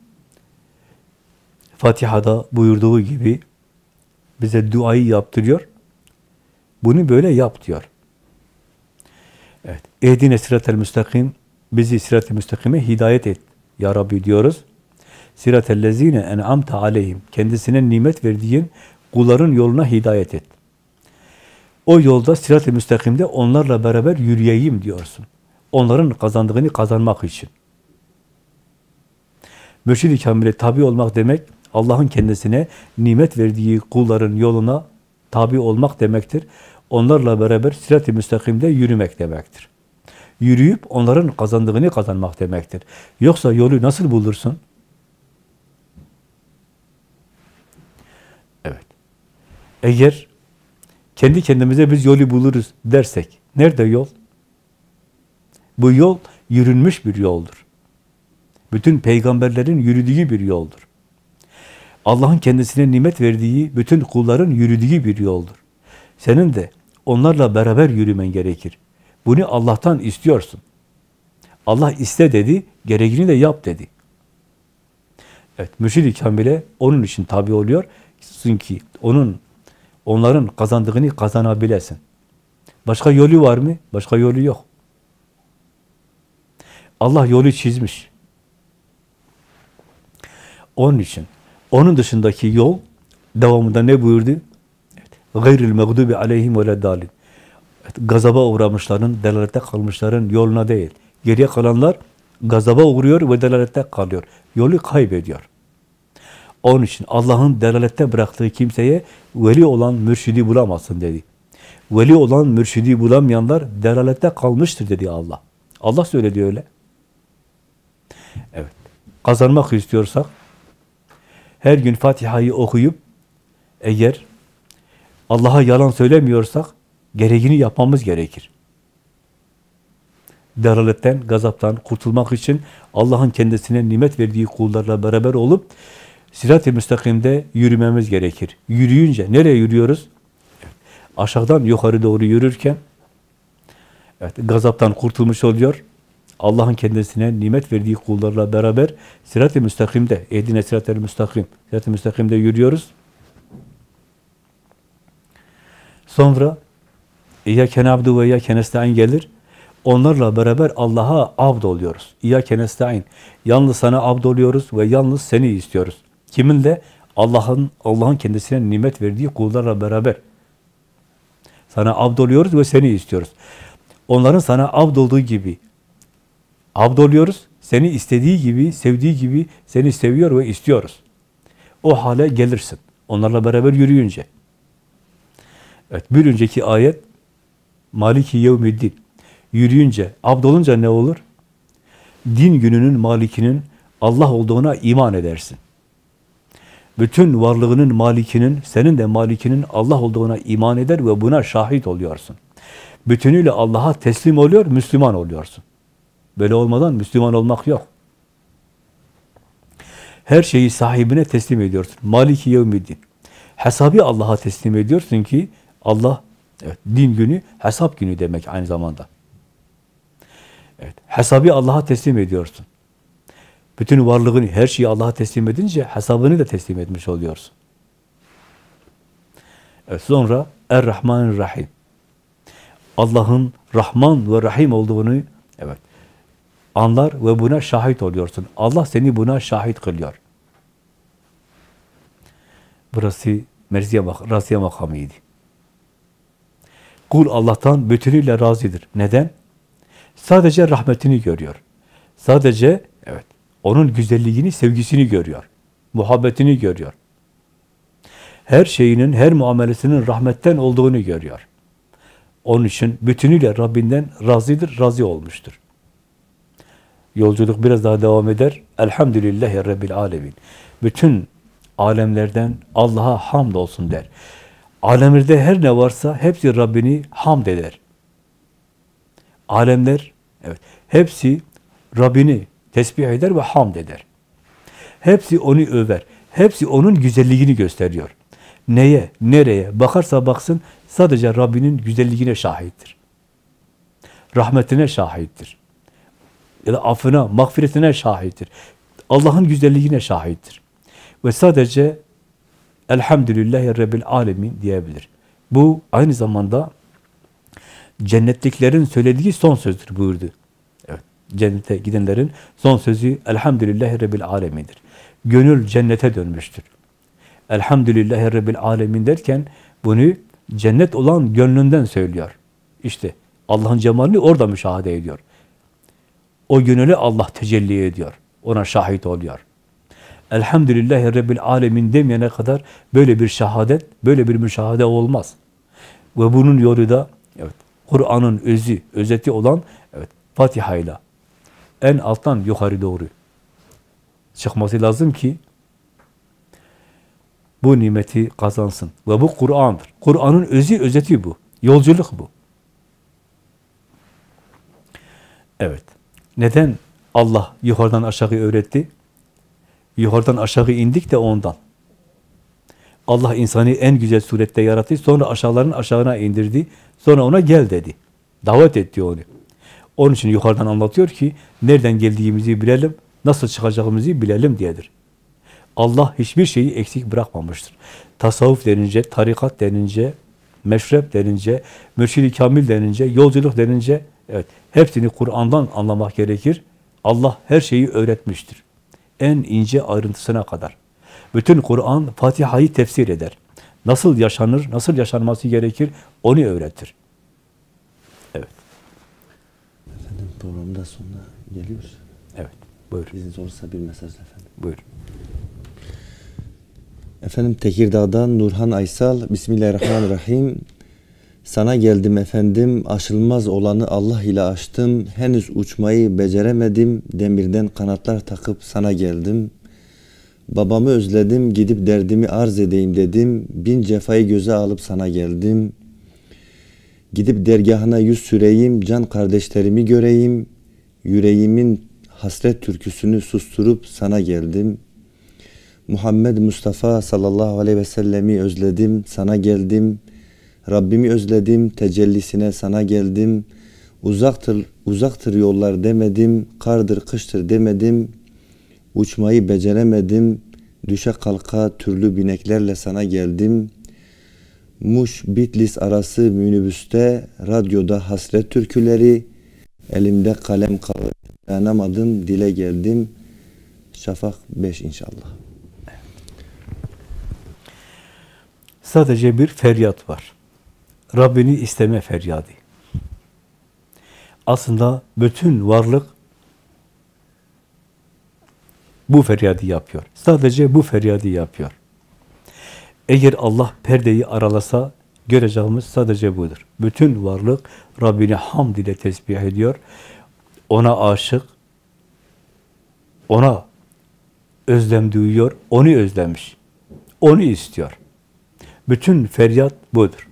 Fatiha'da buyurduğu gibi bize duayı yaptırıyor, bunu böyle yap diyor. Evet. Ehdine sıratel müstakim. Bizi sırat-ı müstakime hidayet et ya Rabbi diyoruz. Sıratellezine en'amte aleyhim. Kendisine nimet verdiğin kulların yoluna hidayet et. O yolda sırat-ı müstakimde onlarla beraber yürüyeyim diyorsun. Onların kazandığını kazanmak için. Mürşid-i Kamil'e tabi olmak demek, Allah'ın kendisine nimet verdiği kulların yoluna tabi olmak demektir. Onlarla beraber sırat-ı müstakimde yürümek demektir. Yürüyüp onların kazandığını kazanmak demektir. Yoksa yolu nasıl bulursun? Evet. Eğer kendi kendimize biz yolu buluruz dersek, nerede yol? Bu yol yürünmüş bir yoldur. Bütün peygamberlerin yürüdüğü bir yoldur. Allah'ın kendisine nimet verdiği bütün kulların yürüdüğü bir yoldur. Senin de onlarla beraber yürümen gerekir. Bunu Allah'tan istiyorsun. Allah iste dedi, gereğini de yap dedi. Evet, Mürşid-i Kamil'e onun için tabi oluyor. Çünkü onun, onların kazandığını kazanabilesin. Başka yolu var mı? Başka yolu yok. Allah yolu çizmiş. Onun için, onun dışındaki yol, devamında ne buyurdu? Gayril mağdubi aleyhim ve leddalin. Gazaba uğramışların, delalette kalmışların yoluna değil. Geriye kalanlar gazaba uğruyor ve delalette kalıyor. Yolu kaybediyor. Onun için Allah'ın delalette bıraktığı kimseye veli olan mürşidi bulamazsın dedi. Veli olan mürşidi bulamayanlar delalette kalmıştır dedi Allah. Allah söyledi öyle. Evet. Kazanmak istiyorsak her gün Fatiha'yı okuyup eğer Allah'a yalan söylemiyorsak gereğini yapmamız gerekir. Delaletten, gazaptan kurtulmak için Allah'ın kendisine nimet verdiği kullarla beraber olup sırat-ı müstakimde yürümemiz gerekir. Yürüyünce nereye yürüyoruz? Aşağıdan yukarı doğru yürürken evet, gazaptan kurtulmuş oluyor. Allah'ın kendisine nimet verdiği kullarla beraber sırat-ı müstakimde, ehdine sırat-ı müstakim, sırat-ı müstakimde yürüyoruz. Sonra İyyâke na'budu ve İyyâke nestaîn gelir. Onlarla beraber Allah'a abd oluyoruz. İyyâke nestaîn. Yalnız sana abd oluyoruz ve yalnız seni istiyoruz. Kiminle? Allah'ın Allah'ın kendisine nimet verdiği kullarla beraber. Sana abd oluyoruz ve seni istiyoruz. Onların sana abd olduğu gibi abd oluyoruz. Seni istediği gibi, sevdiği gibi seni seviyor ve istiyoruz. O hale gelirsin. Onlarla beraber yürüyünce. Evet, bir önceki ayet Maliki yevmiddin. Yürüyünce, abd olunca ne olur? Din gününün malikinin Allah olduğuna iman edersin. Bütün varlığının malikinin, senin de malikinin Allah olduğuna iman eder ve buna şahit oluyorsun. Bütünüyle Allah'a teslim oluyor, Müslüman oluyorsun. Böyle olmadan Müslüman olmak yok. Her şeyi sahibine teslim ediyorsun. Maliki yevmiddin. Hesabı Allah'a teslim ediyorsun ki Allah, evet, din günü, hesap günü demek aynı zamanda. Evet, hesabı Allah'a teslim ediyorsun. Bütün varlığını, her şeyi Allah'a teslim edince hesabını da teslim etmiş oluyorsun. Evet, sonra Er-Rahmanir-Rahim. Allah'ın Rahman ve Rahim olduğunu evet anlar ve buna şahit oluyorsun. Allah seni buna şahit kılıyor. Burası Merziye mak Raziye makamıydı. Kul Allah'tan bütünüyle razıdır. Neden? Sadece rahmetini görüyor. Sadece evet onun güzelliğini, sevgisini görüyor. Muhabbetini görüyor. Her şeyinin, her muamelesinin rahmetten olduğunu görüyor. Onun için bütünüyle Rabbinden razıdır, razı olmuştur. Yolculuk biraz daha devam eder. Elhamdülillahi Rabbil alemin. Bütün alemlerden Allah'a hamd olsun der. Alemlerde her ne varsa hepsi Rabbini hamd eder. Alemler, evet, hepsi Rabbini tesbih eder ve hamd eder. Hepsi onu över. Hepsi onun güzelliğini gösteriyor. Neye, nereye bakarsa baksın sadece Rabbinin güzelliğine şahittir. Rahmetine şahittir. Ya da affına, mağfiretine şahittir. Allah'ın güzelliğine şahittir. Ve sadece Elhamdülillahi Rabbil alemin diyebilir. Bu aynı zamanda cennetliklerin söylediği son sözdür buyurdu. Evet, cennete gidenlerin son sözü Elhamdülillahi Rabbil Alemin'dir. Gönül cennete dönmüştür. Elhamdülillahi Rabbil Alemin derken bunu cennet olan gönlünden söylüyor. İşte Allah'ın cemalini orada müşahede ediyor. O gönüle Allah tecelli ediyor. Ona şahit oluyor. Elhamdülillahi Rabbil Alemin demeyene kadar böyle bir şehadet, böyle bir müşahede olmaz. Ve bunun yolu da evet, Kur'an'ın özü, özeti olan evet, Fatiha ile en alttan yukarı doğru çıkması lazım ki bu nimeti kazansın. Ve bu Kur'an'dır. Kur'an'ın özü, özeti bu. Yolculuk bu. Evet. Neden Allah yukarıdan aşağı öğretti? Yukarıdan aşağı indik de ondan. Allah insanı en güzel surette yarattı. Sonra aşağıların aşağına indirdi. Sonra ona gel dedi. Davet etti onu. Onun için yukarıdan anlatıyor ki nereden geldiğimizi bilelim, nasıl çıkacağımızı bilelim diyedir. Allah hiçbir şeyi eksik bırakmamıştır. Tasavvuf denince, tarikat denince, meşrep denince, mürşid-i kamil denince, yolculuk denince, evet, hepsini Kur'an'dan anlamak gerekir. Allah her şeyi öğretmiştir. En ince ayrıntısına kadar. Bütün Kur'an Fatiha'yı tefsir eder. Nasıl yaşanır, nasıl yaşanması gerekir, onu öğretir. Evet. Efendim programda sonuna geliyoruz. Evet, buyurun. İzniniz olursa bir mesaj efendim. Buyurun. Efendim Tekirdağ'dan Nurhan Aysal, Bismillahirrahmanirrahim. Sana geldim efendim, aşılmaz olanı Allah ile aştım. Henüz uçmayı beceremedim, demirden kanatlar takıp sana geldim. Babamı özledim, gidip derdimi arz edeyim dedim. Bin cefayı göze alıp sana geldim. Gidip dergahına yüz süreyim, can kardeşlerimi göreyim. Yüreğimin hasret türküsünü susturup sana geldim. Muhammed Mustafa sallallahu aleyhi ve sellemi özledim, sana geldim. Rabbimi özledim, tecellisine sana geldim. Uzaktır, uzaktır yollar demedim, kardır kıştır demedim. Uçmayı beceremedim, düşe kalka türlü bineklerle sana geldim. Muş Bitlis arası minibüste, radyoda hasret türküleri, elimde kalem kalır, dayanamadım, dile geldim. Şafak beş inşallah. Sadece bir feryat var. Rabbini isteme feryadı. Aslında bütün varlık bu feryadı yapıyor. Sadece bu feryadı yapıyor. Eğer Allah perdeyi aralasa göreceğimiz sadece budur. Bütün varlık Rabbini hamd ile tesbih ediyor. Ona aşık, ona özlem duyuyor, onu özlemiş. Onu istiyor. Bütün feryat budur.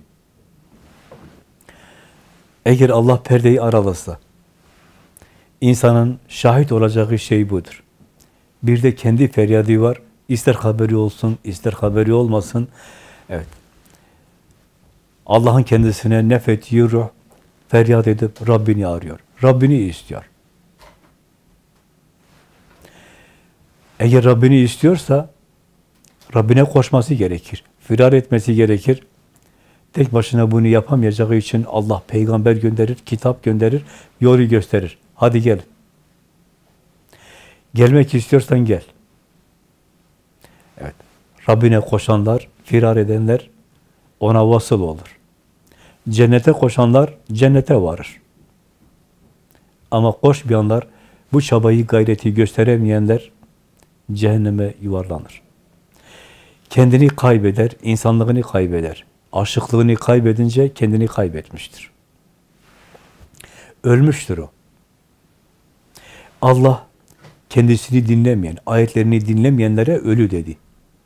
Eğer Allah perdeyi aralasa, insanın şahit olacağı şey budur. Bir de kendi feryadı var. İster haberi olsun, ister haberi olmasın. Evet. Allah'ın kendisine nefettiği ruh feryat edip Rabbini arıyor. Rabbini istiyor. Eğer Rabbini istiyorsa Rabbine koşması gerekir. Firar etmesi gerekir. Tek başına bunu yapamayacağı için Allah peygamber gönderir, kitap gönderir, yolu gösterir. Hadi gel. Gelmek istiyorsan gel. Evet. Rabbine koşanlar, firar edenler ona vasıl olur. Cennete koşanlar cennete varır. Ama koşmayanlar, bu çabayı, gayreti gösteremeyenler cehenneme yuvarlanır. Kendini kaybeder, insanlığını kaybeder. Aşıklığını kaybedince kendini kaybetmiştir. Ölmüştür o. Allah kendisini dinlemeyen, ayetlerini dinlemeyenlere ölü dedi.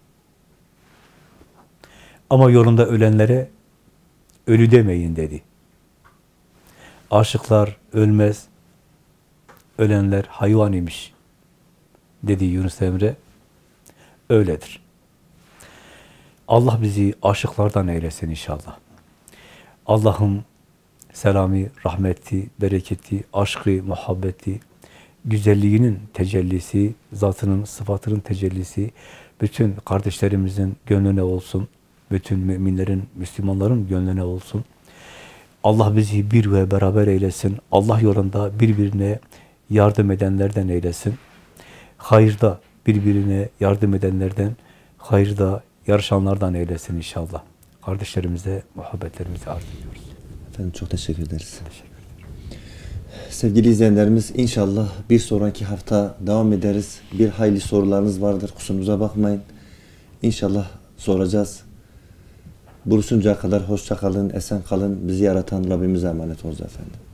Ama yolunda ölenlere ölü demeyin dedi. Aşıklar ölmez, ölenler hayvan imiş dedi Yunus Emre. Öyledir. Allah bizi aşıklardan eylesin inşallah. Allah'ın selamı, rahmeti, bereketi, aşkı, muhabbeti, güzelliğinin tecellisi, zatının, sıfatının tecellisi bütün kardeşlerimizin gönlüne olsun. Bütün müminlerin, Müslümanların gönlüne olsun. Allah bizi bir ve beraber eylesin. Allah yolunda birbirine yardım edenlerden eylesin. Hayırda birbirine yardım edenlerden, hayırda yarışanlardan eylesin inşallah. Kardeşlerimize muhabbetlerimizi arz ediyoruz. Efendim çok teşekkür ederiz. Teşekkür ederim. Sevgili izleyenlerimiz, inşallah bir sonraki hafta devam ederiz. Bir hayli sorularınız vardır. Kusurumuza bakmayın. İnşallah soracağız. Buluşuncaya kadar hoşça kalın, esen kalın. Bizi yaratan Rabbimize emanet olun efendim.